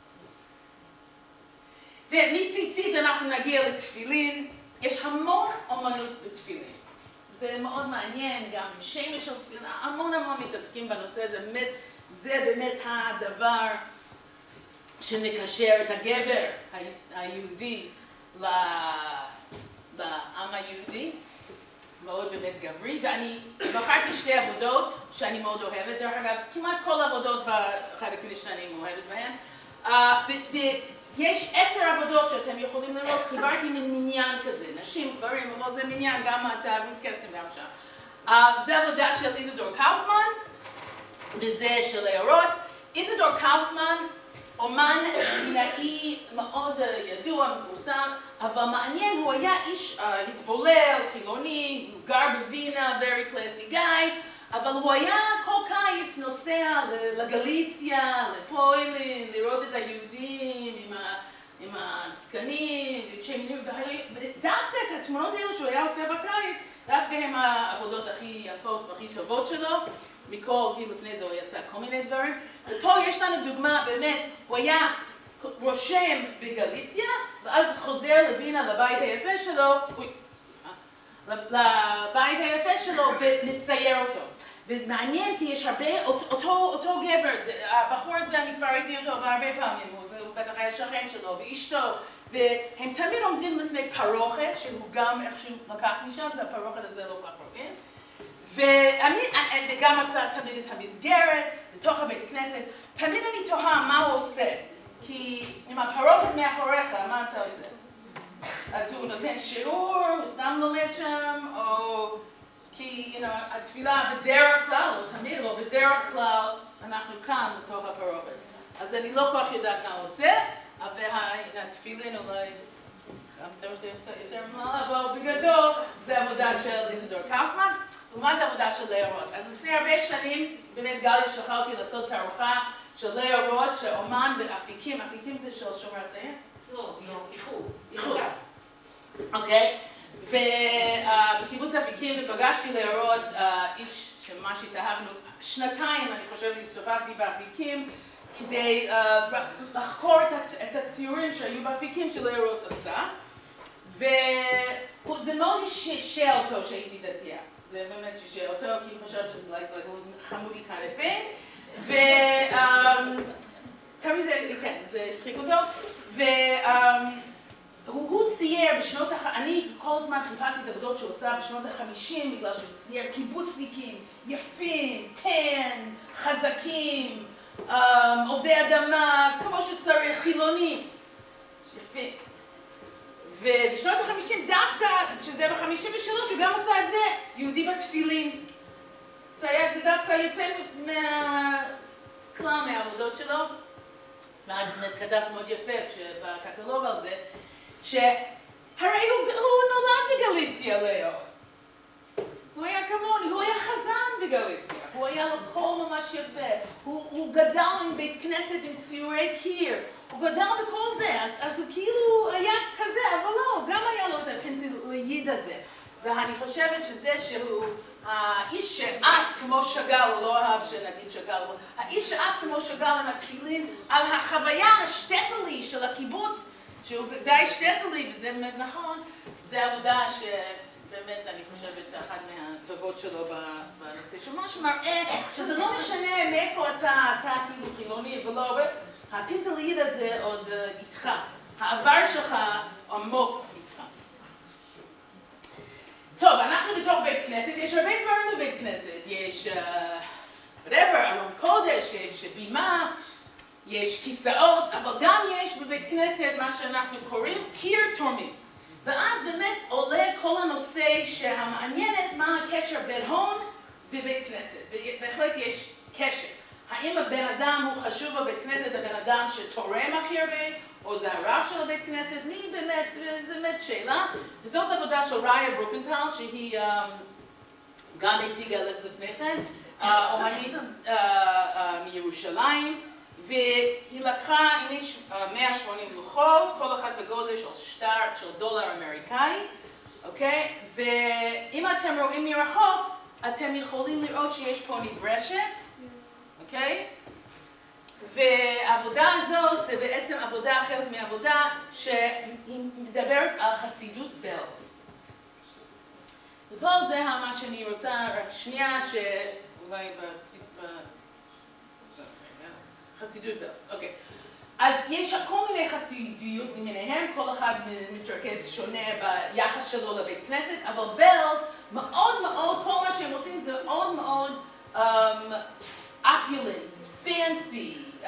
ומציצית אנחנו נגיע לתפילין, יש המון אומנות בתפילין. זה מאוד מעניין, גם שמש של תפילין, המון המון מתעסקים בנושא הזה, באמת, זה באמת הדבר שמקשר את הגבר היהודי לעם היהודי, מאוד באמת גברי, ואני בחרתי שתי עבודות שאני מאוד אוהבת, דרך אגב, כמעט כל העבודות באחד הכניסה שאני מאוהבת בהן, ויש עשר עבודות שאתם יכולים לראות, חיברתי מין מניין כזה, נשים, גברים, אבל זה מניין, גם אתה קסטם גם שם. זה עבודה של איזדור קאופמן, וזה של להרות. איזדור קאופמן, אומן בינאי מאוד ידוע, מפורסם, אבל מעניין, הוא היה איש התבולל, חילוני, הוא גר בווינה, very classy guy, אבל הוא היה כל קיץ נוסע לגליציה, לפוילין, לראות את היהודים עם הזקנים, ודווקא את התמונות האלו שהוא היה עושה בקיץ, דווקא הם העבודות הכי יפות והכי טובות שלו, מכל, כי לפני זה הוא עשה כל מיני דברים. ופה יש לנו דוגמה, באמת, הוא היה רושם בגליציה, ואז חוזר לווינה לבית היפה שלו, לבית היפה שלו ומצייר אותו. ומעניין כי יש הרבה, אותו, אותו גבר, זה, הבחור הזה אני כבר ראיתי אותו הרבה פעמים, הוא בטח היה שכן שלו ואשתו, והם תמיד עומדים לפני פרוכת, שהוא גם איכשהו לקח משם, זה הפרוכת הזה לא כך רואים. ואני, וגם עשה תמיד את המסגרת, בתוך הבית כנסת, תמיד אני תוהה מה הוא עושה, כי עם הפרוכת מאחוריך, מה אתה עושה? אז הוא נותן שיעור, הוא סתם לומד שם, או כי, you know, התפילה בדרך כלל, או תמיד, או בדרך כלל, אנחנו כאן בתוך הפרוכת. אז אני לא כל כך יודעת מה הוא עושה, אבל התפילין אולי, גם צריך יותר מעלה, אבל בגדול זה עבודה של איזדור קאופמן, לעומת העבודה של לאה רוט. אז לפני הרבה שנים, באמת גלי שלחה אותי לעשות תערוכה של לאה רוט, שאומן באפיקים, אפיקים זה של שומר הצעיר? לא, איחוד. איחוד. אוקיי. ובקיבוץ אפיקים ופגשתי לאה רוט, איש שממש התאהבנו, שנתיים אני חושבת הסתובבתי באפיקים, כדי לחקור את הציורים שהיו באפיקים שלאה רוט עשה, וזה מאוד שישע אותו שהייתי דתייה. זה באמת שישע אותו, כי אני חושבת שזה חמודי כאן לפני, ותמיד זה, כן, זה הצחיק אותו, והוא צייר בשנות, אני כל הזמן חיפשתי את העבודות שהוא עושה בשנות ה-חמישים, בגלל שהוא צייר קיבוצניקים, יפים, טן, חזקים, עובדי אדמה, כמו שצריך, חילוני, יפים. ובשנות ה-חמישים, דווקא, שזה ב-חמישים ושלוש, הוא גם עשה את זה, יהודי בתפילין. זה היה, זה דווקא יוצא מהכלל מהעבודות שלו. ואז כתב מאוד יפה בקטלוג על זה, שהרי הוא, הוא נולד בגליציה, לאו. הוא היה כמוני, הוא היה חזן בגליציה, הוא היה לו קול ממש יפה, הוא, הוא גדל עם בית כנסת עם ציורי קיר, הוא גדל בכל זה, אז, אז הוא כאילו היה כזה, אבל לא, גם היה לו את הפנטלויד הזה. ואני חושבת שזה שהוא האיש שעף כמו שגל, הוא לא אהב שנגיד שגל, האיש שעף כמו שגל עם התפילין על החוויה השטטלי של הקיבוץ, שהוא די שטטלי, וזה נכון, זה עבודה שבאמת אני חושבת אחת מהטובות שלו בנושא, שממש מראה שזה לא משנה מאיפה אתה, אתה כאילו חילוני ולא, הפינטליד הזה עוד איתך, העבר שלך עמוק איתך. טוב, אנחנו בתוך בית כנסת, יש הרבה דברים בבית כנסת, יש whatever, ארון קודש, יש בימה, יש כיסאות, אבל גם יש בבית כנסת מה שאנחנו קוראים קיר תורמים. ואז באמת עולה כל הנושא שהמעניינת מה הקשר בין הון ובית כנסת. ובהחלט יש קשר. האם הבן אדם הוא חשוב בבית כנסת, הבן אדם שתורם הכי הרבה, או זה הרב של הבית כנסת? מי באמת, זו באמת שאלה. וזאת עבודה של ראיה ברוקנטל, שהיא גם הציגה לפני כן, אומנית מירושלים. והיא לקחה, הנה מאה ושמונים לוחות, כל אחד בגודל של שטר של דולר אמריקאי, אוקיי? ואם אתם רואים מרחוק, אתם יכולים לראות שיש פה נברשת, אוקיי? והעבודה הזאת זה בעצם עבודה, חלק מהעבודה, שהיא מדברת על חסידות בלז. ופה זה מה שאני רוצה, רק שנייה, שאולי בציפה... חסידות בלז, אוקיי. אז יש כל מיני חסידויות למיניהם, כל אחד מתרכז שונה ביחס שלו לבית כנסת, אבל בלז מאוד מאוד, כל מה שהם עושים זה מאוד מאוד opulent, fancy,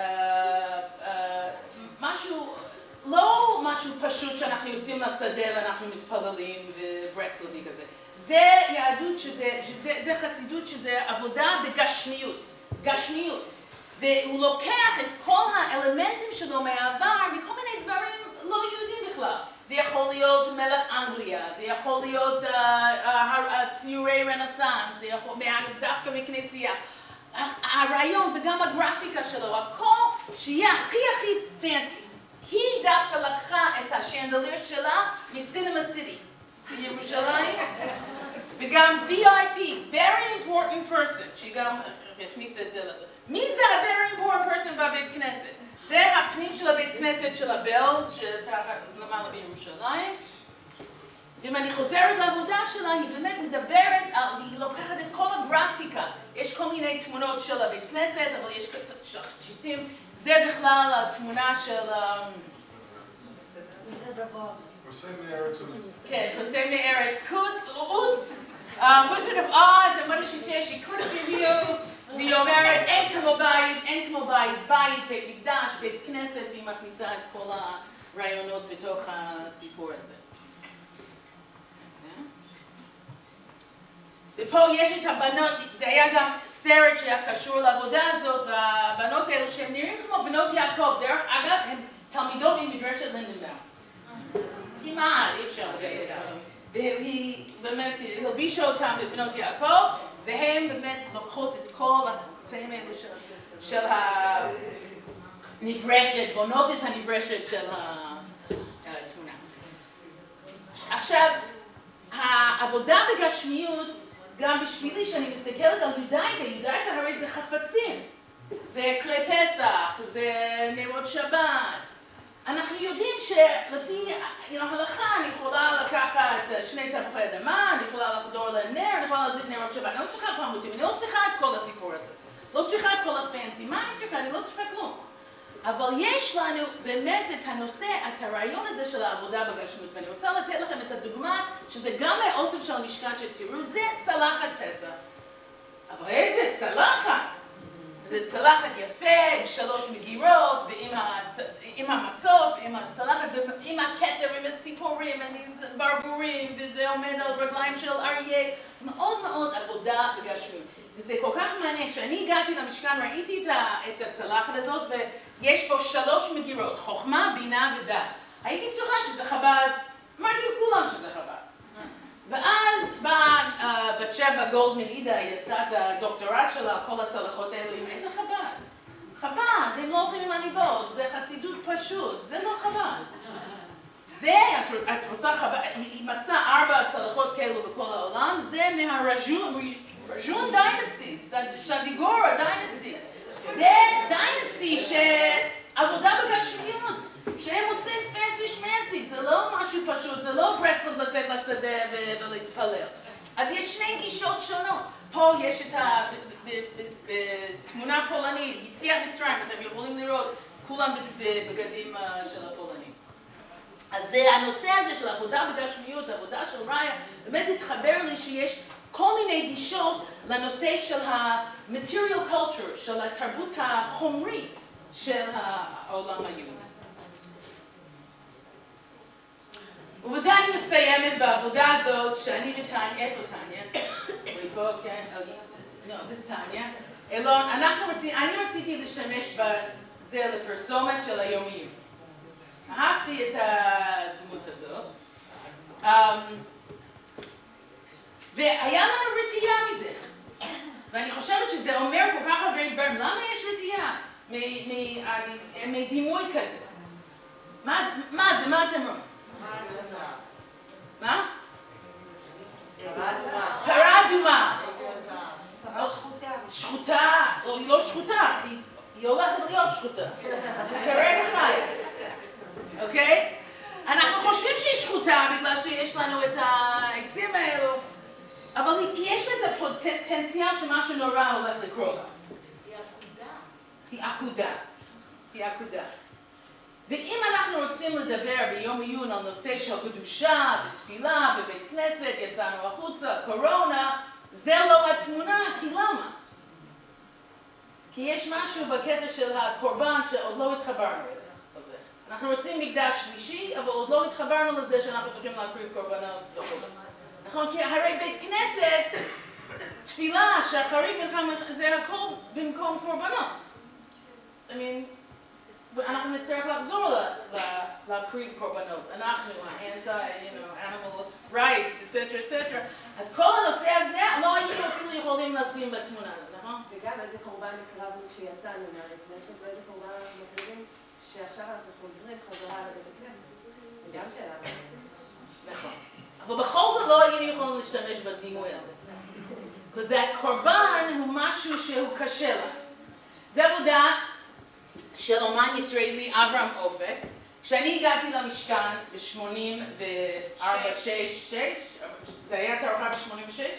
משהו, לא משהו פשוט שאנחנו יוצאים לשדה ואנחנו מתפללים וברסלבי כזה. זה יהדות שזה, זה חסידות שזה עבודה בגשמיות, גשמיות. והוא לוקח את כל האלמנטים שלו מהעבר מכל מיני דברים לא יהודים בכלל. זה יכול להיות מלך אנגליה, זה יכול להיות ציורי רנסאנס, זה יכול דווקא מכנסייה. הרעיון וגם הגרפיקה שלו, הכל שיהיה הכי הכי פנטי. היא דווקא לקחה את השנדלר שלה מסינמה סיטי בירושלים, וגם וי איי פי, very important person, שהיא גם הכניסה את זה לזה. מי זה ה-very important person בבית כנסת? זה הפנים של הבית כנסת של הבלז, שתחת למעלה בירושלים. ואם אני חוזרת לעבודה שלה, היא באמת מדברת, היא לוקחת את כל הגרפיקה. יש כל מיני תמונות של הבית כנסת, אבל יש שיטים. זה בכלל התמונה של... קוסם מארץ קודש. כן, קוסם מארץ קודש. Wizard of Oz, and what does she say? She clicks her heels, והיא אומרת, אין כמו בית, אין כמו בית, בית, בית מקדש, בית כנסת, והיא מכניסה את כל הרעיונות בתוך הסיפור הזה. ופה יש את הבנות, זה היה גם סרט שהיה קשור לעבודה הזאת, והבנות האלו שהן נראים כמו בנות יעקב, דרך אגב, הן תלמידות ממדרשת לינדנאו. כמעט, אי אפשר לגייס אותם. והיא באמת הלבישה אותם בבנות יעקב, והן באמת לוקחות את כל הקטעים האלו של הנברשת, בונות את הנברשת של התמונה. עכשיו, העבודה בגשמיות, גם בשבילי שאני מסתכלת על יודאיקה, יודאיקה הרי זה חפצים, זה כלי פסח, זה נרות שבת. אנחנו יודעים שלפי ההלכה אני יכולה לקחת שני תפוחי אדמה, אני יכולה לחדור לנר, אני יכולה להדליק נרות שבת. אני לא צריכה פרמוטים, אני לא צריכה את כל הסיפור הזה. לא צריכה את כל הפנסי. מה אני צריכה? אני לא צריכה כלום. אבל יש לנו באמת את הנושא, את הרעיון הזה של העבודה בגשמיות. ואני רוצה לתת לכם את הדוגמה, שזה גם מהאוסף של המשכן שתראו, זה צלחת פסח. אבל איזה צלחת! זה צלחת יפה, עם שלוש מגירות, ועם המצות, ועם הצלחת, ועם הכתר, ועם הציפורים, ועם ברבורים, וזה עומד על רגליים של אריה. מאוד מאוד עבודה בגשמיות. וזה כל כך מעניין. כשאני הגעתי למשכן, ראיתי את הצלחת הזאת, ויש פה שלוש מגירות, חוכמה, בינה ודעת. הייתי בטוחה שזה חב"ד, אמרתי לכולם שזה חב"ד. ואז באה בת שבע גולדמן אידה, היא עשתה את הדוקטורט שלה, כל הצלחות האלו, עם איזה חב"ד? חב"ד, הם לא הולכים עם עניבות, זה חסידות פשוט, זה לא חב"ד. זה, את רוצה חב"ד, היא מצאה ארבע צלחות כאלו בכל העולם, זה מהרג'ון, רג'ון דיינסטי, שדיגורה דיינסטי. זה דיינסטי שעבודה בגשמיות, שהם עושים פנסי שמנצי, זה לא משהו פשוט, זה לא ברסלב לצאת לשדה ולהתפלל. אז יש שני גישות שונות. פה יש את התמונה פולנית, יציאת מצרים, אתם יכולים לראות, כולם בבגדים של הפולנים. אז זה הנושא הזה של עבודה בגשמיות, עבודה של ראיה, באמת התחבר לי שיש כל מיני גישות לנושא של ה-material culture, של התרבות החומרית של העולם היהודי. ובזה אני מסיימת בעבודה הזאת, שאני וטניה, איפה טניה? פה, כן, לא, this טניה. אלון, אנחנו רוצים, אני רציתי להשתמש בזה לפרסומת של היומיים. אהבתי את הדמות הזאת. והיה לנו רתיעה מזה. ואני חושבת שזה אומר כל כך הרבה דברים. למה יש רתיעה מדימוי כזה? מה זה? מה אתם רואים? מה? פרה אדומה. פרה שחוטה. שחוטה. היא לא שחוטה. היא הולכת להיות שחוטה. כרגע חי. אוקיי? אנחנו חושבים שהיא שחוטה בגלל שיש לנו את העצים האלו. אבל יש לזה פוטנציאל שמשהו נורא הולך לקרות לה. היא עקודה. היא עקודה. ואם אנחנו רוצים לדבר ביום עיון על נושא של קדושה ותפילה בבית כנסת, יצאנו החוצה, קורונה, זה לא התמונה, כי למה? כי יש משהו בקטע של הקורבן שעוד לא התחברנו לזה. אנחנו רוצים מקדש שלישי, אבל עוד לא התחברנו לזה שאנחנו צריכים להקריב קורבנות וכו'. נכון? כי הרי בית כנסת, תפילה, שחרית מלחמה, זה הכל במקום קורבנות. I mean, אנחנו נצטרך לחזור להקריב קורבנות. אנחנו, ה-animal rights, et cetera, et cetera. אז כל הנושא הזה לא היינו אפילו יכולים לשים בתמונה, נכון? וגם איזה קורבן הקרבנו כשיצאנו מהבית כנסת, ואיזה קורבן אנחנו מקריבים שעכשיו אנחנו חוזרים חזרה לבית הכנסת. וגם שאלה. נכון. אבל בכל זאת לא היינו יכולים להשתמש בדימוי הזה. כי זה הקורבן הוא משהו שהוא קשה לה. זה עבודה של אומן ישראלי אברהם אופק. כשאני הגעתי למשכן ב-שמונים וארבע, שש, זה היה תערוכה ב-שמונים ושש.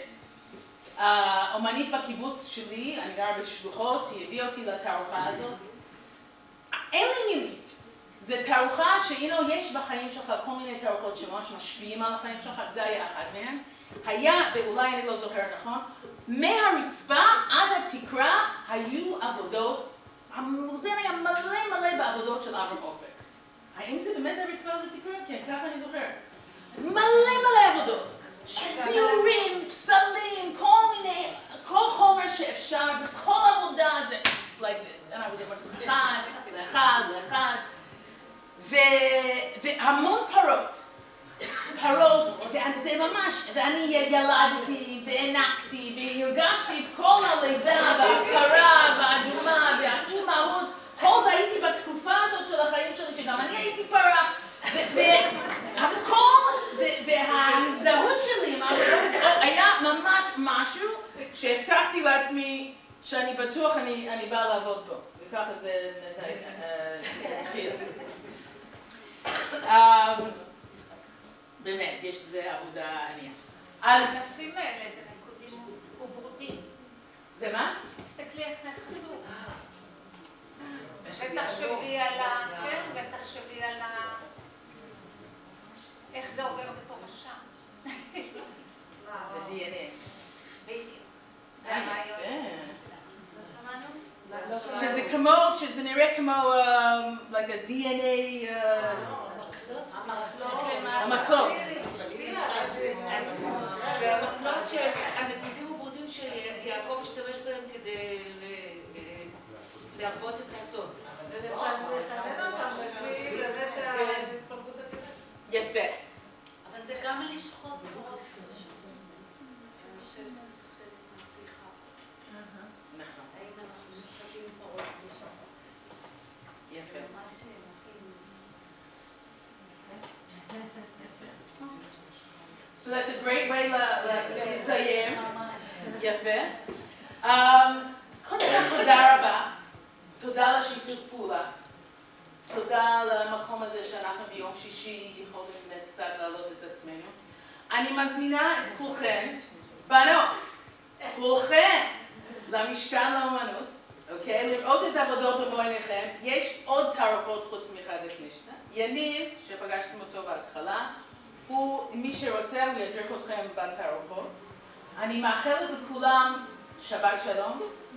האומנית בקיבוץ שלי, אני גרה בשלוחות, היא הביאה אותי לתערוכה הזאת. אין לי מילים. זה תערוכה שהנה יש בחיים שלך כל מיני תערוכות שממש משפיעים על החיים שלך, זה היה אחד מהם. היה, ואולי אני לא זוכרת נכון, מהרצפה עד התקרה היו עבודות, המוזיאון היה מלא מלא בעבודות של אברהם אופק. האם זה באמת הרצפה עד התקרה? כן, ככה אני זוכרת. מלא מלא עבודות. ציורים, פסלים, כל מיני, כל חומר שאפשר, וכל עבודה זה like this. אני עבודה אחד, לאחד, לאחד. והמון פרות, פרות, וזה ממש, ואני ילדתי והענקתי והרגשתי את כל הלידה והפרה והאדומה והאימהות, כל זה הייתי בתקופה הזאת של החיים שלי, שגם אני הייתי פרה, והכל, וההזדהות שלי היה ממש משהו שהבטחתי לעצמי שאני בטוח אני באה לעבוד פה, וככה זה התחיל. באמת, יש לזה עבודה ענייה. הענפים האלה זה נקודים וברודים. זה מה? תסתכלי איך זה חטוף. ותחשבי על ה... כן, ותחשבי על ה... איך זה עובר בתור השם. ב-די אן איי. בדיוק. זה הרעיון. שזה כמו, שזה נראה כמו, like a די אן איי, המקלות. זה המקלות שהנקודים וברודים שיעקב השתמש בהם כדי להרבות את הרצון. ולסנן אותם לפי באמת ההתפלגות הכלל. יפה. אבל זה גם לשחוט מאוד קדוש. אני חושבת שזה חלק מהשיחה. נכון. האם אנחנו משחטים פרות קדושות? יפה. ממש מתאים. So that's a great way לסיים. ממש. יפה. קודם כל תודה רבה. תודה לשיתוף פעולה. תודה למקום הזה שאנחנו ביום שישי יכולים באמת קצת להעלות את עצמנו. אני מזמינה את כולכם, בנות, כולכם, למשכן לאומנות, אוקיי? לראות את העבודות במו עיניכם. יש עוד תערוכות חוץ מחדש משנה. יניב, שפגשתם אותו בהתחלה, הוא, מי שרוצה, הוא ידריך אתכם בתערוכות. אני מאחלת לכולם שבת שלום.